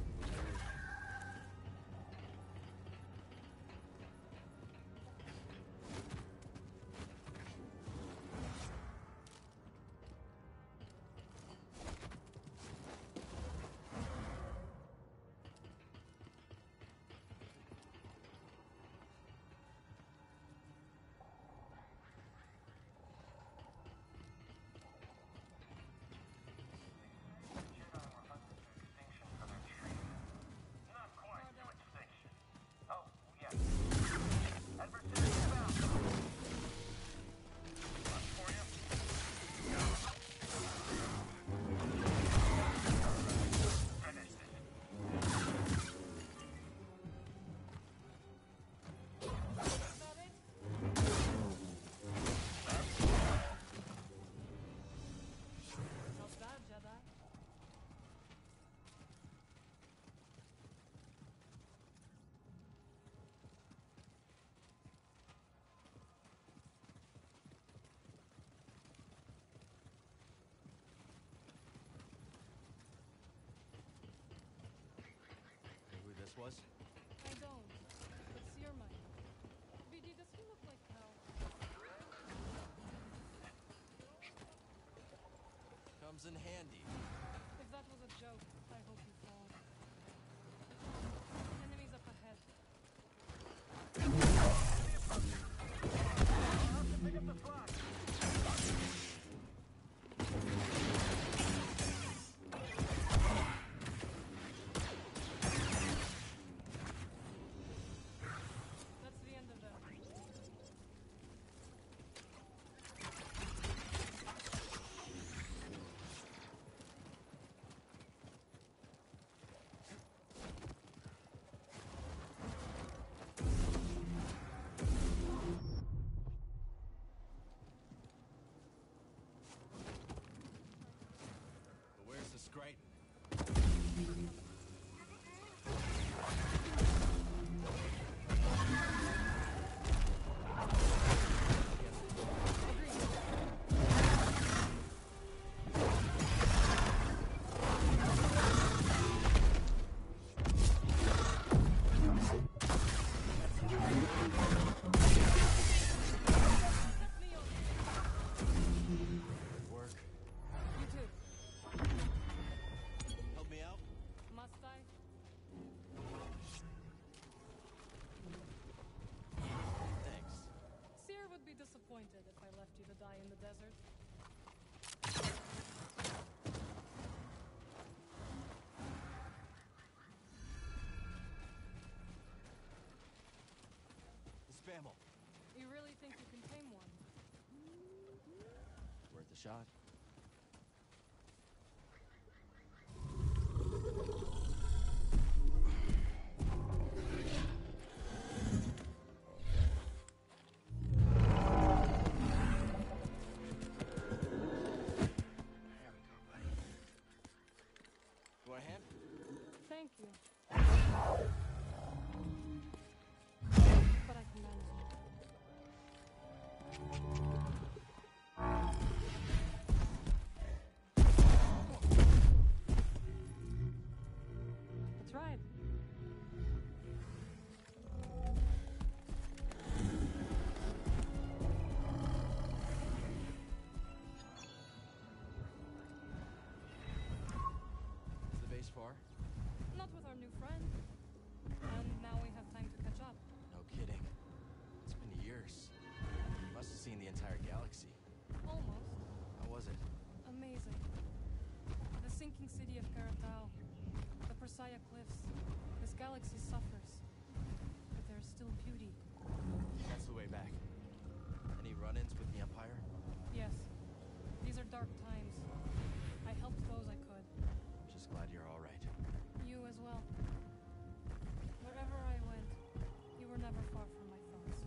S19: Not bad, Jedi.
S5: Know who this was?
S19: I don't. But Seer might. BD, does he look like Cal?
S5: Comes in handy.
S19: If that was a joke, I hope you fall. Enemies up ahead.
S2: Get the slot.
S19: That's the end of them.
S5: But where's the Scraton? Good work.
S19: You too.
S5: Help me out?
S19: Must I?
S5: Thanks.
S19: Seer would be disappointed if I left you to die in the desert.
S5: The Spammel.
S19: You really think you can tame one?
S5: Worth a shot. You want a hand?
S19: Thank you. But I can manage it. That's right.
S5: Is the base far?
S19: Not with our new friend. And now we have time to catch up.
S5: No kidding. It's been years. You must have seen the entire galaxy.
S19: Almost.
S5: How was it?
S19: Amazing. The sinking city of Karatao. The Persaya Cliffs. This galaxy suffers. But there is still beauty.
S5: That's the way back. Any run-ins with the Empire?
S19: Yes. These are dark times. I helped those I could.
S5: Just glad you're all right.
S19: You as well. Wherever I went, you were never far from my thoughts.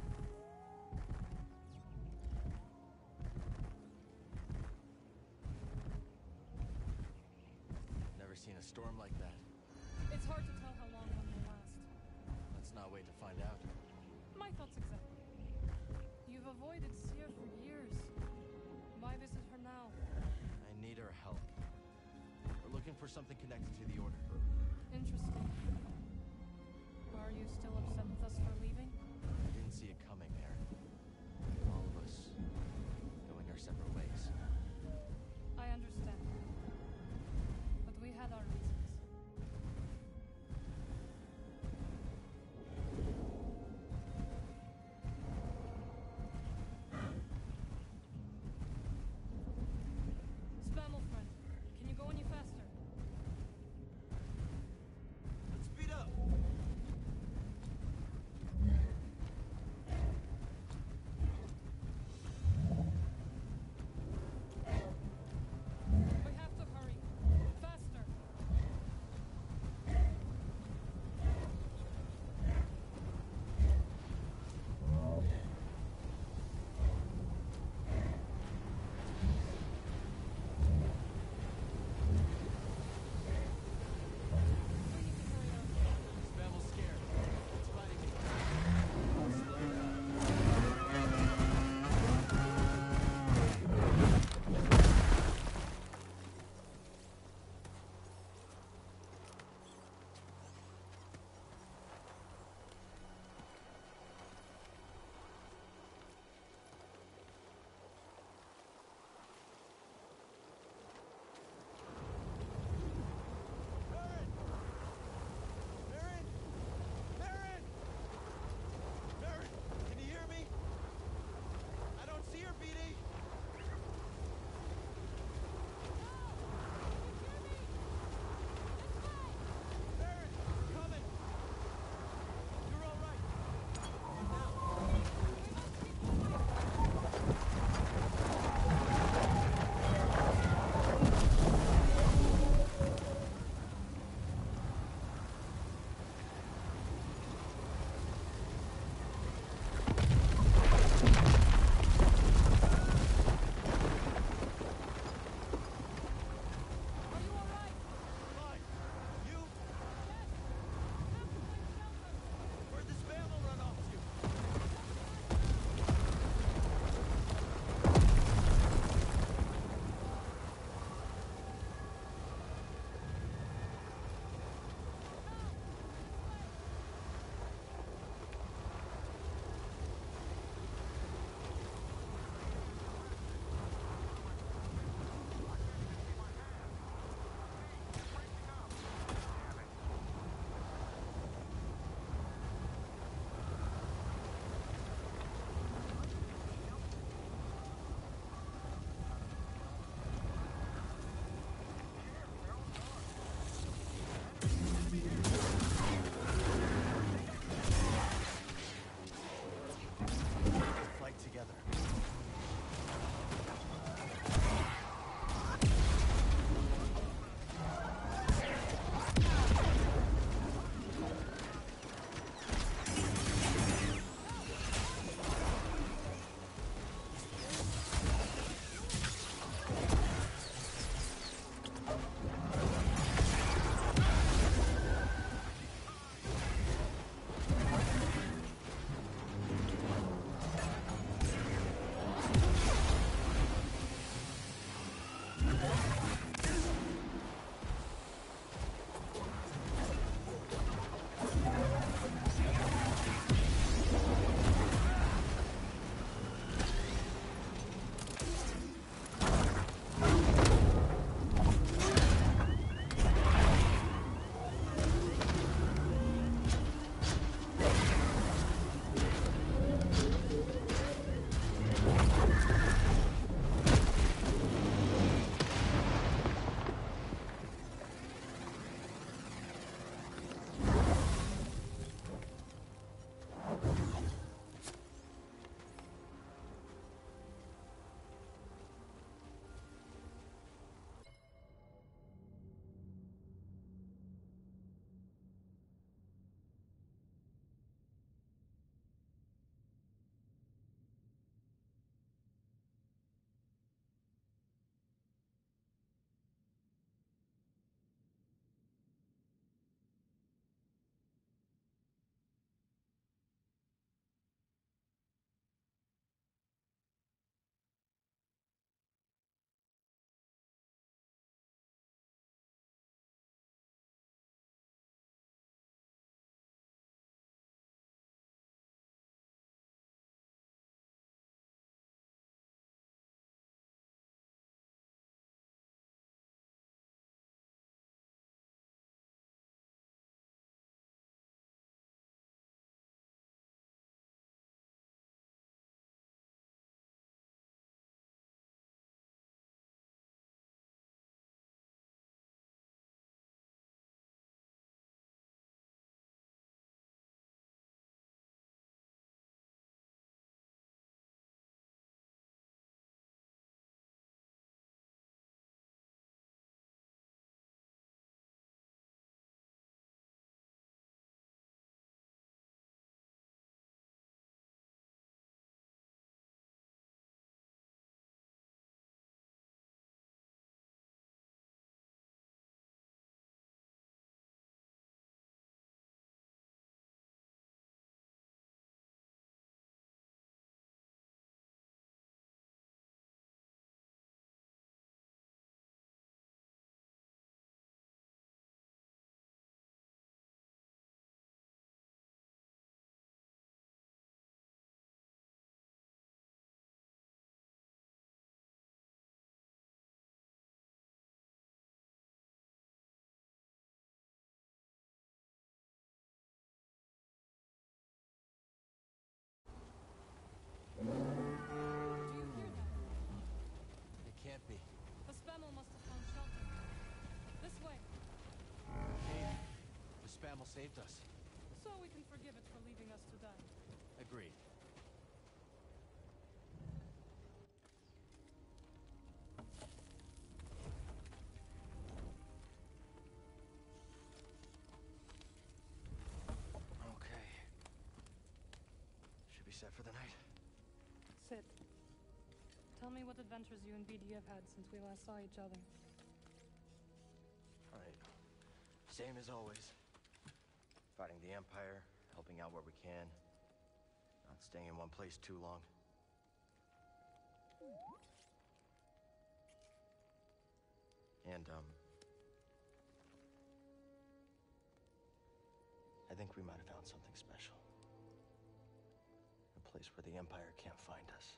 S5: Never seen a storm like that.
S19: It's hard to tell how long one will last.
S5: Let's not wait to find out.
S19: My thoughts exactly. You've avoided Seer for years. Why visit her now?
S5: I need her help. We're looking for something connected to the Order.
S19: Interesting. Are you still upset with us for leaving?
S5: I didn't see it coming, Aaron. All of us going our separate ways.
S19: I understand. But we had our reasons. Spammel friend, can you go any faster?
S5: Let's speed up! Spammel saved us.
S19: So we can forgive it for leaving us to die.
S5: Agreed.
S13: Okay. Should be set for the night.
S19: Sit. Tell me what adventures you and BD have had since we last saw each other.
S13: Alright. Same as always. Fighting the Empire, helping out where we can. Not staying in one place too long. And, I think we might have found something special. A place where the Empire can't find us.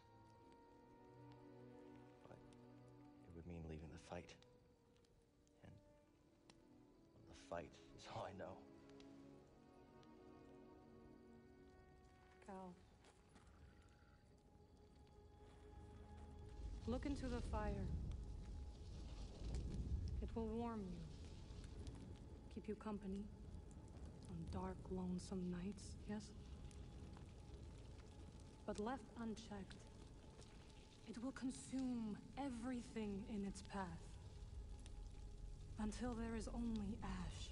S13: But it would mean leaving the fight. And well, the fight is all I know.
S19: Cal. Look into the fire. It will warm you. Keep you company on dark, lonesome nights, yes? But left unchecked, it will consume everything in its path. Until there is only ash.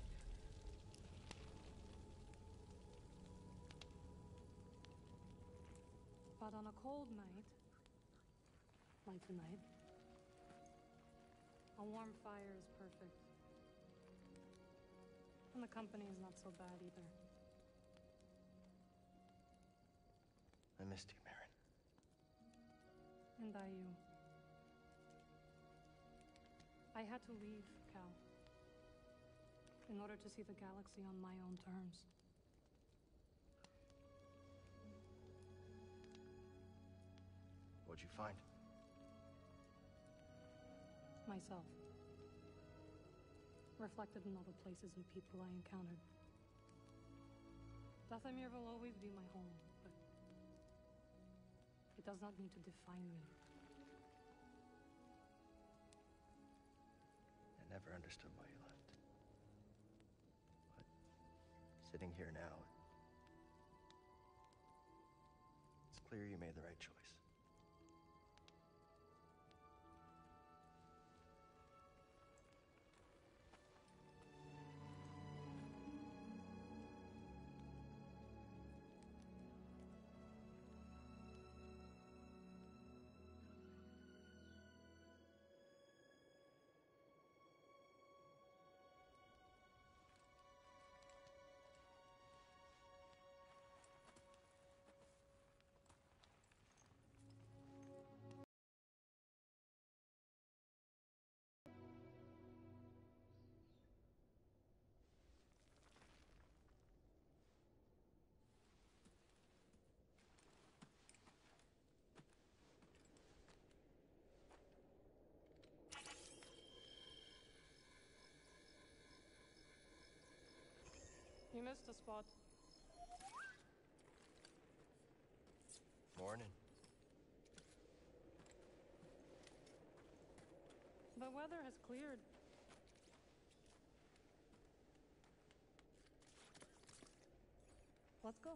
S19: But on a cold night, like tonight, a warm fire is perfect. And the company is not so bad either.
S13: I missed you, Marin.
S19: And I you. I had to leave, Cal. In order to see the galaxy on my own terms.
S13: What'd you find?
S19: Myself. Reflected in all the places and people I encountered. Dathomir will always be my home, but it does not need to define me.
S13: I never understood why you left. But sitting here now, it's clear you made the right choice.
S19: You missed a spot.
S13: Morning.
S19: The weather has cleared. Let's go.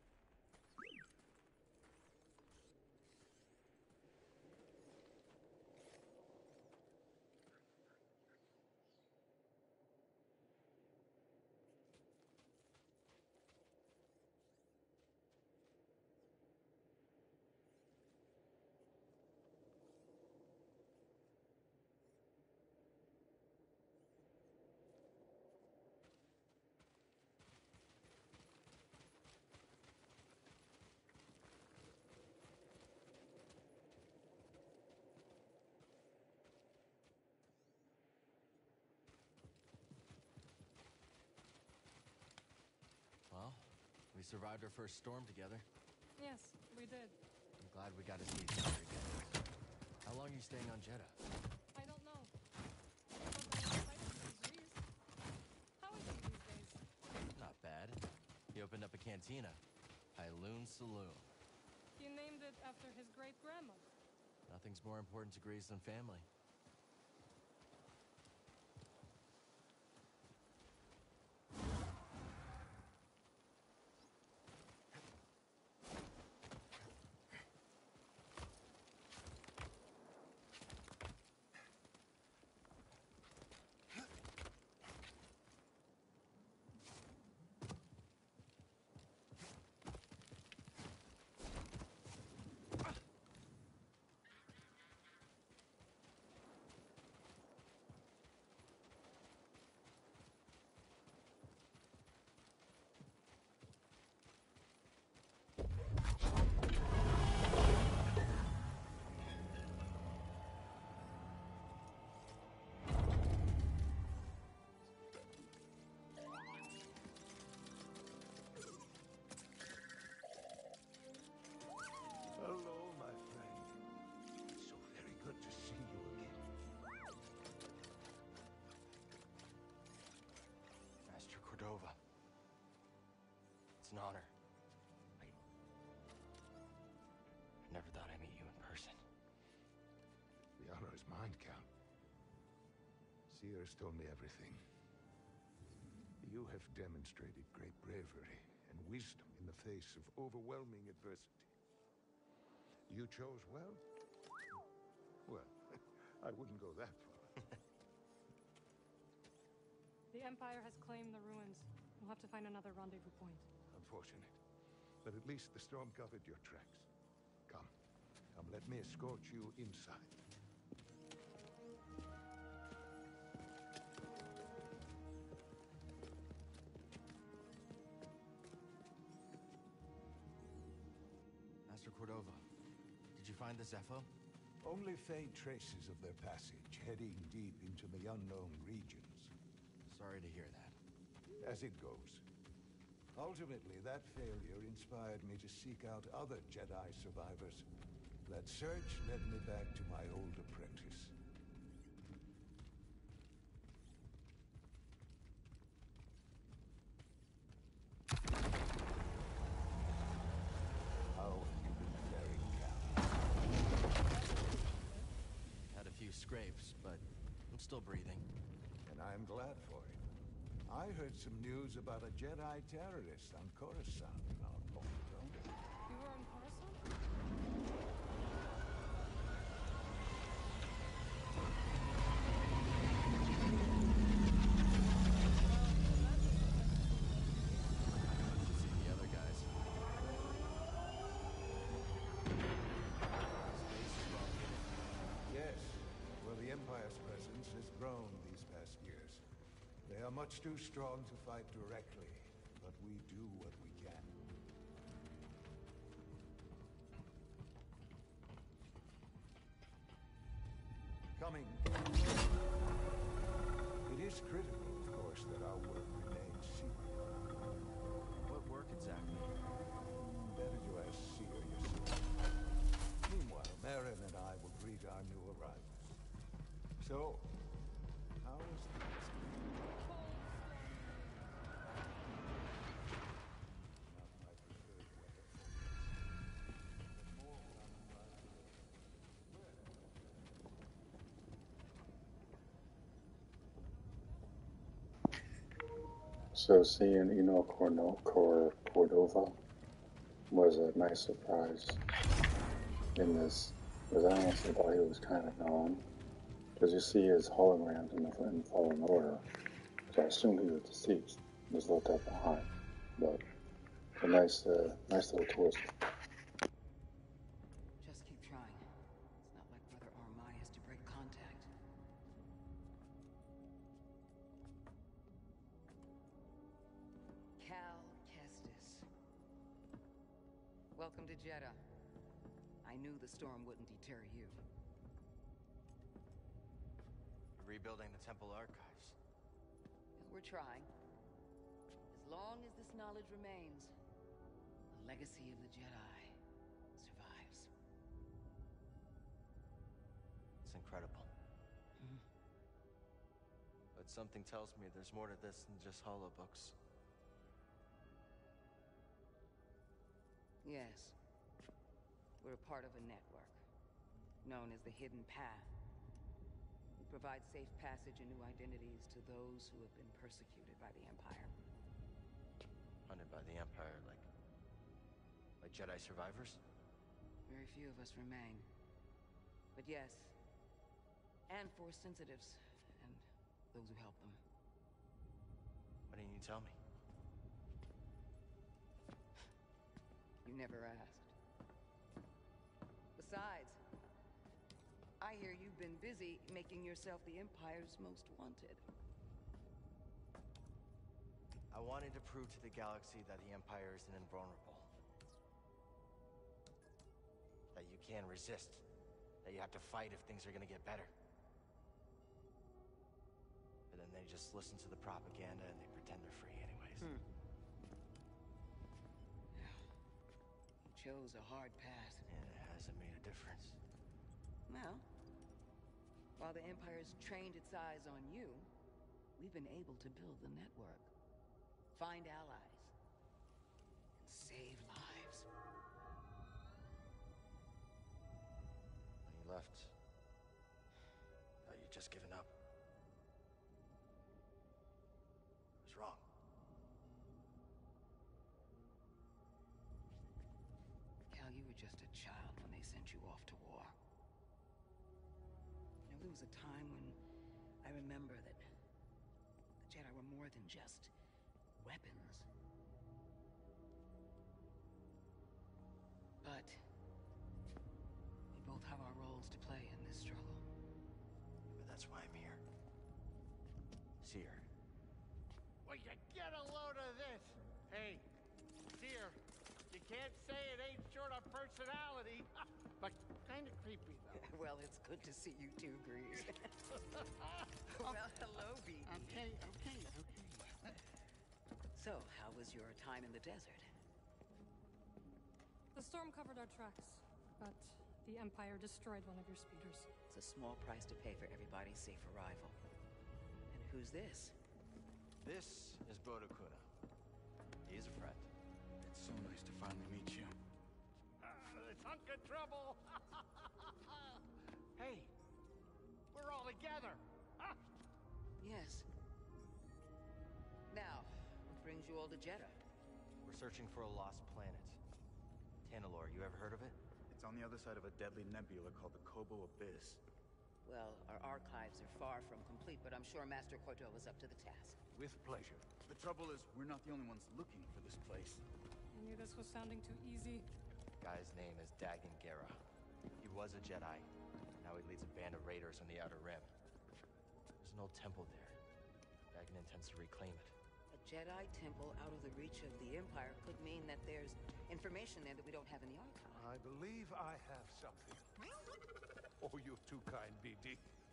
S5: Well, we survived our first storm together.
S19: Yes, we did.
S5: I'm glad we got to see each other again. How long are you staying on Jeddah?
S19: I don't know. But I am excited to see Greece. How is he these days?
S5: Not bad. He opened up a cantina. Pyloon Saloon.
S19: He named it after his great-grandmother.
S5: Nothing's more important to Greece than family.
S13: It's an honor. I never thought I'd meet you in person.
S20: The honor is mine, Cal. Sears told me everything. You have demonstrated great bravery and wisdom in the face of overwhelming adversity. You chose well? Well, I wouldn't go that far.
S19: The Empire has claimed the ruins. We'll have to find another rendezvous point.
S20: Unfortunate. But at least the storm covered your tracks. Come. Come, let me escort you inside.
S13: Master Cordova, did you find the Zepho?
S20: Only faint traces of their passage, heading deep into the unknown regions.
S13: Sorry to hear that.
S20: As it goes. Ultimately, that failure inspired me to seek out other Jedi survivors. That search led me back to my old apprentice. How have you been faring, Cal?
S13: Had a few scrapes, but I'm still breathing.
S20: And I'm glad for it. I heard some news about a Jedi terrorist on Coruscant not long ago.
S19: You were on Coruscant?
S13: See the other guys.
S20: Yes. Well, the Empire's presence has grown these past years. They are much too strong to fight directly, but we do what we can. Coming. It is critical, of course, that our work remains secret.
S13: What work exactly?
S20: Better to ask Seer yourself. Meanwhile, Marin and I will greet our new arrivals. So, how is things?
S1: So seeing Cordova was a nice surprise in this, because I honestly thought he was kind of gone. Because you see his holograms in Fallen Order, so I assumed he was deceased, was left up behind. But a nice little twist.
S16: Just keep trying. It's not like Brother Armai has to break contact. Cal Kestis. Welcome to Jeddah. I knew the storm wouldn't deter you.
S13: Rebuilding the temple archives.
S16: We're trying. As long as this knowledge remains, the legacy of the Jedi survives.
S13: It's incredible.
S16: Mhm.
S13: But something tells me there's more to this than just holobooks.
S16: Yes. We're a part of a network, known as the Hidden Path. We provide safe passage and new identities to those who have been persecuted by the Empire.
S13: Hunted by the Empire, like Jedi survivors?
S16: Very few of us remain. But yes, and Force sensitives, and those who help them.
S13: Why didn't you tell me?
S16: You never asked. Besides, I hear you've been busy making yourself the Empire's most wanted.
S13: I wanted to prove to the galaxy that the Empire isn't invulnerable. That you can resist. That you have to fight if things are gonna get better. But then they just listen to the propaganda and they pretend they're free anyways.
S16: You chose a hard path.
S13: And it hasn't made a difference.
S16: Well, while the Empire's trained its eyes on you, we've been able to build the network. Find allies. save lives.
S13: When you left, thought you'd just given up. I was wrong.
S16: Cal, you were just a child when they sent you off to war. You know, there was a time when I remember that the Jedi were more than just weapons. But we both have our roles to play in this struggle.
S13: But that's why I'm here. Seer.
S12: Well, you get a load of this. Hey, Seer, you can't say it ain't short of personality, but kind of creepy, though.
S16: Well, it's good to see you too, Grease. Well, hello, BD.
S12: Okay.
S16: So, how was your time in the desert?
S19: The storm covered our tracks, but the Empire destroyed one of your speeders.
S16: It's a small price to pay for everybody's safe arrival. And who's this?
S13: This is Bodokuna. He is a friend.
S6: It's so nice to finally meet you.
S12: This hunk of trouble. Hey, we're all together. Huh?
S16: Yes. Now, what brings you all to Jeddah?
S13: We're searching for a lost planet. Tanalorr, you ever heard of it?
S6: It's on the other side of a deadly nebula called the Kobo Abyss.
S16: Well, our archives are far from complete, but I'm sure Master Cordova's up to the task.
S6: With pleasure. The trouble is, we're not the only ones looking for this place.
S19: I knew this was sounding too easy.
S13: Guy's name is Dagan Gera. He was a Jedi. Now he leads a band of raiders on the Outer Rim. There's an old temple there. Dagan intends to reclaim it.
S16: A Jedi temple out of the reach of the Empire could mean that there's information there that we don't have in the archive.
S20: I believe I have something. Oh, you're too kind, BD.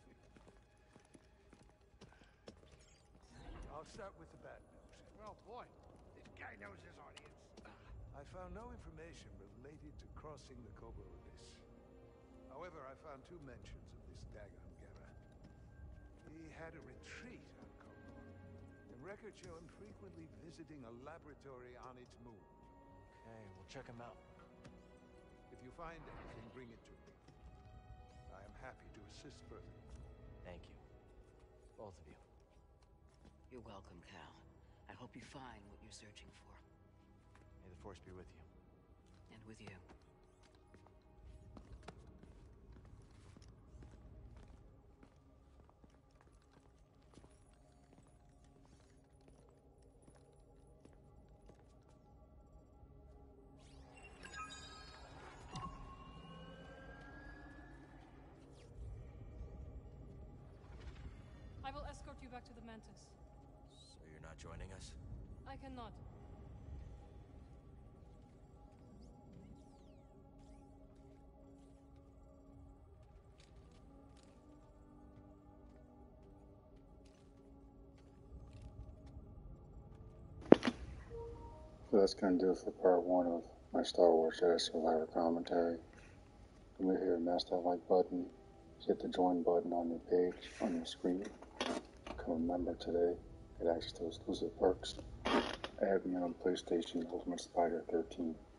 S20: I'll start with the bad news.
S12: Oh, boy. This guy knows his audience.
S20: I found no information related to crossing the Kobo Abyss. However, I found two mentions of this Dagan Gera. He had a retreat on Kobo, and records show him frequently visiting a laboratory on its moon.
S13: Okay, we'll check him out.
S20: If you find anything, bring it to me. I am happy to assist further.
S13: Thank you. Both of you.
S16: You're welcome, Cal. I hope you find what you're searching for.
S13: May the Force be with you.
S16: And with you.
S19: I will escort you back to the Mantis.
S13: So you're not joining us?
S19: I cannot.
S1: So that's going to do it for part 1 of my Star Wars Jedi Survivor commentary. You may hit master like button, hit the join button on your page, on your screen. Become a member today, get access to exclusive perks. Add me on PlayStation Ultimate Spider 13.